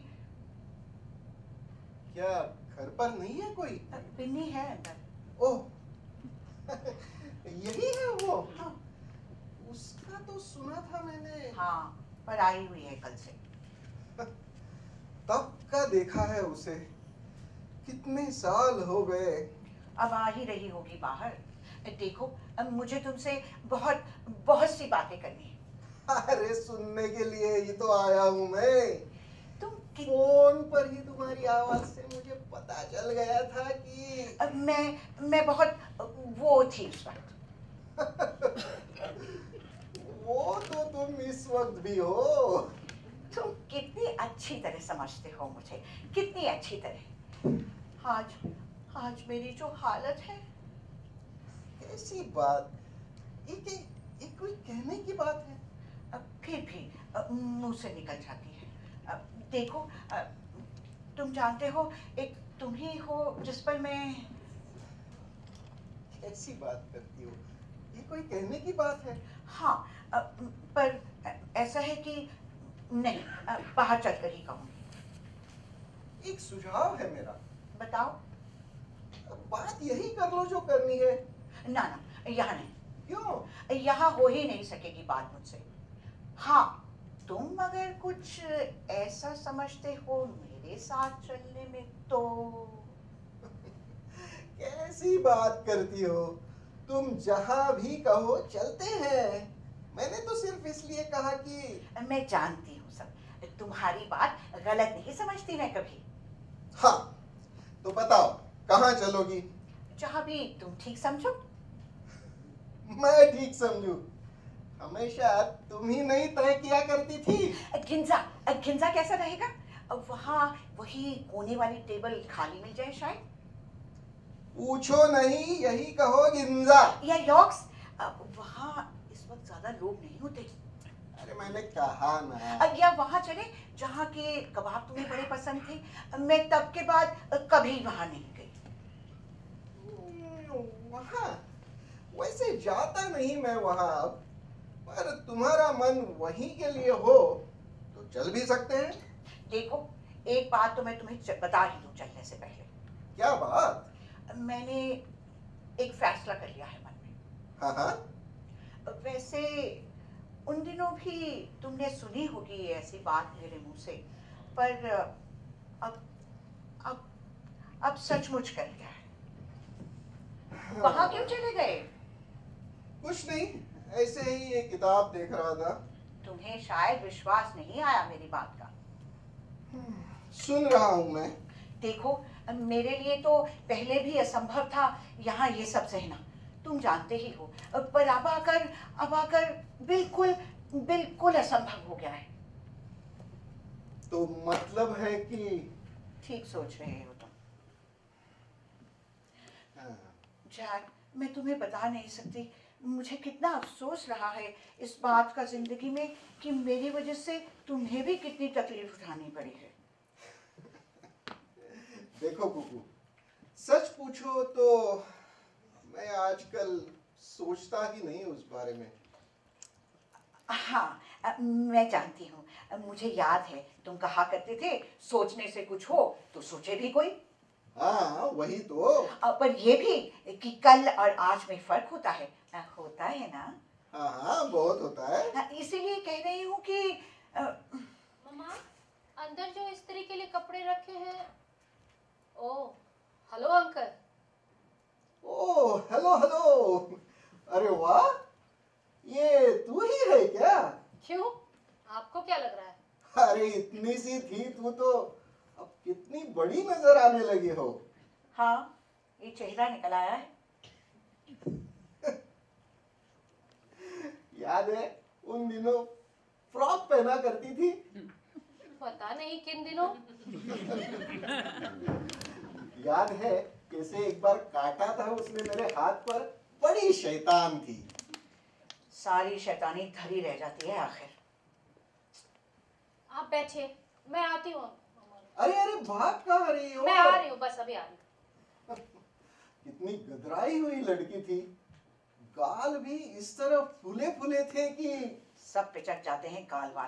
क्या घर पर नहीं है कोई? पिन्नी है अंदर। ओह यही है वो? हाँ। उसका तो सुना था मैंने। हाँ, पर आई हुई है कल से। तब का देखा है उसे, कितने साल हो गए। अब आ ही रही होगी बाहर। देखो, अब मुझे तुमसे बहुत बहुत सी बातें करनी है। अरे सुनने के लिए ही तो आया हूँ मैं। तुम फोन पर ही तुम्हारी आवाज से मुझे पता चल गया था कि। मैं बहुत वो थी उस वक्त। वो तो तुम इस वक्त भी हो। तुम कितनी अच्छी तरह समझते हो मुझे, कितनी अच्छी तरह। आज मेरी जो हालत है। ऐसी बात, ये कोई कहने की बात है? फिर भी मुंह से निकल जाती है। देखो, तुम जानते हो, एक तुम ही हो जिस पर मैं। ऐसी बात करती हो, ये कोई कहने की बात है? हाँ, पर ऐसा है कि नहीं, बाहर चलकर ही कहूँगी। एक सुझाव है मेरा। बताओ। बात यही कर लो जो करनी है। ना, यहाँ नहीं। क्यों? यहाँ हो ही नहीं सकेगी बात मुझसे। हाँ, तुम अगर कुछ ऐसा समझते हो मेरे साथ चलने में तो। कैसी बात करती हो तुम? जहां भी कहो चलते हैं। मैंने तो सिर्फ इसलिए कहा कि। मैं जानती हूँ सब, तुम्हारी बात गलत नहीं समझती मैं कभी। हाँ, तो बताओ कहाँ चलोगी? जहाँ भी तुम ठीक समझो। मैं ठीक समझू? हमेशा तुम ही नहीं तय किया करती थी। घिंजा कैसा रहेगा? वहाँ वही कोने वाली टेबल खाली मिल जाए शायद। पूछो नहीं, यही कहो गिंजा। या यॉक्स, वहाँ इस वक्त ज्यादा लोग नहीं होते। अरे मैंने कहा ना। या वहाँ चले जहाँ के कबाब तुम्हें बड़े पसंद थे। मैं तब के बाद कभी वहाँ नहीं गई। वहाँ वैसे जाता नहीं मैं वहाँ अब, पर तुम्हारा मन वहीं के लिए हो तो चल भी सकते हैं। देखो, एक बात तो मैं तुम्हें बता ही दूं चलने से पहले। क्या बात? मैंने एक फैसला कर लिया है मन में। हाँ। वैसे उन दिनों भी तुमने सुनी होगी ऐसी बात मेरे मुंह से, पर अब सचमुच कर लिया है। वहां क्यों चले गए? कुछ नहीं, ऐसे ही एक किताब देख रहा था। तुम्हें शायद विश्वास नहीं आया मेरी बात का। सुन रहा हूं मैं। देखो, मेरे लिए तो पहले भी असंभव था यहाँ ये सब सहना, तुम जानते ही हो। पर अब आकर बिल्कुल बिल्कुल असंभव हो गया है। तो मतलब है कि। ठीक सोच रहे हो तुम। जैक, मैं तुम्हें बता नहीं सकती मुझे कितना अफसोस रहा है इस बात का जिंदगी में कि मेरी वजह से तुम्हें भी कितनी तकलीफ उठानी पड़ी है। देखो कुकू, सच पूछो तो मैं आजकल सोचता ही नहीं उस बारे में। हाँ, मैं जानती हूँ। मुझे याद है तुम कहा करते थे सोचने से कुछ हो तो सोचे भी कोई। हाँ वही तो। पर ये भी कि कल और आज में फर्क होता है। होता है ना? हाँ हाँ बहुत होता है। इसीलिए कह रही हूँ कि मम्मा, अंदर जो इस्त्री के लिए कपड़े रखे हैं। ओ, हेलो अंकल। ओ हेलो हेलो। अरे वाह, ये तू ही है क्या? क्यों, आपको क्या लग रहा है? अरे इतनी सी थी तू तो अब कितनी बड़ी नजर आने लगी हो। हाँ, ये चेहरा निकल आया है। याद है उन दिनों फ्रॉक पहना करती थी? पता नहीं किन दिनों। याद है कैसे एक बार काटा था उसने मेरे हाथ पर? बड़ी शैतान थी। सारी शैतानी धरी रह जाती है आखिर। आप बैठिए, मैं आती हूँ। अरे अरे भाग कहाँ रही हो? मैं आ रही हूँ, बस अभी आ रही हूँ। कितनी गदराई हुई लड़की थी। गाल भी इस तरह फूले फूले थे कि सब पिचक जाते हैं गाल वाल।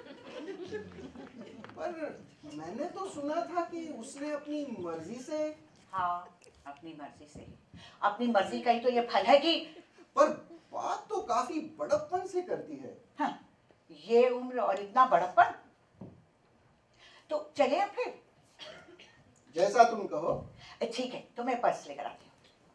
पर मैंने तो सुना था कि उसने अपनी मर्जी से। हाँ, अपनी मर्जी से ही। अपनी मर्जी का ही तो ये फल है कि। पर बात तो काफी बड़प्पन से करती है। हाँ, ये उम्र और इतना बड़प्पन। तो चले अब फिर? जैसा तुम कहो। ठीक है, तो मैं पर्स लेकर आती हूँ।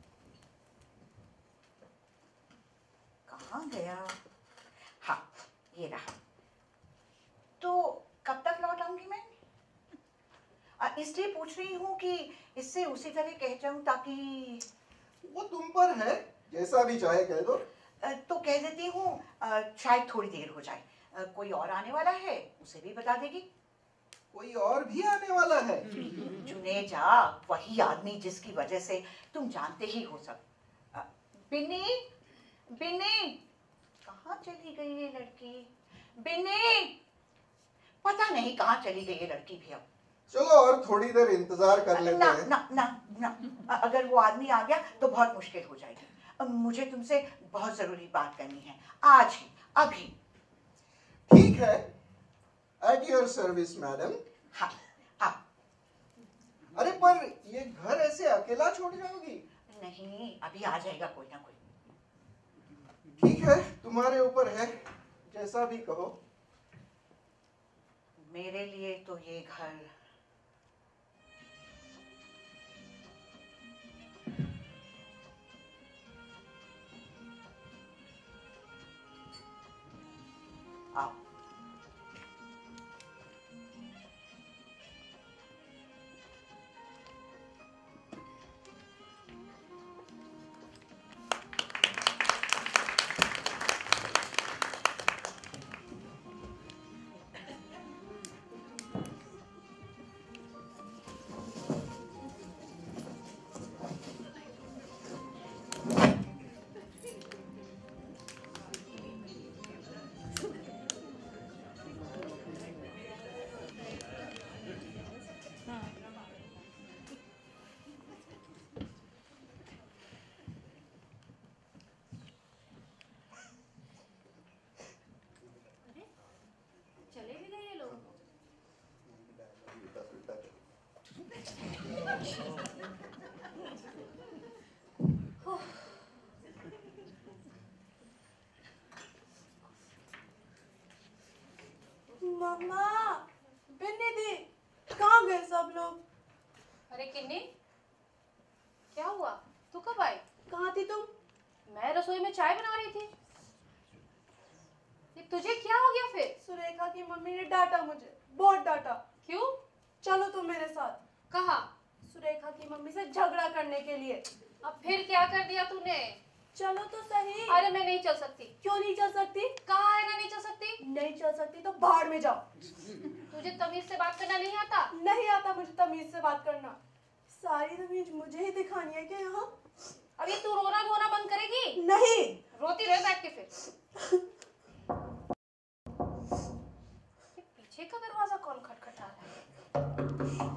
कहाँ गया? हाँ, ये रहा। तो कब तक लौट आऊंगी मैं? इसलिए पूछ रही हूँ कि इससे उसी तरह कह जाऊं ताकि। वो तुम पर है, जैसा भी चाहे कह दो। तो कह देती हूँ शायद थोड़ी देर हो जाए। कोई और आने वाला है, उसे भी बता देगी। कोई और भी आने वाला है? जुनेजा, वही आदमी जिसकी वजह से तुम जानते ही हो सब। बिन्नी, बिन्नी, कहाँ चली गई ये लड़की? बिन्नी, पता नहीं कहाँ चली गई ये लड़की भी अब। चलो और थोड़ी देर इंतजार कर लेते हैं। ना ना ना, अगर वो आदमी आ गया तो बहुत मुश्किल हो जाएगी। मुझे तुमसे बहुत जरूरी बात करनी है, आज ही, अभी। ठीक है, एट योर सर्विस मैडम। हाँ, हाँ। अरे पर ये घर ऐसे अकेला छोड़ जाओगी? नहीं, अभी आ जाएगा कोई ना कोई। ठीक है, तुम्हारे ऊपर है, जैसा भी कहो। मेरे लिए तो ये घर आओ। चले भी गए ये लोग। मम्मा, बिन्नी दी, कहाँ गए सब लोग? अरे किन्नी, क्या हुआ? तू कब आई? कहाँ थी तुम? मैं रसोई में चाय बना रही थी। ये तुझे क्या हो गया फिर? सुरेखा की मम्मी ने डांटा मुझे, बहुत डांटा। क्यों? चलो तुम मेरे साथ। कहाँ? सुरेखा की मम्मी से झगड़ा करने के लिए। अब फिर क्या कर दिया तूने? चलो तो सही। अरे मैं नहीं चल सकती। क्यों नहीं चल सकती? कहा है ना नहीं चल सकती? नहीं चल सकती तो बाहर में जाओ। तुझे तमीज से बात करना नहीं आता? नहीं आता मुझे तमीज से बात करना। सारी तमीज मुझे ही दिखानी है क्या यहाँ? अभी तू रोना धोना बंद करेगी? नहीं। रोती रह बैठ के फिर। पीछे का दरवाजा कौन खटखटा रहा है?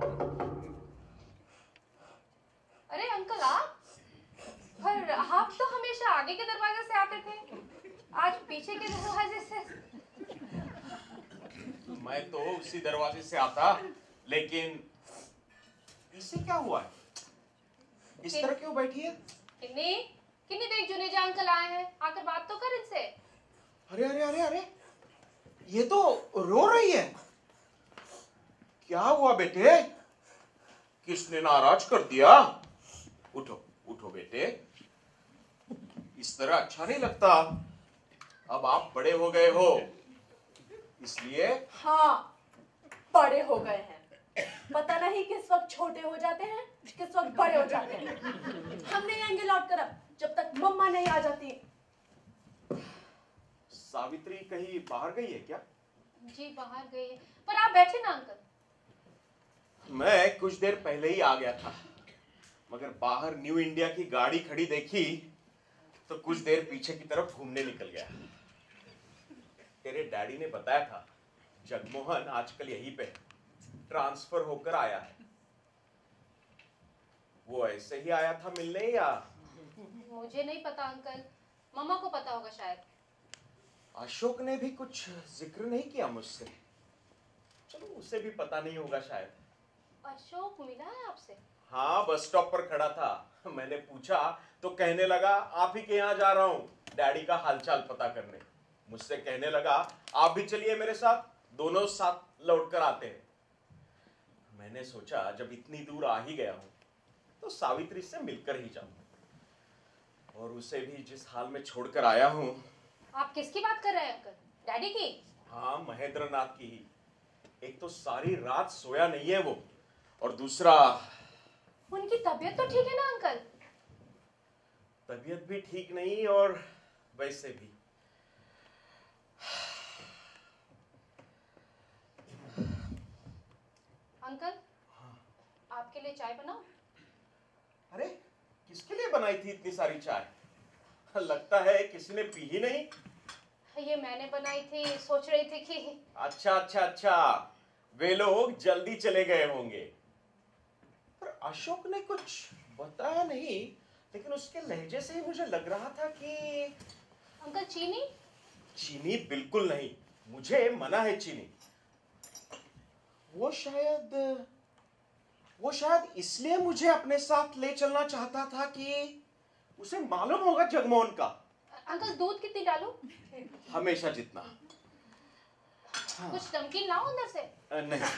अरे अंकल आप? पर आप तो हमेशा आगे के दरवाजे से आते थे, आज पीछे के दरवाजे से। मैं तो उसी दरवाजे से आता, लेकिन इसे क्या हुआ है? इस तरह क्यों बैठी है? किन्नी किन्नी देख जुनेजा अंकल आए हैं, आकर बात तो कर इनसे। अरे अरे अरे अरे, ये तो रो रही है। क्या हुआ बेटे? किसने नाराज कर दिया? उठो उठो बेटे, इस तरह अच्छा नहीं लगता। अब आप बड़े हो गए हो, इसलिए। हाँ, बड़े हो गए हैं। पता नहीं किस वक्त छोटे हो जाते हैं, किस वक्त बड़े हो जाते हैं। हम नहीं आएंगे लौट कर अब, जब तक मम्मा नहीं आ जाती। सावित्री कहीं बाहर गई है क्या? जी बाहर गई है, पर आप बैठे ना अंकल। मैं कुछ देर पहले ही आ गया था, मगर बाहर न्यू इंडिया की गाड़ी खड़ी देखी तो कुछ देर पीछे की तरफ घूमने निकल गया। तेरे डैडी ने बताया था जगमोहन आजकल यहीं पे ट्रांसफर होकर आया है। वो ऐसे ही आया था मिलने या? मुझे नहीं पता अंकल, मम्मा को पता होगा शायद। अशोक ने भी कुछ जिक्र नहीं किया मुझसे। चलो उसे भी पता नहीं होगा शायद। अशोक मिला है आपसे? हाँ, बस स्टॉप पर खड़ा था। मैंने पूछा तो कहने लगा आप ही के यहाँ जा रहा हूँ डैडी का हालचाल पता करने। मुझसे कहने लगा आप भी चलिए मेरे साथ, दोनों साथ लौट कर आते हैं। मैंने सोचा जब इतनी दूर आ ही गया हूँ तो सावित्री से मिलकर ही जाऊं, और उसे भी जिस हाल में छोड़कर आया हूँ। आप किसकी बात कर रहे हैं अंकल? डैडी की? हाँ, महेंद्रनाथ की ही। एक तो सारी रात सोया नहीं है वो, और दूसरा उनकी तबीयत तो ठीक है ना अंकल? तबीयत भी ठीक नहीं और वैसे भी। अंकल, आपके लिए चाय बनाऊं? अरे किसके लिए बनाई थी इतनी सारी चाय? लगता है किसी ने पी ही नहीं। ये मैंने बनाई थी, सोच रही थी कि। अच्छा अच्छा अच्छा, वे लोग जल्दी चले गए होंगे। पर अशोक ने कुछ बताया नहीं, लेकिन उसके लहजे से ही मुझे लग रहा था कि। अंकल चीनी? चीनी बिल्कुल नहीं, मुझे मना है चीनी। वो शायद इसलिए मुझे अपने साथ ले चलना चाहता था कि उसे मालूम होगा जगमोहन का। अंकल दूध कितनी डालूं? हमेशा जितना। हाँ। कुछ नमकीन लाओ अंदर से? नहीं।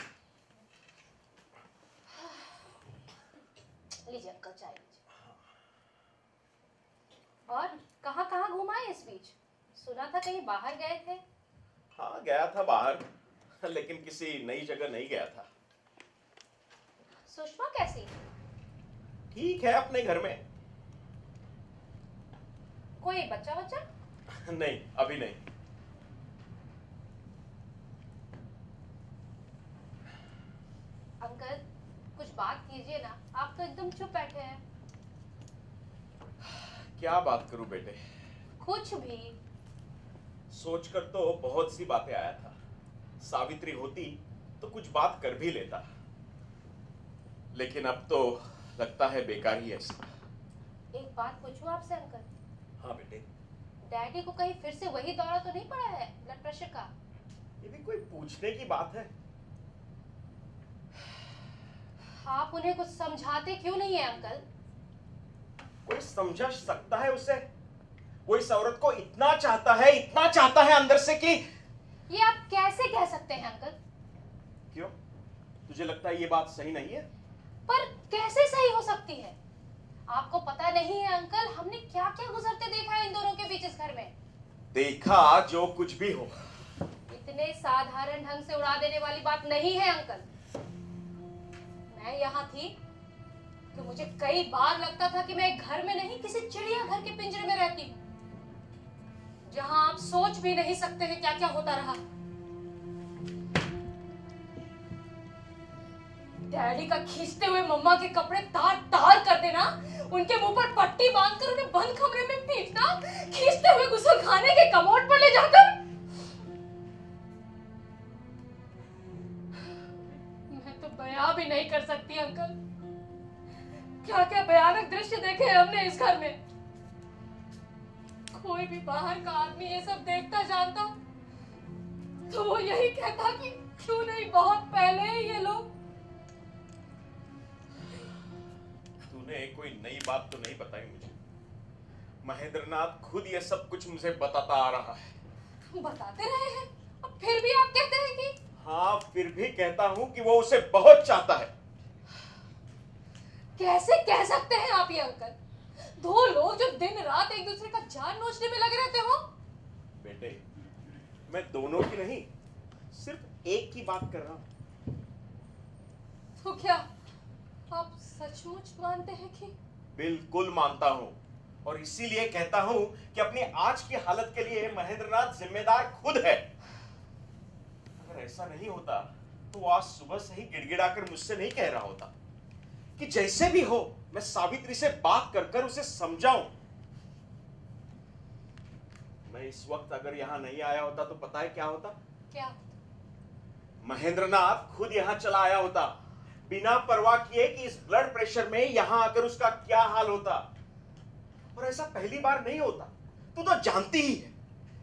लीजिए अंकल चाय लीजिए। और कहाँ घुमाए इस बीच? सुना था कहीं बाहर गए थे। हाँ गया था बाहर, लेकिन किसी नई जगह नहीं गया था। सुषमा कैसी? ठीक है अपने घर में। कोई बच्चा? नहीं, अभी नहीं। अंकल कुछ बात कीजिए ना, आप तो एकदम चुप बैठे हैं। क्या बात करूं बेटे? कुछ भी। सोचकर तो बहुत सी बातें आया था। सावित्री होती तो कुछ बात कर भी लेता, लेकिन अब तो लगता है बेकार ही है सब। एक बात पूछूं आपसे अंकल? हाँ बेटे। डैडी को कहीं फिर से वही दौरा तो नहीं पड़ा है ब्लड प्रेशर का? ये भी कोई पूछने की बात है? आप उन्हें कुछ समझाते क्यों नहीं है अंकल? कोई समझा सकता है उसे? वो इस औरत को इतना चाहता है अंदर से कि। ये आप कैसे कह सकते हैं अंकल? क्यों, तुझे लगता है ये बात सही नहीं है? पर कैसे सही हो सकती है? आपको पता नहीं है अंकल, हमने क्या क्या गुजरते देखा है इन दोनों के बीच इस घर में। देखा जो कुछ भी हो। इतने साधारण ढंग से उड़ा देने वाली बात नहीं है अंकल। मैं यहाँ थी तो मुझे कई बार लगता था कि मैं घर में नहीं किसी चिड़ियाघर के पिंजरे में रहती हूँ, जहाँ आप सोच भी नहीं सकते हैं क्या क्या होता रहा। डैडी का खींचते हुए मम्मा के कपड़े तार तार कर देना, उनके मुंह पर पट्टी बांधकर उन्हें बंद कमरे में पीटना, खींचते हुए गुस्लखाने के कमोड पर ले जाकर। मैं तो बयां भी नहीं कर सकती अंकल, क्या क्या भयानक दृश्य देखे हैं हमने इस घर में। कोई भी बाहर का आदमी ये सब देखता जानता तो वो यही कहता कि क्यों नहीं बहुत पहले ही ये लोग तूने कोई नई बात तो नहीं बताई मुझे। महेंद्रनाथ खुद ये सब कुछ मुझे बताता आ रहा है। बताते रहे हैं, अब फिर भी आप कहते हैं कि? हाँ, फिर भी कहता हूँ कि वो उसे बहुत चाहता है। कैसे कह सकते हैं आप ये अंकल? दो लोग जो दिन रात एक दूसरे का जान नोचने में लगे रहते हो। बेटे, मैं दोनों की नहीं, सिर्फ एक की बात कर रहा हूँ। तो क्या आप सचमुच मानते हैं कि? बिल्कुल मानता हूँ, और इसीलिए कहता हूँ कि अपनी आज की हालत के लिए महेंद्रनाथ जिम्मेदार खुद है। अगर ऐसा नहीं होता तो वो आज सुबह से ही गिड़गिड़ाकर मुझसे नहीं कह रहा होता कि जैसे भी हो मैं सावित्री से बात कर कर उसे समझाऊं। मैं इस वक्त अगर यहां नहीं आया होता तो पता है क्या होता? क्या? महेंद्रनाथ खुद यहां चला आया होता, बिना परवाह किए कि इस ब्लड प्रेशर में यहां आकर उसका क्या हाल होता। और ऐसा पहली बार नहीं होता, तू तो जानती ही है।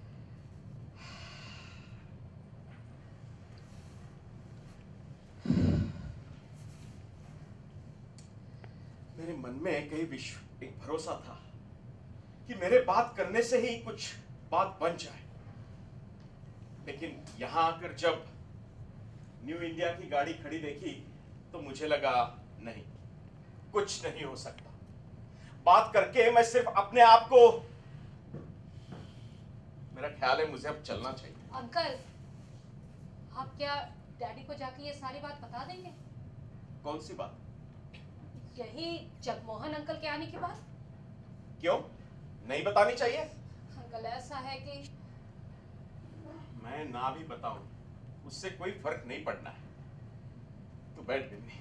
मेरे मन में एक भरोसा था कि मेरे बात करने से ही कुछ बात बन जाए, लेकिन यहां आकर जब न्यू इंडिया की गाड़ी खड़ी देखी तो मुझे लगा नहीं, कुछ नहीं हो सकता। बात करके मैं सिर्फ अपने आप को, मेरा ख्याल है मुझे अब चलना चाहिए। अंकल, आप क्या डैडी को जाके ये सारी बात बता देंगे? कौन सी बात? यही जगमोहन अंकल के आने की बात। क्यों नहीं बतानी चाहिए? अंकल, ऐसा है कि मैं ना भी बताऊं उससे कोई फर्क नहीं पड़ना है। तू बैठ बिन्नी।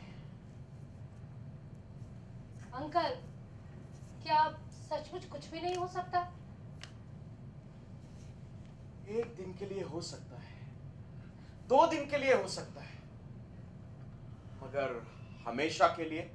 अंकल, क्या सचमुच कुछ भी नहीं हो सकता? एक दिन के लिए हो सकता है, 2 दिन के लिए हो सकता है, मगर हमेशा के लिए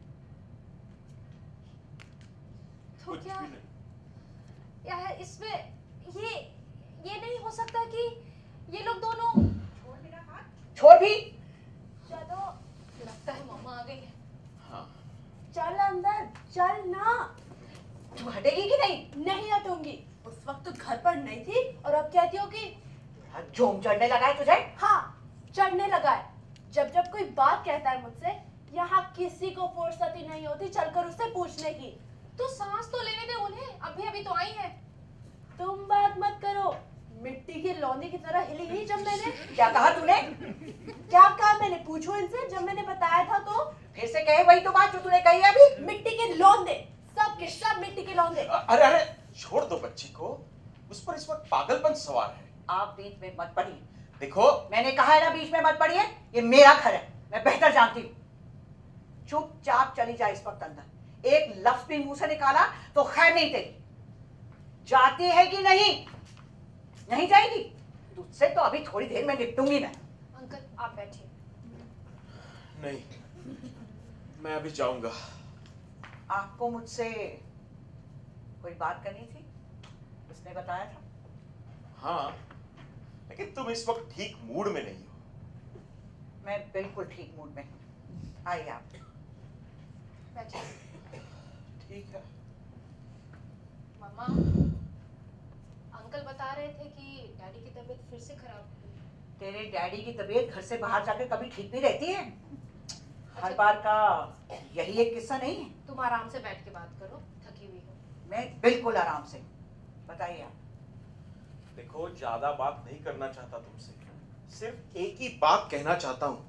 तो कुछ क्या भी नहीं। क्या है इसमें? ये नहीं हो सकता कि ये लोग दोनों छोड़ भी। चलो, लगता है मम्मा आ गई है। हाँ, चल अंदर, चल ना। तू हटेगी कि नहीं? नहीं हटूंगी। उस वक्त तो घर पर नहीं थी और अब कहती हो कि जोम चढ़ने लगा है तुझे? हाँ, चढ़ने लगा है। जब जब कोई बात कहता है मुझसे, यहाँ किसी को फुर्सत ही नहीं होती चलकर उससे पूछने की। तो सांस तो लेने दे उन्हें, अभी तो आई है। तुम बात मत करो। मिट्टी की लौंदी की तरह हिली ही जब मैंने। क्या कहा तूने? क्या कहा मैंने? पूछो इनसे। जब मैंने बताया था तो फिर से कहे वही तो बात जो तूने कही है अभी। मिट्टी के लौंदे, सब के सब मिट्टी के लौंदे। अरे अरे, छोड़ दो बच्ची को, उस पर इस वक्त पागलपन सवार है। आप बीच में मत पड़िए। देखो, मैंने कहा है ना बीच में मत पड़िए। ये मेरा घर है, मैं बेहतर जानती हूँ। चुपचाप चली जा इस वक्त अंदर। एक लफ्ज भी मुंह से निकाला तो खैर नहीं तेरी। जाती है कि नहीं? नहीं जाएगी? तुझसे तो अभी थोड़ी देर में निपटूंगी मैं। अंकल, आप बैठिए। नहीं, मैं अभी जाऊंगा। आपको मुझसे कोई बात करनी थी? उसने बताया था। हाँ, लेकिन तुम इस वक्त ठीक मूड में नहीं हो। मैं बिल्कुल ठीक मूड में हूँ। आइए आप बैठिए। ठीक है। मम्मा, अंकल बता रहे थे कि डैडी की तबीयत फिर से खराब हुई। तेरे डैडी की तबीयत घर से बाहर जाकर कभी ठीक नहीं रहती है। हर बार का यही एक किस्सा नहीं है। तुम आराम से बैठ के बात करो, थकी हुई हो। मैं बिल्कुल आराम से। बताइए आप। देखो, ज्यादा बात नहीं करना चाहता तुमसे, सिर्फ एक ही बात कहना चाहता हूं।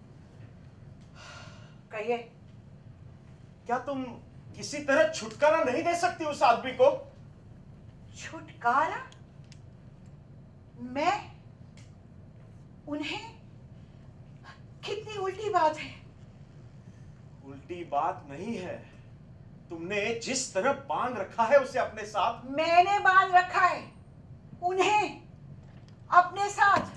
कहिए। क्या तुम किसी तरह छुटकारा नहीं दे सकती उस आदमी को? छुटकारा? मैं? उन्हें? कितनी उल्टी बात है। उल्टी बात नहीं है, तुमने जिस तरह बांध रखा है उसे अपने साथ। मैंने बांध रखा है उन्हें अपने साथ?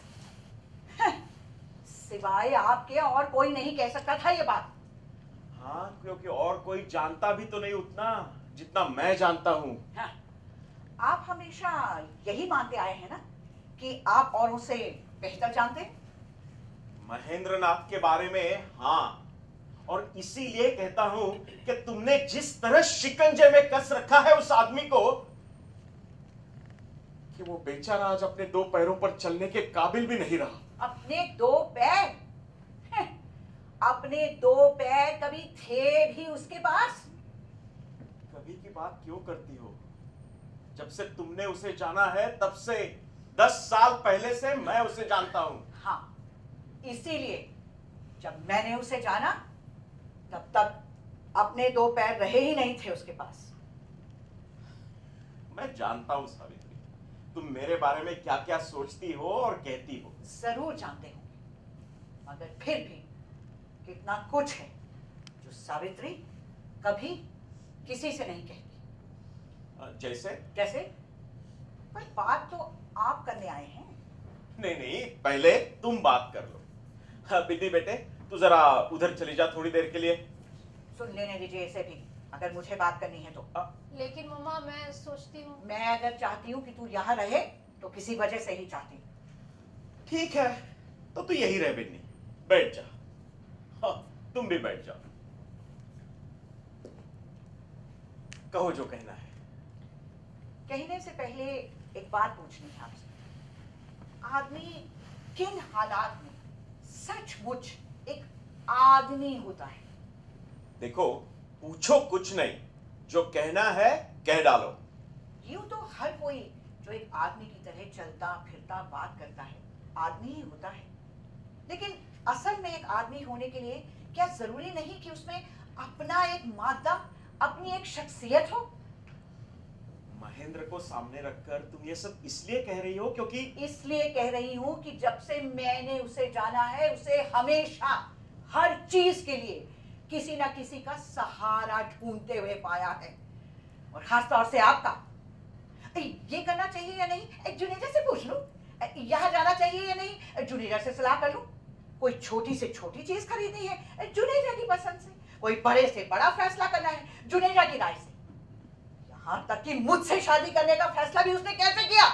सिवाय आपके और कोई नहीं कह सकता था ये बात। हाँ, क्योंकि और कोई जानता भी तो नहीं उतना जितना मैं जानता हूं। हाँ, आप हमेशा यही मानते आए हैं ना कि आप औरों से बेहतर जानते हैं। महेंद्रनाथ के बारे में हाँ, और इसीलिए कहता हूं कि तुमने जिस तरह शिकंजे में कस रखा है उस आदमी को कि वो बेचारा आज अपने दो पैरों पर चलने के काबिल भी नहीं रहा। अपने दो पैर? अपने दो पैर कभी थे भी उसके पास? कभी की बात क्यों करती हो? जब से तुमने उसे जाना है तब से 10 साल पहले से मैं उसे जानता हूं। हाँ, इसीलिए जब मैंने उसे जाना तब तक अपने दो पैर रहे ही नहीं थे उसके पास। मैं जानता हूं सावित्री, तुम मेरे बारे में क्या क्या सोचती हो और कहती हो। जरूर जानते होंगे, मगर फिर भी कितना कुछ है जो सावित्री कभी किसी से नहीं कहती। जैसे? पर बात तो आप करने आए हैं। नहीं, पहले तुम बात कर लो। हाँ, बिल्ली बेटे, तू जरा उधर चली जा थोड़ी देर के लिए। सुन लेने दीजिए इसे भी, अगर मुझे बात करनी है तो। लेकिन मम्मा मैं सोचती हूँ, मैं अगर चाहती हूँ कि तू यहाँ रहे तो किसी वजह से ही चाहती हूँ। ठीक है, तो तू यही रह बिन्नी, बैठ जा। हाँ, तुम भी बैठ जाओ। कहो जो कहना है। कहने से पहले एक बात पूछनी है आपसे। आदमी किन हालात में सचमुच एक आदमी होता है? देखो, पूछो कुछ नहीं, जो कहना है कह डालो। यूं तो हर कोई जो एक आदमी की तरह चलता फिरता बात करता है आदमी ही होता है, लेकिन असल में एक आदमी होने के लिए क्या जरूरी नहीं कि उसमें अपना एक मादा, अपनी एक शख्सियत हो? महेंद्र को सामने रखकर तुम ये सब इसलिए कह रही हो क्योंकि? इसलिए कह रही हूँ कि जब से मैंने उसे जाना है, उसे हमेशा हर चीज के लिए किसी ना किसी का सहारा ढूंढते हुए पाया है, और खासतौर से आपका। ये करना चाहिए या नहीं जुनेजा से पूछ लूं, यहाँ जाना चाहिए या नहीं जुनेजा से सलाह कर लूं, कोई छोटी से छोटी चीज खरीदनी है जुनेजा की पसंद से, कोई बड़े से बड़ा फैसला करना है जुनेजा की राय से, यहाँ तक कि मुझसे शादी करने का फैसला भी उसने कैसे किया?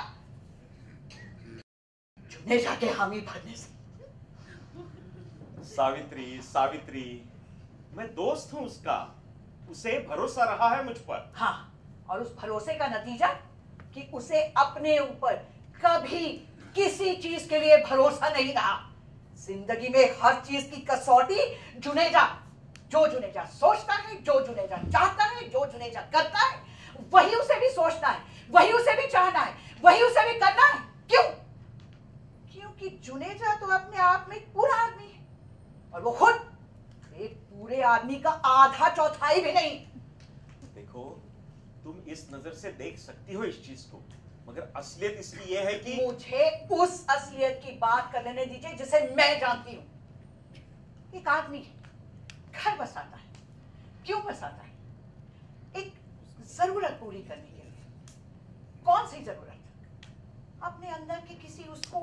जुनेजा के हामी भरने से। सावित्री, मैं दोस्त हूं उसका, उसे भरोसा रहा है मुझ पर। हाँ, और उस भरोसे का नतीजा कि उसे अपने ऊपर कभी किसी चीज के लिए भरोसा नहीं रहा। जिंदगी में हर चीज की कसौटी जुनेजा, जो जुनेजा सोचता है, जो जुनेजा चाहता है, जो जुनेजा करता है, वही उसे भी सोचना है, वही उसे भी चाहना है, वही उसे भी करना है। क्यों? क्योंकि जुनेजा तो अपने आप में पूरा आदमी है, और वो खुद एक पूरे आदमी का आधा चौथाई भी नहीं। देखो, तुम इस नजर से देख सकती हो इस चीज को, मगर असलियत इसलिए है कि मुझे उस असलियत की बात कर लेने दीजिए जिसे मैं जानती हूं। एक आदमी घर बसाता है, क्यों बसाता है? एक जरूरत पूरी करने के लिए। कौन सी जरूरत? अपने अंदर के किसी उसको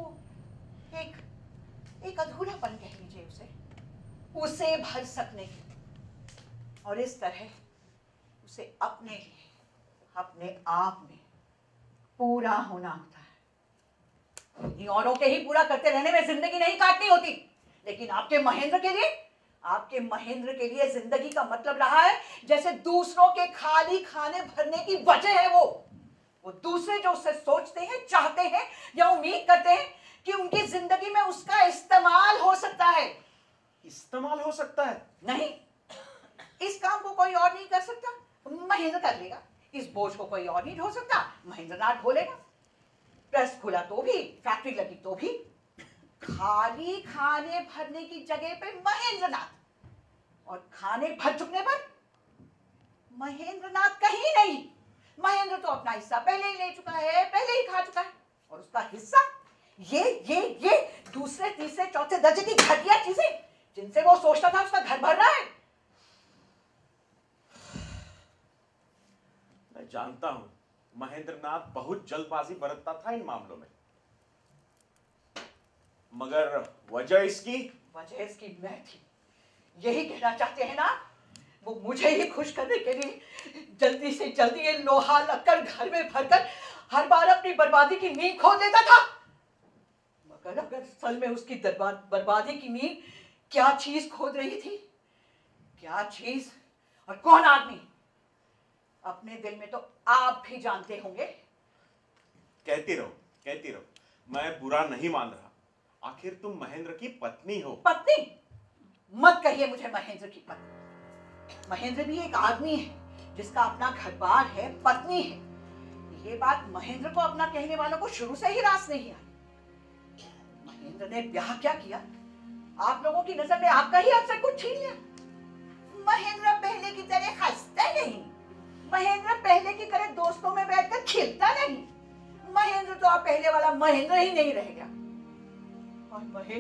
एक अधूरापन कह लीजिए उसे भर सकने के, और इस तरह उसे अपने लिए, अपने आप में पूरा होना होता है। इन औरों के ही पूरा करते रहने में जिंदगी नहीं काटनी होती, लेकिन आपके महेंद्र के लिए जिंदगी का मतलब रहा है जैसे दूसरों के खाली खाने भरने की वजह है वो दूसरे जो उससे सोचते हैं, चाहते हैं या उम्मीद करते हैं कि उनकी जिंदगी में उसका इस्तेमाल हो सकता है। इस्तेमाल हो सकता है? नहीं, इस काम को कोई और नहीं कर सकता, महेंद्र कर लेगा। इस बोझ को कोई और नहीं ढो सकता, महेंद्र नाथ ढो लेगा। प्रेस खुला तो भी, फैक्ट्री लगी तो भी, खाली खाने भरने की जगह पे महेंद्र नाथ, और खाने भर चुकने पर महेंद्र नाथ कहीं नहीं। महेंद्र तो अपना हिस्सा पहले ही ले चुका है, पहले ही खा चुका है, और उसका हिस्सा ये दूसरे तीसरे चौथे दर्जे की घटिया चीजें जिनसे वो सोचता था उसका घर भर रहा है। मैं जानता हूं महेंद्र नाथ बहुत जल्दबाजी बरतता था इन मामलों में, मगर वजह इसकी मैं थी। यही कहना चाहते हैं ना? वो मुझे ही खुश करने के लिए जल्दी से जल्दी ये लोहा लक्कड़ घर में भरकर हर बार अपनी बर्बादी की नींव खोद लेता था। मगर अगर असल में उसकी बर्बादी की नींव क्या चीज खोद रही थी, क्या चीज और कौन आदमी? अपने दिल में तो आप भी जानते होंगे। कहती रहो, मैं बुरा नहीं मान रहा। आखिर तुम महेंद्र की पत्नी हो। पत्नी? मत कहिए मुझे महेंद्र की पत्नी। महेंद्र भी एक आदमी है जिसका अपना घर बार है, पत्नी है। ये बात महेंद्र को अपना कहने वालों को शुरू से ही रास नहीं आई। महेंद्र ने ब्याह क्या किया? आप लोगों की नजर में आपका ही अवसर कुछ छीन लिया। महेंद्र पहले की तरह हंसता नहीं, महेंद्र पहले की तरह दोस्तों में बैठकर खिलता नहीं। महेंद्र तो आप पहले वाला महेंद्र ही नहीं रह गया। और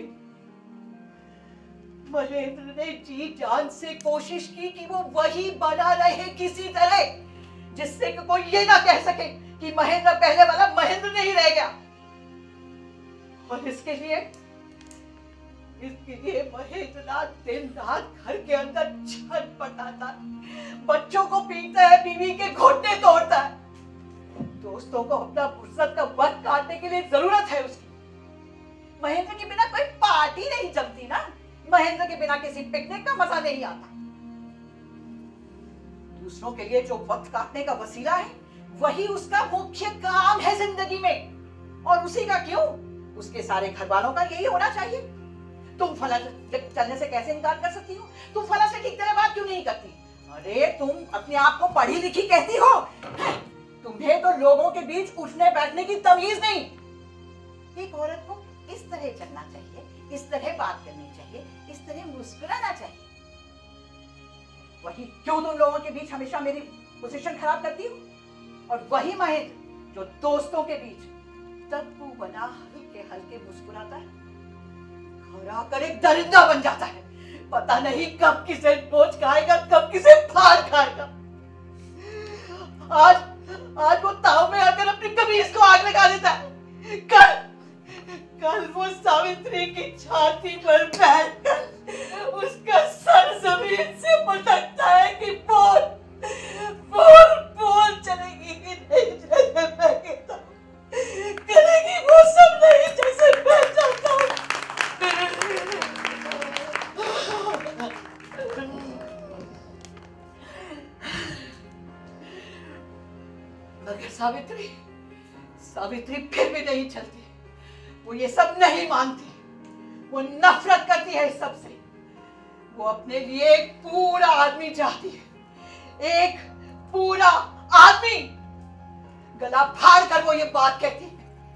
महेंद्र ने जी जान से कोशिश की कि वो वही बना रहे किसी तरह, जिससे कि कोई ये ना कह सके कि महेंद्र पहले वाला महेंद्र नहीं रह गया। और इसके लिए महेंद्र रात दिन रात घर के अंदर छटपटाता, बच्चों को पीटता है, बीवी के घुटने तोड़ता है। दोस्तों को अपना फुर्सत का वक्त काटने के लिए जरूरत है उसकी। महेंद्र के बिना कोई पार्टी नहीं जमती ना, महेंद्र के बिना किसी पिकनिक का मजा नहीं आता। दूसरों के लिए जो वक्त काटने का वसीला है वही उसका मुख्य काम है जिंदगी में। और उसी का क्यों, उसके सारे घर वालों का यही होना चाहिए। तुम फला चलने से कैसे इनकार कर सकती हो? तुम फला से ठीक तरह बात क्यों नहीं करती? अरे तुम अपने आप को पढ़ी लिखी कहती हो, तुम्हें तो लोगों के बीच उठने बैठने की तमीज नहीं। एक औरत को इस तरह चलना चाहिए, इस तरह बात करनी चाहिए, इस तरह मुस्कुराना चाहिए। वही क्यों तुम लोगों के बीच हमेशा मेरी पोजीशन खराब करती हो? और वही महेंद्र जो दोस्तों के बीच तब्बू बना हल्के हल्के मुस्कुराता है, घर आकर एक दरिंदा बन जाता है। पता नहीं कब किसे नोच खाएगा, कब किसे फाड़ खाएगा। आज वो ताव में आकर अपनी कमीज को आग लगा देता है। कल वो सावित्री की छाती पर बैठकर उसका सर जमीन से पटकता है कि बोल चलेगी कि नहीं। जैसे मैं कहता हूँ करेगी वो सब नहीं जैसे मैं चाहता हूँ। मगर सावित्री फिर भी नहीं चलती। वो ये सब नहीं मानती, वो नफरत करती है इस सब से। वो अपने लिए एक पूरा आदमी चाहती है, एक पूरा आदमी। गला फाड़ कर वो ये बात कहती है,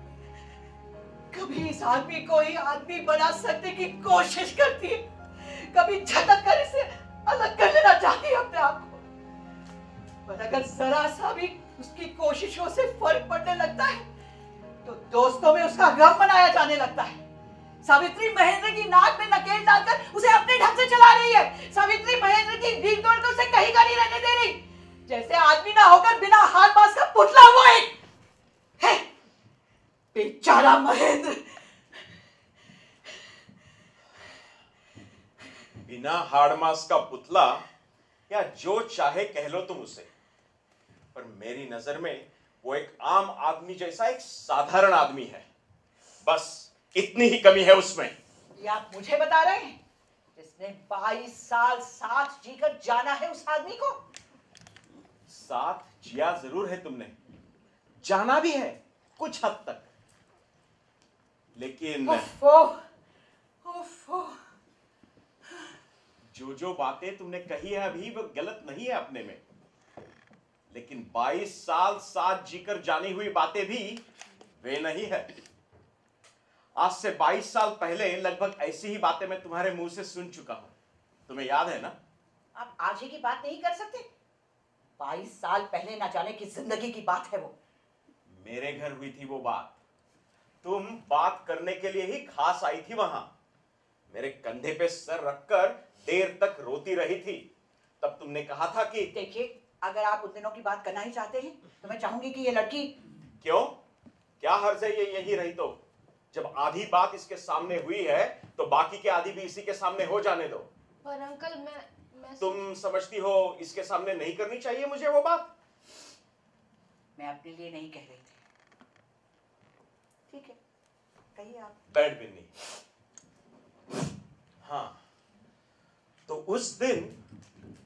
कभी इस आदमी को ही आदमी बना सकने की कोशिश करती है, कभी झटक कर इसे अलग कर लेना चाहती है अपने आप को। पर अगर जरा सा भी उसकी कोशिशों से फर्क पड़ने लगता है तो दोस्तों में उसका गम मनाया जाने लगता है। सावित्री महेंद्र की नाक में नकेल डालकर उसे अपने ढंग से चला रही है। सावित्री महेंद्र की रीढ़ तोड़कर उसे कहीं का नहीं रहने दे रही। जैसे आदमी ना होकर बिना हाथ बास का पुतला वो एक है। बेचारा महेंद्र। बिना हाड़ मास का पुतला या जो चाहे कह लो तुम उसे, पर मेरी नजर में वो एक आम आदमी जैसा एक साधारण आदमी है। बस इतनी ही कमी है उसमें। ये आप मुझे बता रहे हैं जिसने 22 साल साथ जीकर जाना है उस आदमी को? साथ जिया जरूर है तुमने, जाना भी है कुछ हद तक, लेकिन जो बातें तुमने कही है अभी वो गलत नहीं है अपने में, लेकिन 22 साल साथ जीकर जानी हुई बातें भी वे नहीं है। आज से 22 साल पहले लगभग ऐसी ही बातें मैं तुम्हारे मुंह से सुन चुका हूं, तुम्हें याद है ना? आप आज ही की बात नहीं कर सकते? 22 साल पहले ना जाने की जिंदगी की बात है वो। मेरे घर हुई थी वो बात, तुम बात करने के लिए ही खास आई थी वहां। मेरे कंधे पे सर रखकर देर तक रोती रही थी। तब तुमने कहा था कि देखिए, अगर आप उन दिनों की बात करना ही चाहते हैं तो मैं चाहूंगी कि ये लड़की। क्यों, क्या हर्ज है ये यही रही तो? जब आधी बात इसके सामने हुई है तो बाकी के आधी भी इसी के सामने हो जाने दो। पर अंकल मैं तुम समझती हो इसके सामने नहीं करनी चाहिए मुझे वो बात? मैं अपने लिए नहीं कह रही थी। ठीक है, कहिए आप। बैठ बिन्नी। हाँ, तो उस दिन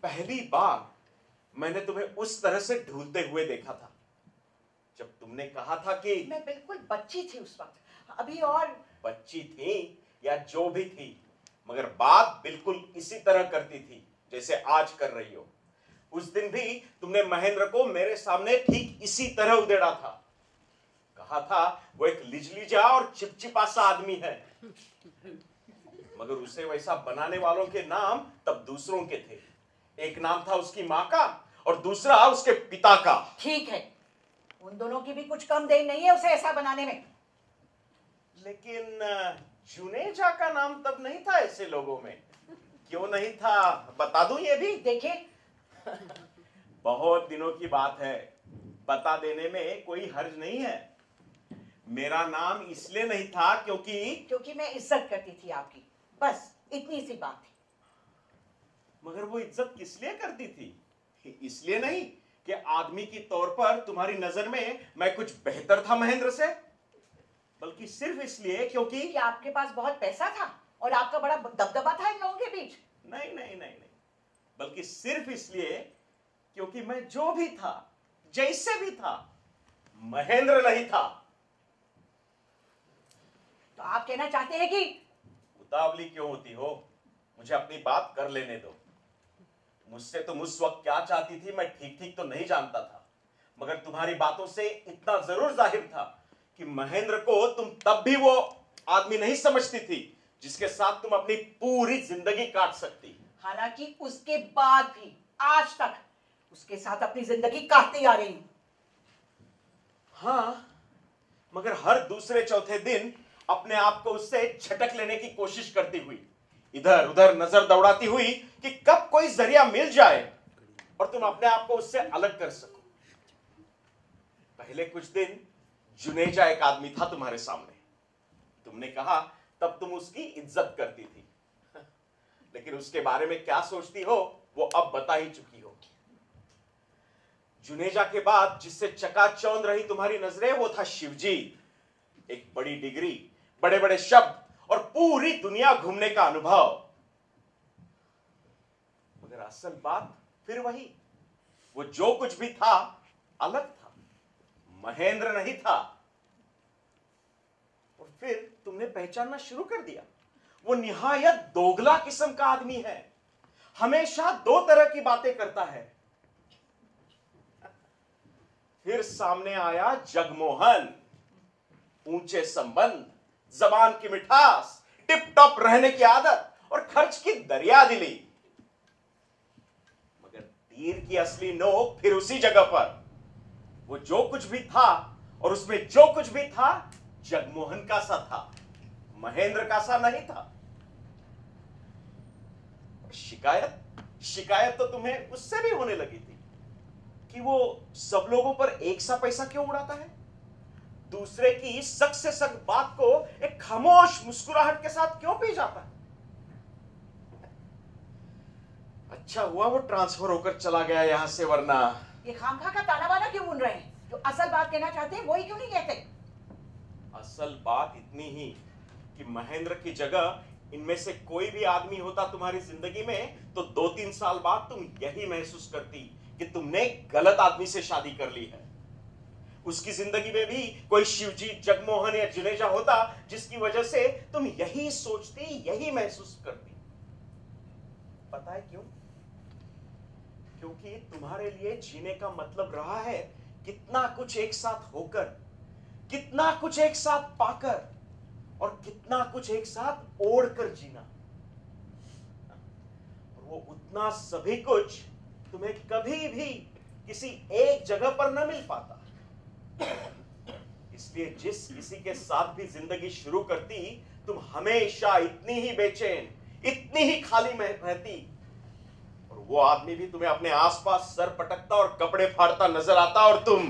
पहली बार मैंने तुम्हें उस तरह से ढूंढते हुए देखा था जब तुमने कहा था कि मैं बिल्कुल बच्ची थी उस वक्त, अभी और बच्ची थी या जो भी थी, मगर बात बिल्कुल इसी तरह करती थी जैसे आज कर रही हो। उस दिन भी तुमने महेंद्र को मेरे सामने ठीक इसी तरह उधेड़ा था। कहा था वो एक लिजलिजा और चिपचिपा सा आदमी है, मगर उसे वैसा बनाने वालों के नाम तब दूसरों के थे। एक नाम था उसकी माँ का और दूसरा उसके पिता का। ठीक है, उन दोनों की भी कुछ कम देर नहीं है उसे ऐसा बनाने में। लेकिन जुनेजा का नाम तब नहीं था ऐसे लोगों में। क्यों नहीं था बता दूं ये भी? देखिए बहुत दिनों की बात है, बता देने में कोई हर्ज नहीं है। मेरा नाम इसलिए नहीं था क्योंकि मैं इज्जत करती थी आपकी, बस इतनी सी बात थी। मगर वो इज्जत किस लिए करती थी? इसलिए नहीं कि आदमी की तौर पर तुम्हारी नजर में मैं कुछ बेहतर था महेंद्र से, बल्कि सिर्फ इसलिए क्योंकि आपके पास बहुत पैसा था और आपका बड़ा दबदबा था इन लोगों के बीच। नहीं नहीं नहीं नहीं, बल्कि सिर्फ इसलिए क्योंकि मैं जो भी था, जैसे भी था, महेंद्र नहीं था। तो आप कहना चाहते हैं कि उतावली क्यों होती हो? मुझे अपनी बात कर लेने दो। मुझसे तुम उस वक्त क्या चाहती थी मैं ठीक ठीक तो नहीं जानता था, मगर तुम्हारी बातों से इतना जरूर जाहिर था कि महेंद्र को तुम तब भी वो आदमी नहीं समझती थी जिसके साथ तुम अपनी पूरी जिंदगी काट सकती। हालांकि उसके बाद भी आज तक उसके साथ अपनी जिंदगी काटती आ रही हूं। हाँ, मगर हर दूसरे चौथे दिन अपने आप को उससे झटक लेने की कोशिश करती हुई, इधर उधर नजर दौड़ाती हुई कि कब कोई जरिया मिल जाए और तुम अपने आप को उससे अलग कर सको। पहले कुछ दिन जुनेजा एक आदमी था तुम्हारे सामने। तुमने कहा तब तुम उसकी इज्जत करती थी, लेकिन उसके बारे में क्या सोचती हो वो अब बता ही चुकी हो। जुनेजा के बाद जिससे चकाचौंध रही तुम्हारी नजरें वो था शिवजी। एक बड़ी डिग्री, बड़े बड़े शब्द और पूरी दुनिया घूमने का अनुभव। मगर असल बात फिर वही, वो जो कुछ भी था अलग था, महेंद्र नहीं था। और फिर तुमने पहचानना शुरू कर दिया वो निहायत दोगला किस्म का आदमी है, हमेशा दो तरह की बातें करता है। फिर सामने आया जगमोहन, ऊंचे संबंध, जबान की मिठास, टिप टॉप रहने की आदत और खर्च की दरियादिली। मगर तीर की असली नोक फिर उसी जगह पर। वो जो कुछ भी था और उसमें जो कुछ भी था जगमोहन का सा था, महेंद्र का सा नहीं था। शिकायत तो तुम्हें उससे भी होने लगी थी कि वो सब लोगों पर एक सा पैसा क्यों उड़ाता है, दूसरे की सख्त से सख्त बात को एक खामोश मुस्कुराहट के साथ क्यों पी जाता है। अच्छा हुआ वो ट्रांसफर होकर चला गया यहां से, वरना ये खामखा का ताना बाना क्यों बुन रहे हैं? जो असल बात कहना चाहते हैं वही क्यों नहीं कहते? असल बात इतनी ही कि महेंद्र की जगह इनमें से कोई भी आदमी होता तुम्हारी जिंदगी में तो 2-3 साल बाद तुम यही महसूस करती कि तुमने गलत आदमी से शादी कर ली है। उसकी जिंदगी में भी कोई शिवजी, जगमोहन या जुनेजा होता जिसकी वजह से तुम यही सोचती, यही महसूस करती। पता है क्यों? क्योंकि तुम्हारे लिए जीने का मतलब रहा है कितना कुछ एक साथ होकर, कितना कुछ एक साथ पाकर और कितना कुछ एक साथ ओढ़कर जीना। और वो उतना सभी कुछ तुम्हें कभी भी किसी एक जगह पर न मिल पाता। इसलिए जिस किसी के साथ भी जिंदगी शुरू करती तुम हमेशा इतनी ही बेचैन, इतनी ही खाली में रहती, और वो आदमी भी तुम्हें अपने आसपास सर पटकता और कपड़े फाड़ता नजर आता और तुम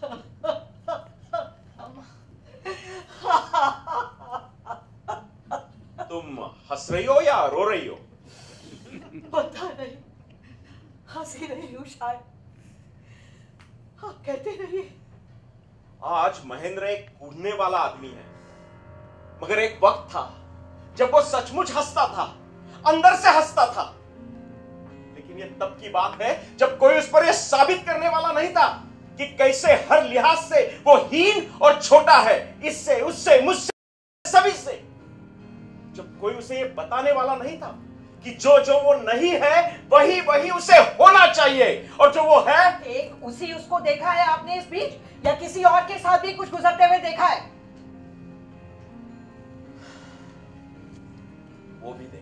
हंस रही हो या रो रही हो? पता नहीं, हंसी रही हूं शायद। आप कहते रहिए। आज महेंद्र एक कूदने वाला आदमी है, मगर एक वक्त था जब वो सचमुच हंसता था, अंदर से हंसता था। लेकिन ये तब की बात है जब कोई उस पर यह साबित करने वाला नहीं था कि कैसे हर लिहाज से वो हीन और छोटा है, इससे उससे मुझसे सभी से। जब कोई उसे ये बताने वाला नहीं था कि जो जो वो नहीं है वही वही उसे होना चाहिए, और जो वो है एक उसी उसको देखा है आपने इस बीच, या किसी और के साथ भी कुछ गुजरते हुए देखा है? वो भी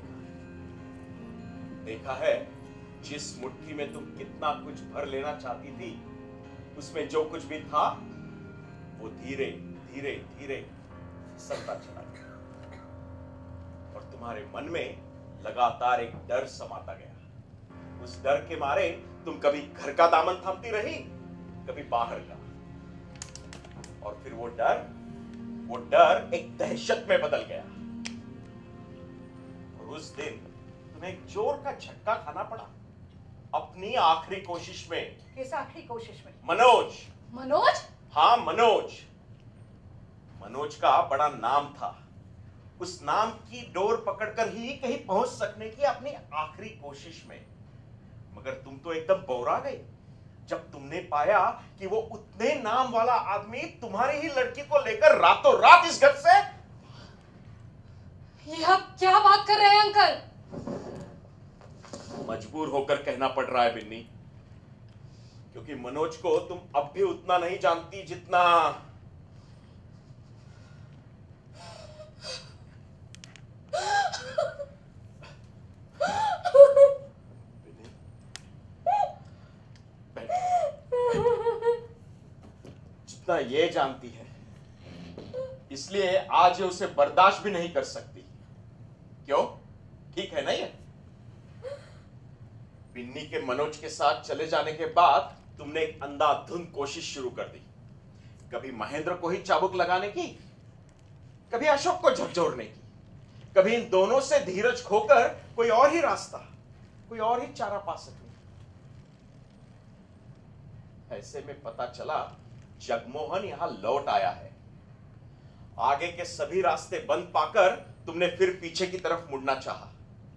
देखा है जिस मुट्ठी में तुम कितना कुछ भर लेना चाहती थी, उसमें जो कुछ भी था वो धीरे धीरे धीरे फिसलता चला गया, और तुम्हारे मन में लगातार एक डर समाता गया। उस डर के मारे तुम कभी घर का दामन थामती रही, कभी बाहर का, और फिर वो डर एक दहशत में बदल गया। और उस दिन तुम्हें एक जोर का झटका खाना पड़ा अपनी आखिरी कोशिश में। किस आखिरी कोशिश में? मनोज? हाँ, मनोज का बड़ा नाम था। उस नाम की डोर पकड़कर ही कहीं पहुंच सकने की अपनी आखिरी कोशिश में। मगर तुम तो एकदम बौरा गई जब तुमने पाया कि वो उतने नाम वाला आदमी तुम्हारी ही लड़की को लेकर रातों रात इस घर से। ये आप क्या बात कर रहे हैं अंकल? मजबूर होकर कहना पड़ रहा है बिन्नी, क्योंकि मनोज को तुम अब भी उतना नहीं जानती जितना ये जानती है। इसलिए आज ये उसे बर्दाश्त भी नहीं कर सकती। क्यों? ठीक है ना ये? बिन्नी के मनोज के साथ चले जाने के बाद तुमने एक अंधाधुंध कोशिश शुरू कर दी। कभी महेंद्र को ही चाबुक लगाने की, कभी अशोक को झकझोरने की, कभी इन दोनों से धीरज खोकर कोई और ही रास्ता, कोई और ही चारा पा सके। ऐसे में पता चला जगमोहन यहां लौट आया है। आगे के सभी रास्ते बंद पाकर तुमने फिर पीछे की तरफ मुड़ना चाहा।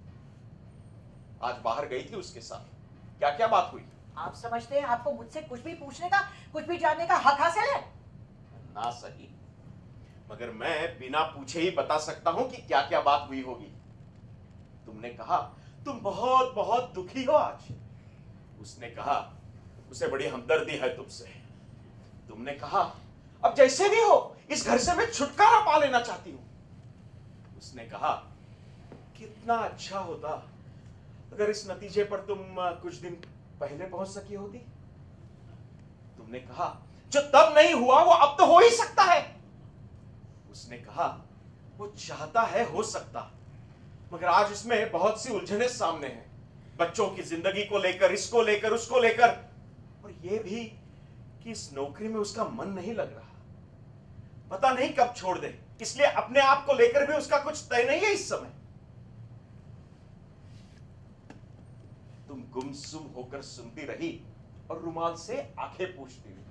आज बाहर गई थी उसके साथ, क्या क्या बात हुई? आप समझते हैं आपको मुझसे कुछ भी पूछने का, कुछ भी जानने का हक हासिल है? ना सही, मगर मैं बिना पूछे ही बता सकता हूं कि क्या क्या बात हुई होगी। तुमने कहा तुम बहुत बहुत दुखी हो आज। उसने कहा उसे बड़ी हमदर्दी है तुमसे। तुमने कहा अब जैसे भी हो इस घर से मैं छुटकारा पा लेना चाहती हूं। उसने कहा कितना अच्छा होता अगर इस नतीजे पर तुम कुछ दिन पहले पहुंच सकी होती। तुमने कहा जो तब नहीं हुआ वो अब तो हो ही सकता है। उसने कहा वो चाहता है हो सकता, मगर आज उसमें बहुत सी उलझनें सामने हैं, बच्चों की जिंदगी को लेकर, इसको लेकर, उसको लेकर, और ये भी कि इस नौकरी में उसका मन नहीं लग रहा, पता नहीं कब छोड़ दे। इसलिए अपने आप को लेकर भी उसका कुछ तय नहीं है इस समय। तुम गुमसुम होकर सुनती रही और रुमाल से आंखें पूछती रही।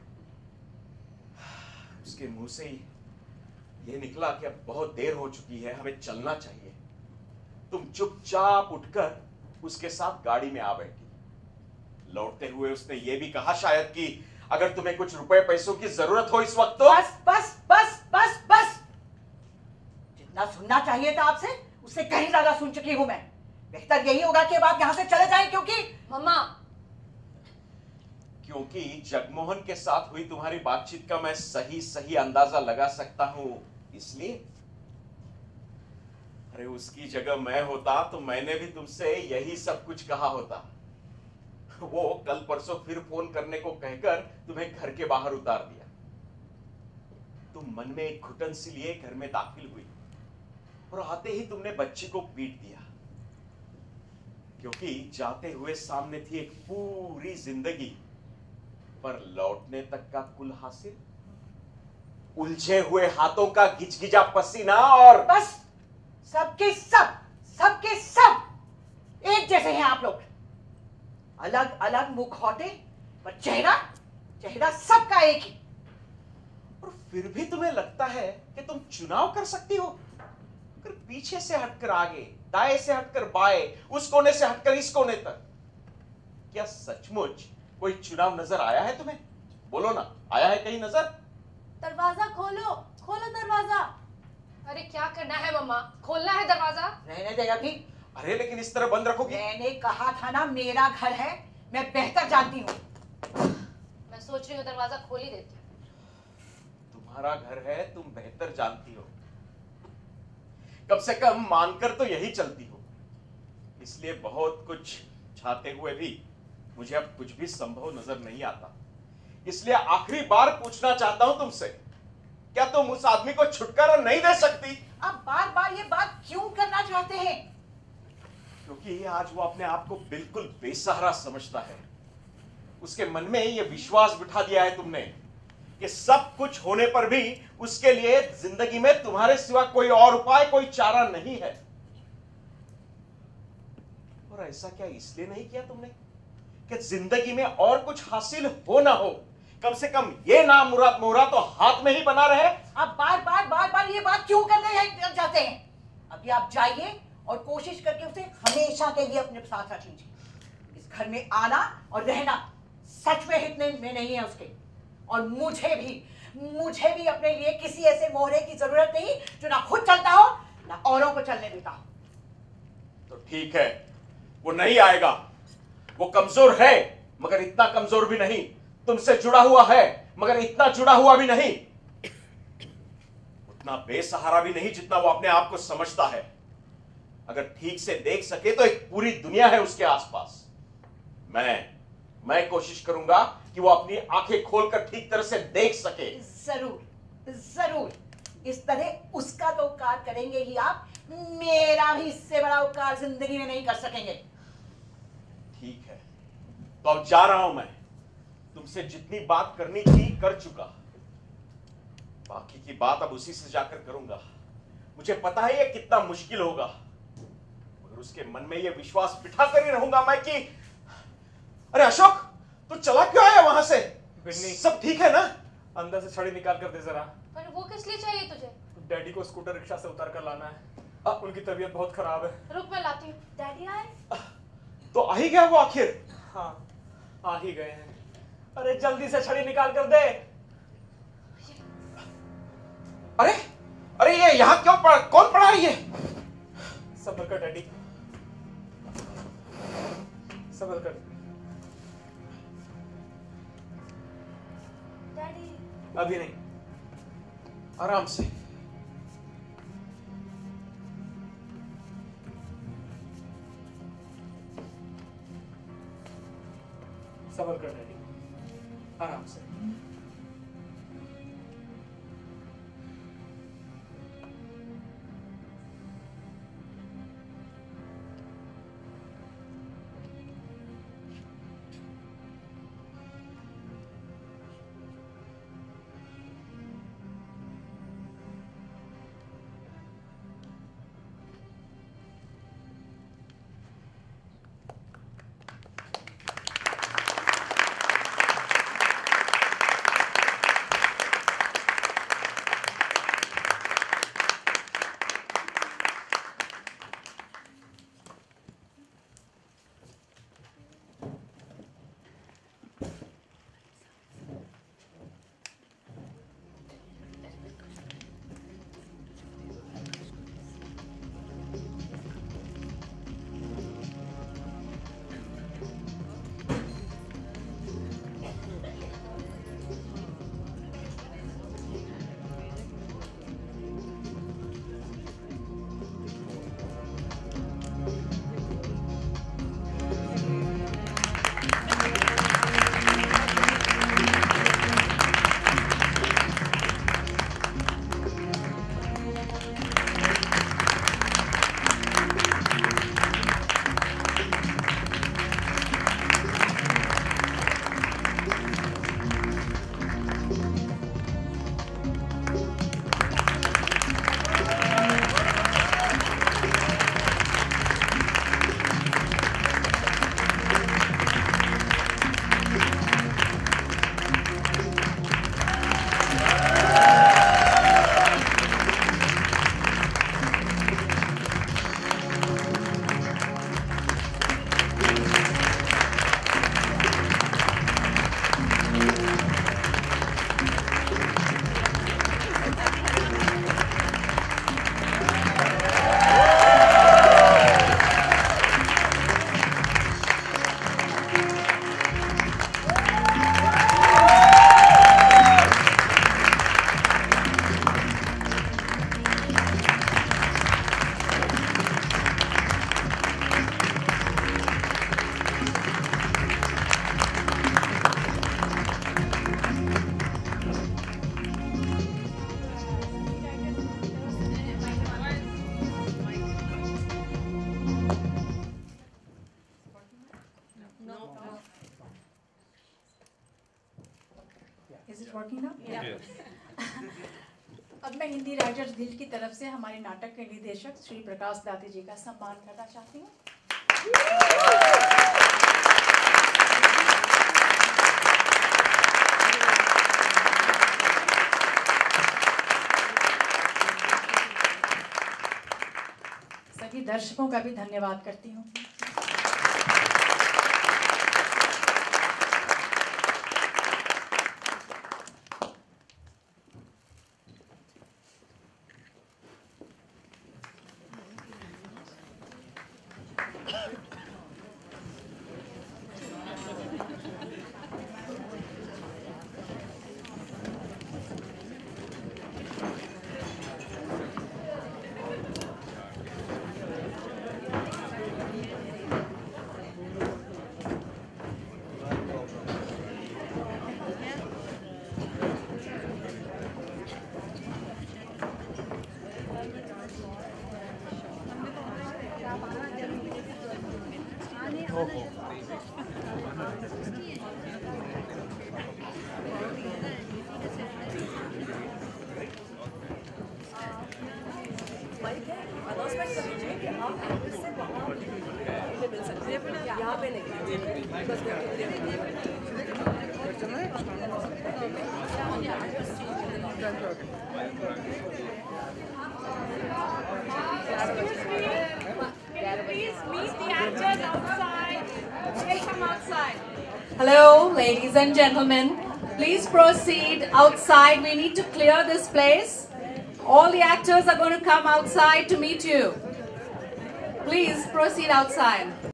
उसके मुंह से ये निकला कि अब बहुत देर हो चुकी है, हमें चलना चाहिए। तुम चुपचाप उठकर उसके साथ गाड़ी में आ बैठी। लौटते हुए उसने ये भी कहा शायद कि अगर तुम्हें कुछ रुपए पैसों की जरूरत हो इस वक्त तो। बस बस बस बस बस, जितना सुनना चाहिए था आपसे उससे कहीं ज्यादा सुन चुकी हूं मैं। बेहतर यही होगा कि अब आप यहां से चले जाएं, क्योंकि जगमोहन के साथ हुई तुम्हारी बातचीत का मैं सही सही अंदाजा लगा सकता हूं, इसलिए। अरे उसकी जगह मैं होता तो मैंने भी तुमसे यही सब कुछ कहा होता। वो कल परसों फिर फोन करने को कहकर तुम्हें घर के बाहर उतार दिया। तुम मन में एक घुटन सी लिए घर में दाखिल हुई और आते ही तुमने बच्ची को पीट दिया, क्योंकि जाते हुए सामने थी एक पूरी जिंदगी, पर लौटने तक का कुल हासिल उलझे हुए हाथों का गिजगिजा पसीना और बस। सबके सब एक जैसे हैं आप लोग, अलग अलग मुखौटे पर चेहरा सबका एक ही। और फिर भी तुम्हें लगता है कि तुम चुनाव कर सकती हो, अगर पीछे से हटकर आगे, दाएं से हटकर बाएं, उस कोने से हटकर इस कोने तक। क्या सचमुच कोई चुनाव नजर आया है तुम्हें? बोलो ना, आया है कहीं नजर? दरवाजा खोलो, खोलो दरवाजा। अरे क्या करना है मम्मा? खोलना है दरवाजा? रहने दे अभी। अरे लेकिन इस तरह बंद रखोगी? मैंने कहा था ना, मेरा घर है, मैं बेहतर जानती हूँ। मैं सोच रही हूँ दरवाजा खोल ही देती हूँ। तुम्हारा घर है, तुम बेहतर जानती हो, कम से कम मानकर तो यही चलती हो। इसलिए बहुत कुछ चाहते हुए भी मुझे अब कुछ भी संभव नजर नहीं आता। इसलिए आखिरी बार पूछना चाहता हूं तुमसे, क्या तुम उस आदमी को छुटकारा नहीं दे सकती? आप बार बार ये बात क्यों करना चाहते हैं? क्योंकि आज वो अपने आप को बिल्कुल बेसहारा समझता है। उसके मन में ये विश्वास बिठा दिया है तुमने कि सब कुछ होने पर भी उसके लिए जिंदगी में तुम्हारे सिवा कोई और उपाय, कोई चारा नहीं है। और ऐसा क्या इसलिए नहीं किया तुमने कि जिंदगी में और कुछ हासिल हो ना हो, कम से कम ये नाम मुराद मोहरा तो हाथ में ही बना रहे? आप बार बार ये बात क्यों करने जाते हैं? अभी आप जाइए और कोशिश करके उसे हमेशा के लिए अपने साथ रख लीजिए। इस घर में आना और रहना सच में हित में नहीं है उसके। और मुझे भी अपने लिए किसी ऐसे मोहरे की जरूरत नहीं जो ना खुद चलता हो ना औरों को चलने देता हो। तो ठीक है, वो नहीं आएगा। वो कमजोर है, मगर इतना कमजोर भी नहीं। तुमसे जुड़ा हुआ है, मगर इतना जुड़ा हुआ भी नहीं। उतना बेसहारा भी नहीं जितना वो अपने आप को समझता है। अगर ठीक से देख सके तो एक पूरी दुनिया है उसके आसपास। मैं कोशिश करूंगा कि वो अपनी आंखें खोलकर ठीक तरह से देख सके। जरूर इस तरह उसका तो उपकार करेंगे ही आप, मेरा भी इससे बड़ा उपकार जिंदगी में नहीं कर सकेंगे। ठीक है, तो अब जा रहा हूं मैं। तुमसे जितनी बात करनी थी कर चुका, बाकी की बात अब उसी से जाकर करूंगा। मुझे पता है ये कितना मुश्किल होगा, मगर उसके मन में ये विश्वास बिठा कर ही रहूंगा मैं कि अरे अशोक, तू चला क्यों आया वहां से? बिन्नी, सब ठीक है ना? अंदर से छड़ी निकाल कर दे जरा। पर वो किस लिए चाहिए तुझे? डैडी को स्कूटर रिक्शा से उतार कर लाना है। उनकी तबीयत बहुत खराब है। रुक, मैं लाती हूँ। डैडी आए? तो आ ही गया वो आखिर? हाँ, आ ही गए हैं। अरे जल्दी से छड़ी निकाल कर दे। अरे ये यहाँ क्यों कौन पड़ा है ये? सबर कर डैडी, सबर कर। डैडी अभी नहीं, आराम से। सबर कर डैडी, आराम से। अब मैं हिंदी राइटर्स गिल्ड की तरफ से हमारे नाटक के निर्देशक श्री प्रकाश दाते जी का सम्मान करना चाहती हूँ। सभी दर्शकों का भी धन्यवाद करती हूँ। Hello, ladies and gentlemen. Please proceed outside. We need to clear this place. All the actors are going to come outside to meet you. Please proceed outside.